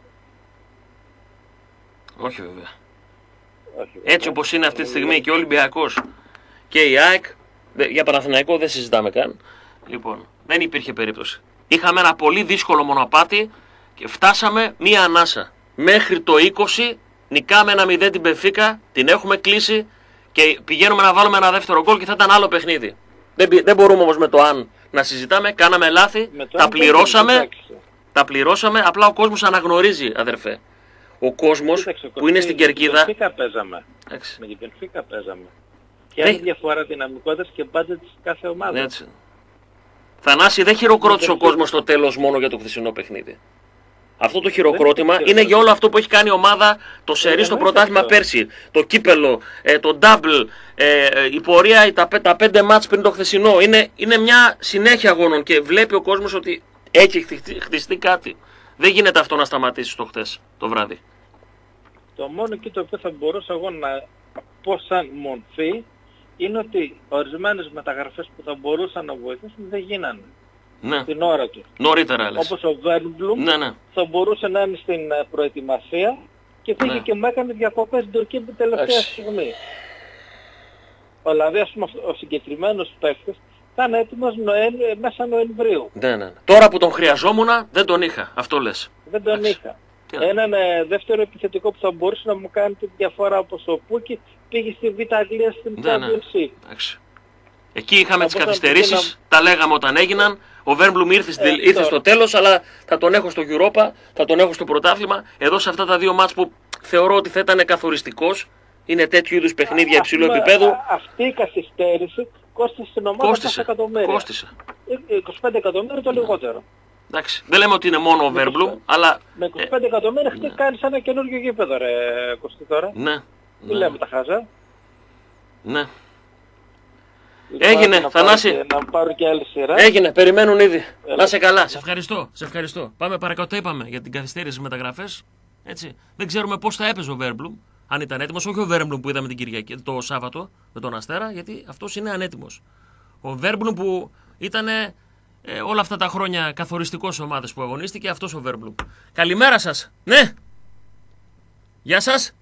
Όχι βέβαια. Έτσι όπως είναι αυτή τη στιγμή και ο Ολυμπιακός και η ΑΕΚ, για Παναθηναϊκό δεν συζητάμε καν. Λοιπόν, δεν υπήρχε περίπτωση. Είχαμε ένα πολύ δύσκολο μονοπάτι και φτάσαμε μία ανάσα. Μέχρι το 20 νικάμε 1-0 την Μπενφίκα, την έχουμε κλείσει και πηγαίνουμε να βάλουμε ένα δεύτερο γκολ και θα ήταν άλλο παιχνίδι. Δεν μπορούμε όμως με το αν να συζητάμε, κάναμε λάθη, τα πληρώσαμε, απλά ο κόσμος αναγνωρίζει, αδερφέ. Ο κόσμος που είναι στην κερκίδα... Με την Μπενφίκα παίζαμε. Και άλλη διαφορά δυναμικότητας και μπάτζετ της κάθε ομάδα. Έτσι. Θανάση, δεν χειροκρότησε ο κόσμος στο τέλος μόνο για το χθεσινό παιχνίδι. Αυτό το χειροκρότημα είναι για όλο αυτό που έχει κάνει η ομάδα, το σερί στο πρωτάθλημα πέρσι, το κύπελο, το double, η πορεία, τα 5 μάτς πριν το χθεσινό. Είναι μια συνέχεια αγώνων και βλέπει ο κόσμος ότι έχει χτιστεί κάτι. Δεν γίνεται αυτό να σταματήσει το χτες το βράδυ. Το μόνο εκεί το οποίο θα μπορούσα εγώ να πω σαν μορφή είναι ότι ορισμένες μεταγραφές που θα μπορούσαν να βοηθήσουν δεν γίνανε. Ναι. Την ώρα του. Νωρίτερα λες. Όπως ο Βέρμπλουμ θα μπορούσε να είναι στην προετοιμασία και πήγε και μου έκανε διακοπές στην Τουρκία την τελευταία στιγμή. Δηλαδή ας πούμε ο συγκεκριμένος παίκτης θα είναι έτοιμος μέσα Νοεμβρίου. Ναι. Τώρα που τον χρειαζόμουν δεν τον είχα. Αυτό λες. Δεν τον είχα. Έναν δεύτερο επιθετικό που θα μπορούσε να μου κάνει τη διαφορά όπως ο Πούκι πήγε στη Β' Αγγλία στην Champions League. Εκεί είχαμε τις καθυστερήσεις, τα λέγαμε όταν έγιναν. Ο Βέρμπλουμ ήρθε στο τέλος, αλλά θα τον έχω στο Europa, θα τον έχω στο πρωτάθλημα. Εδώ σε αυτά τα δύο μάτς που θεωρώ ότι θα ήταν καθοριστικός, είναι τέτοιου είδους παιχνίδια υψηλού επίπεδου. Αυτή η καθυστέρηση κόστησε στην ομάδα 20 εκατομμύρια. Κόστησε. 25 εκατομμύρια το λιγότερο. Εντάξει, δεν λέμε ότι είναι μόνο ο Βέρμπλουμ, αλλά... Με 25 εκατομμύρια χτες κάνεις ένα καινούργιο γήπεδο ρε Κωστή τώρα. Ναι. Τι λέμε τα χάζα. Ναι. Έγινε, Θανάση. Να πάρω και άλλη σειρά. Έγινε, περιμένουν ήδη. Να σε καλά. Σε ευχαριστώ. Πάμε παρακάτω, είπαμε για την καθυστέρηση στις μεταγραφές. Έτσι. Δεν ξέρουμε πώς θα έπαιζε ο Βέρμπλουμ, αν ήταν έτοιμος. Όχι ο Βέρμπλουμ που είδαμε την Κυριακή, το Σάββατο με τον Αστέρα, γιατί αυτός είναι ανέτοιμος. Ο Βέρμπλουμ που ήταν όλα αυτά τα χρόνια καθοριστικός ομάδες που αγωνίστηκε, αυτός ο Βέρμπλουμ. Καλημέρα σας. Ναι. Γεια σας.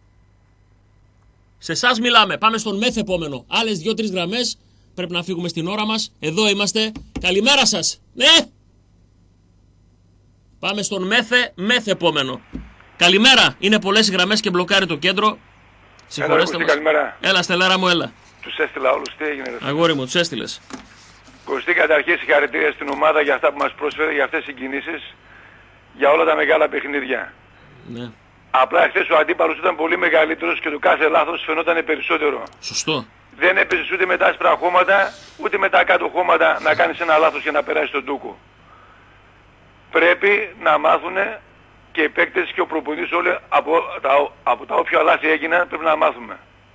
Σε εσάς μιλάμε. Πάμε στον μεθεπόμενο. Άλλες 2-3 γραμμές. Πρέπει να φύγουμε στην ώρα μας. Εδώ είμαστε. Καλημέρα σας. Ναι. Πάμε στον μεθεπόμενο. Καλημέρα. Είναι πολλές οι γραμμές και μπλοκάρει το κέντρο. Συγχωρέστε μας. Καλημέρα. Έλα, Στελάρα μου, έλα. Τους έστειλα όλους, τι έγινε? Αγόρι μου, τους έστειλες. Κωστή, καταρχήν συγχαρητήρια στην ομάδα για αυτά που μας πρόσφερε, για αυτές τις συγκινήσεις, για όλα τα μεγάλα παιχνίδια. Ναι. Απλά χθες ο αντίπαλος ήταν πολύ μεγαλύτερος και το κάθε λάθος φαινόταν περισσότερο. Σωστό. Δεν έπαιζες ούτε με τα άσπρα χώματα, ούτε με τα κάτω χώματα να κάνεις ένα λάθος και να περάσεις τον ντούκο. Πρέπει να μάθουν και οι παίκτες και ο προπονητής όλοι από τα όποια λάθη έγιναν, πρέπει να μάθουμε.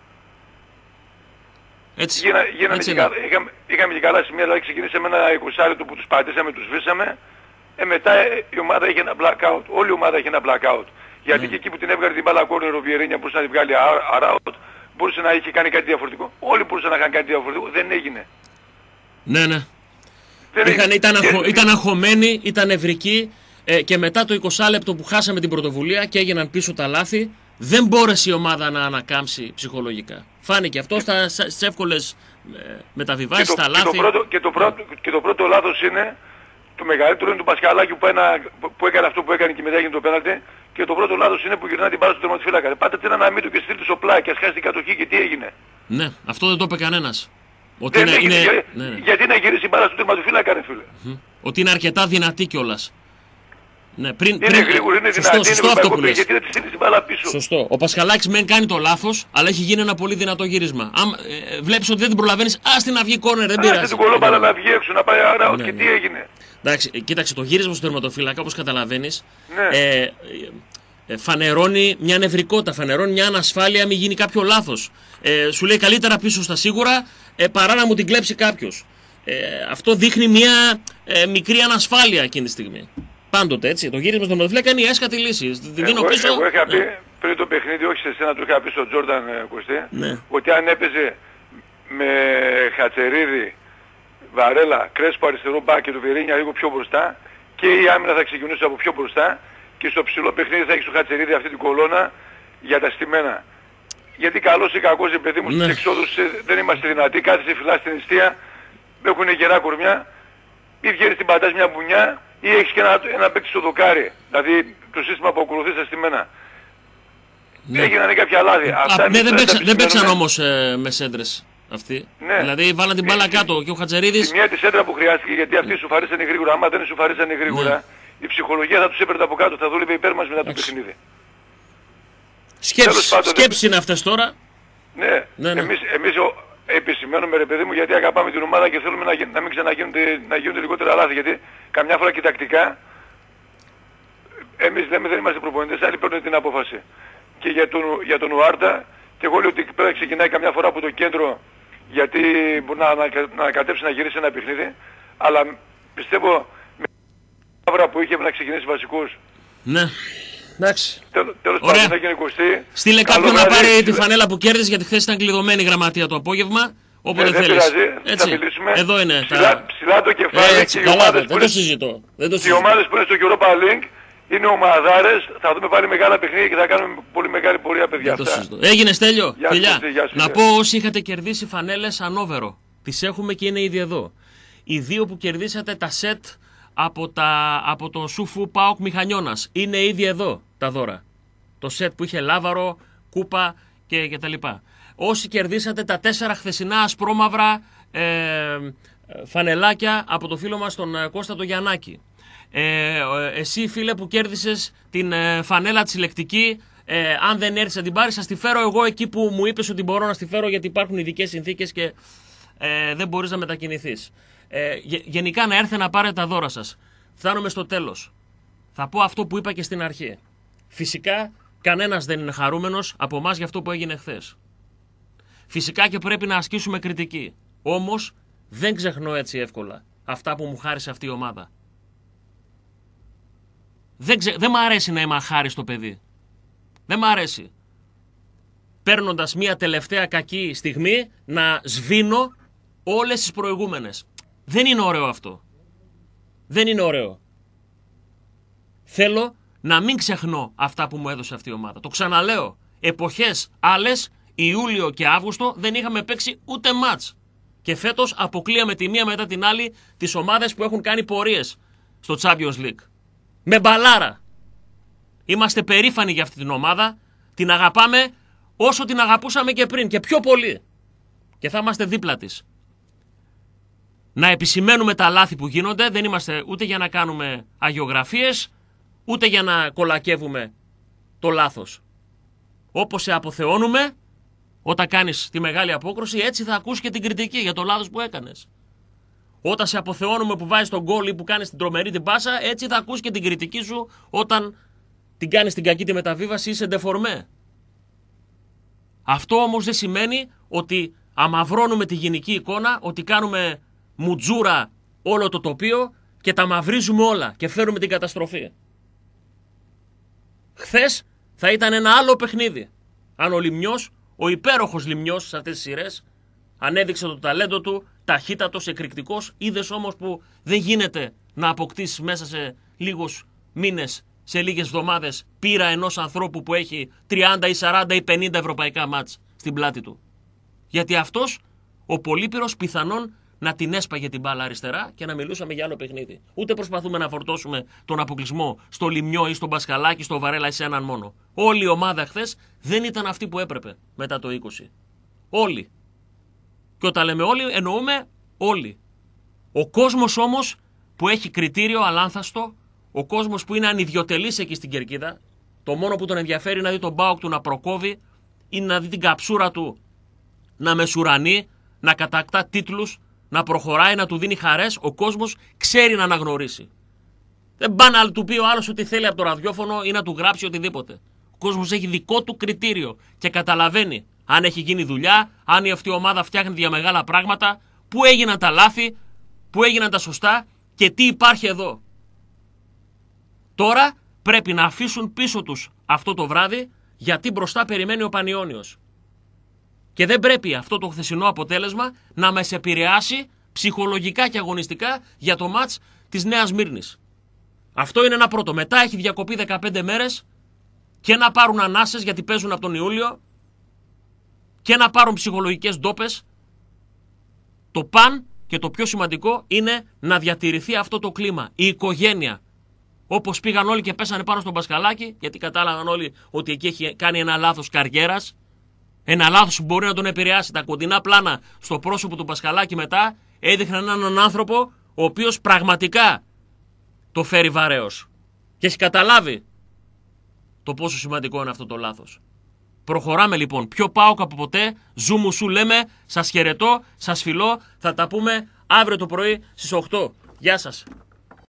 Έτσι. Είχαμε και καλά σημεία, δηλαδή ξεκινήσαμε ένα 20 που τους πατήσαμε, τους σβήσαμε. Μετά η ομάδα είχε ένα blackout, όλη η ομάδα είχε ένα blackout. Γιατί και εκεί που την έβγαλε την μπάλα κόρνερ ο Βιερίνια μπορούσε να την βγάλει around, μπορούσε να είχε κάνει κάτι διαφορετικό. Όλοι μπορούσαν να κάνουν κάτι διαφορετικό, δεν έγινε. Ναι, ναι. Ήταν αγχωμένοι, ήταν νευρικοί και μετά το 20 λεπτό που χάσαμε την πρωτοβουλία και έγιναν πίσω τα λάθη, δεν μπόρεσε η ομάδα να ανακάμψει ψυχολογικά. Φάνηκε αυτό στις εύκολες μεταβιβάσεις, στα λάθη. Και το πρώτο λάθος είναι, το μεγαλύτερο είναι του Πασχαλάκη που έκανε αυτό που έκανε και μετά έγινε το πέναλτι. Και το πρώτο λάθος είναι που γυρνά την μπάλα στο τερματοφύλακα. Πάτε την αναμύτου και στείλτε στο πλάι και ας χάσει την κατοχή και τι έγινε. Ναι, αυτό δεν το είπε κανένας. Ότι γιατί να γυρίσει η μπάλα στο τερματοφύλακα, ρε φίλε. Ότι είναι αρκετά δυνατή κιόλας. Ναι, είναι γρήγορη, είναι δυνατή, σωστό αυτό που λες. Γιατί δεν τη στείλει την μπάλα πίσω. Σωστό. Ο Πασχαλάκης μεν κάνει το λάθος, αλλά έχει γίνει ένα πολύ δυνατό γύρισμα. Αν βλέπεις ότι δεν την προλαβαίνεις, ας την αυγή κόρνερ, δεν πειράζει. Ας την κολόμπαλα να βγει έξω, να πάει around και τι έγινε. Εντάξει, κοίταξε, το γύρισμα στο τερματοφύλακα, όπως καταλαβαίνεις, φανερώνει μια νευρικότητα, φανερώνει μια ανασφάλεια, μην γίνει κάποιο λάθος. Σου λέει καλύτερα πίσω στα σίγουρα παρά να μου την κλέψει κάποιος. Αυτό δείχνει μια μικρή ανασφάλεια εκείνη τη στιγμή. Πάντοτε έτσι. Το γύρισμα στο τερματοφύλακα είναι η έσχατη λύση. Εγώ είχα πει πριν το παιχνίδι, όχι σε εσένα, το είχα πει στον Τζόρνταν Κωστή, ότι αν έπαιζε με Χατσερίδη, Βαρέλα, Κρέσπο αριστερό μπακ και το Βιερίνια λίγο πιο μπροστά και η άμυνα θα ξεκινούσε από πιο μπροστά και στο ψηλό παιχνίδι θα έχεις το Χατσερίδη αυτή την κολόνα για τα στημένα. Γιατί καλός ή κακός, παιδί μου, στις εξόδους δεν είμαστε δυνατοί, κάθεσαι φυλά στην εστία, έχουν γερά κορμιά, ή βγαίνεις την πατάς μια μπουνιά ή έχεις και ένα παίκτη στο δοκάρι. Δηλαδή το σύστημα που ακολουθεί στα στημένα. Έγιναν κάποια λάθη. Δεν παίξαν όμως με σέντρες αυτοί. Ναι. Δηλαδή βάλαν την μπάλα κάτω και ο Χατζερίδης... Η μία τη σέντρα που χρειάστηκε, γιατί αυτοί σου φαρίσανε γρήγορα, άμα δεν σου φαρίσανε γρήγορα, η ψυχολογία θα τους έπαιρνε από κάτω, θα δούλευε υπέρ μας μετά το παιχνίδι. Σκέψεις είναι αυτές τώρα. Ναι. Εμείς επισημαίνουμε, ρε παιδί μου, γιατί αγαπάμε την ομάδα και θέλουμε να μην γίνονται λιγότερα λάθη, γιατί καμιά φορά κοιτακτικά εμείς δεν είμαστε προπονητές, άλλοι παίρνουν την απόφαση. Και για τον Ουάρτα, και εγώ λέω ότι πέρα ξεκινάει καμιά φορά από το κέντρο, γιατί μπορεί να ανακατέψει να γυρίσει ένα παιχνίδι, αλλά πιστεύω με την άβρα που είχε να ξεκινήσει βασικούς. Ναι. Εντάξει. Τέλος πάντων θα γίνει 20. Στείλε κάποιον να πάρει τη φανέλα που κέρδισε, γιατί χθες ήταν κλειδωμένη η γραμματεία το απόγευμα. Όποτε θέλεις. Δεν πειράζει, θα μιλήσουμε. Εδώ είναι. Ψηλά το κεφάλι και οι ομάδες δεν το συζητώ. Οι ομάδες που είναι στο Europa League είναι ομαδάρες, θα δούμε πάλι μεγάλα παιχνίδια και θα κάνουμε πολύ μεγάλη πορεία, παιδιά. Έγινε, Στέλιο. Φιλιά. Να πω όσοι είχατε κερδίσει φανέλες ανώβερο. Τις έχουμε και είναι ήδη εδώ. Οι δύο που κερδίσατε τα σετ από το Σουφού ΠΑΟΚ Μηχανιώνας. Είναι ήδη εδώ τα δώρα. Το σετ που είχε λάβαρο, κούπα και τα λοιπά. Όσοι κερδίσατε τα 4 χθεσινά ασπρόμαυρα φανελάκια από το φίλο μας τον Κώστα το Γιαννάκη. Εσύ φίλε που κέρδισες την φανέλα τη συλλεκτική, αν δεν έρθεις να την πάρεις, θα τη φέρω εγώ εκεί που μου είπες ότι μπορώ να τη φέρω, γιατί υπάρχουν ειδικές συνθήκες και δεν μπορείς να μετακινηθείς. Γενικά να έρθετε να πάρετε τα δώρα σας. Φτάνουμε στο τέλος. Θα πω αυτό που είπα και στην αρχή. Φυσικά κανένας δεν είναι χαρούμενος από εμάς για αυτό που έγινε χθες. Φυσικά και πρέπει να ασκήσουμε κριτική. Όμως δεν ξεχνώ έτσι εύκολα αυτά που μου χάρισε αυτή η ομάδα. Δεν μ' αρέσει να είμαι αχάριστο παιδί. Δεν μ' αρέσει. Παίρνοντας μια τελευταία κακή στιγμή να σβήνω όλες τις προηγούμενες. Δεν είναι ωραίο αυτό. Δεν είναι ωραίο. Θέλω να μην ξεχνώ αυτά που μου έδωσε αυτή η ομάδα. Το ξαναλέω. Εποχές άλλες, Ιούλιο και Αύγουστο, δεν είχαμε παίξει ούτε μάτς. Και φέτος αποκλείαμε τη μία μετά την άλλη τις ομάδες που έχουν κάνει πορείες στο Champions League. Με μπαλάρα. Είμαστε περήφανοι για αυτή την ομάδα. Την αγαπάμε όσο την αγαπούσαμε και πριν και πιο πολύ. Και θα είμαστε δίπλα της. Να επισημαίνουμε τα λάθη που γίνονται. Δεν είμαστε ούτε για να κάνουμε αγιογραφίες, ούτε για να κολακεύουμε το λάθος. Όπως σε αποθεώνουμε, όταν κάνεις τη μεγάλη απόκρουση, έτσι θα ακούσεις και την κριτική για το λάθος που έκανες. Όταν σε αποθεώνουμε που βάζεις τον γκολ ή που κάνεις την τρομερή την πάσα, έτσι θα ακούσεις και την κριτική σου όταν την κάνεις την κακή τη μεταβίβαση ή σε ντεφορμέ. Αυτό όμως δεν σημαίνει ότι αμαυρώνουμε τη γενική εικόνα, ότι κάνουμε μουτζούρα όλο το τοπίο και τα μαυρίζουμε όλα και φέρουμε την καταστροφή. Χθες θα ήταν ένα άλλο παιχνίδι. Αν ο Λιμνιός, ο υπέροχος Λιμνιός σε αυτές τις σειρές, ανέδειξε το ταλέντο του, ταχύτατος, εκρηκτικός. Είδες όμως που δεν γίνεται να αποκτήσεις μέσα σε λίγους μήνες, σε λίγες εβδομάδες, πείρα ενός ανθρώπου που έχει 30 ή 40 ή 50 ευρωπαϊκά μάτς στην πλάτη του. Γιατί αυτός, ο Πολύπυρος, πιθανόν να την έσπαγε την μπάλα αριστερά και να μιλούσαμε για άλλο παιχνίδι. Ούτε προσπαθούμε να φορτώσουμε τον αποκλεισμό στο Λιμνιό ή στον Πασχαλάκη, στο Βαρέλα ή σε έναν μόνο. Όλη η ομάδα χθες δεν ήταν αυτή που έπρεπε μετά το 20. Όλοι. Και όταν λέμε όλοι, εννοούμε όλοι. Ο κόσμος όμως που έχει κριτήριο αλάνθαστο, ο κόσμος που είναι ανιδιοτελής εκεί στην κερκίδα, το μόνο που τον ενδιαφέρει να δει τον ΠΑΟΚ του να προκόβει ή να δει την καψούρα του να μεσουρανεί, να κατακτά τίτλους, να προχωράει, να του δίνει χαρές, ο κόσμος ξέρει να αναγνωρίσει. Δεν πάνε να του πει ο άλλος ότι θέλει από το ραδιόφωνο ή να του γράψει οτιδήποτε. Ο κόσμος έχει δικό του κριτήριο και καταλαβαίνει αν έχει γίνει δουλειά, αν αυτή η ομάδα φτιάχνει για μεγάλα πράγματα, πού έγιναν τα λάθη, πού έγιναν τα σωστά και τι υπάρχει εδώ. Τώρα πρέπει να αφήσουν πίσω τους αυτό το βράδυ, γιατί μπροστά περιμένει ο Πανιώνιος. Και δεν πρέπει αυτό το χθεσινό αποτέλεσμα να μας επηρεάσει ψυχολογικά και αγωνιστικά για το μάτς της Νέας Μύρνης. Αυτό είναι ένα πρώτο. Μετά έχει διακοπή 15 μέρες και να πάρουν ανάσες γιατί παίζουν από τον Ιούλιο και να πάρουν ψυχολογικές ντόπες. Το παν και το πιο σημαντικό είναι να διατηρηθεί αυτό το κλίμα. Η οικογένεια. Όπως πήγαν όλοι και πέσανε πάνω στον Πασχαλάκη, γιατί κατάλαβαν όλοι ότι εκεί έχει κάνει ένα λάθος καριέρας. Ένα λάθος που μπορεί να τον επηρεάσει. Τα κοντινά πλάνα στο πρόσωπο του Πασχαλάκη μετά έδειχναν έναν άνθρωπο ο οποίος πραγματικά το φέρει βαρέως. Και έχει καταλάβει το πόσο σημαντικό είναι αυτό το λάθος. Προχωράμε λοιπόν. Πιο ΠΑΟΚ από ποτέ. Ζούμου σου λέμε. Σας χαιρετώ. Σας φιλώ. Θα τα πούμε αύριο το πρωί στις 8. Γεια σας.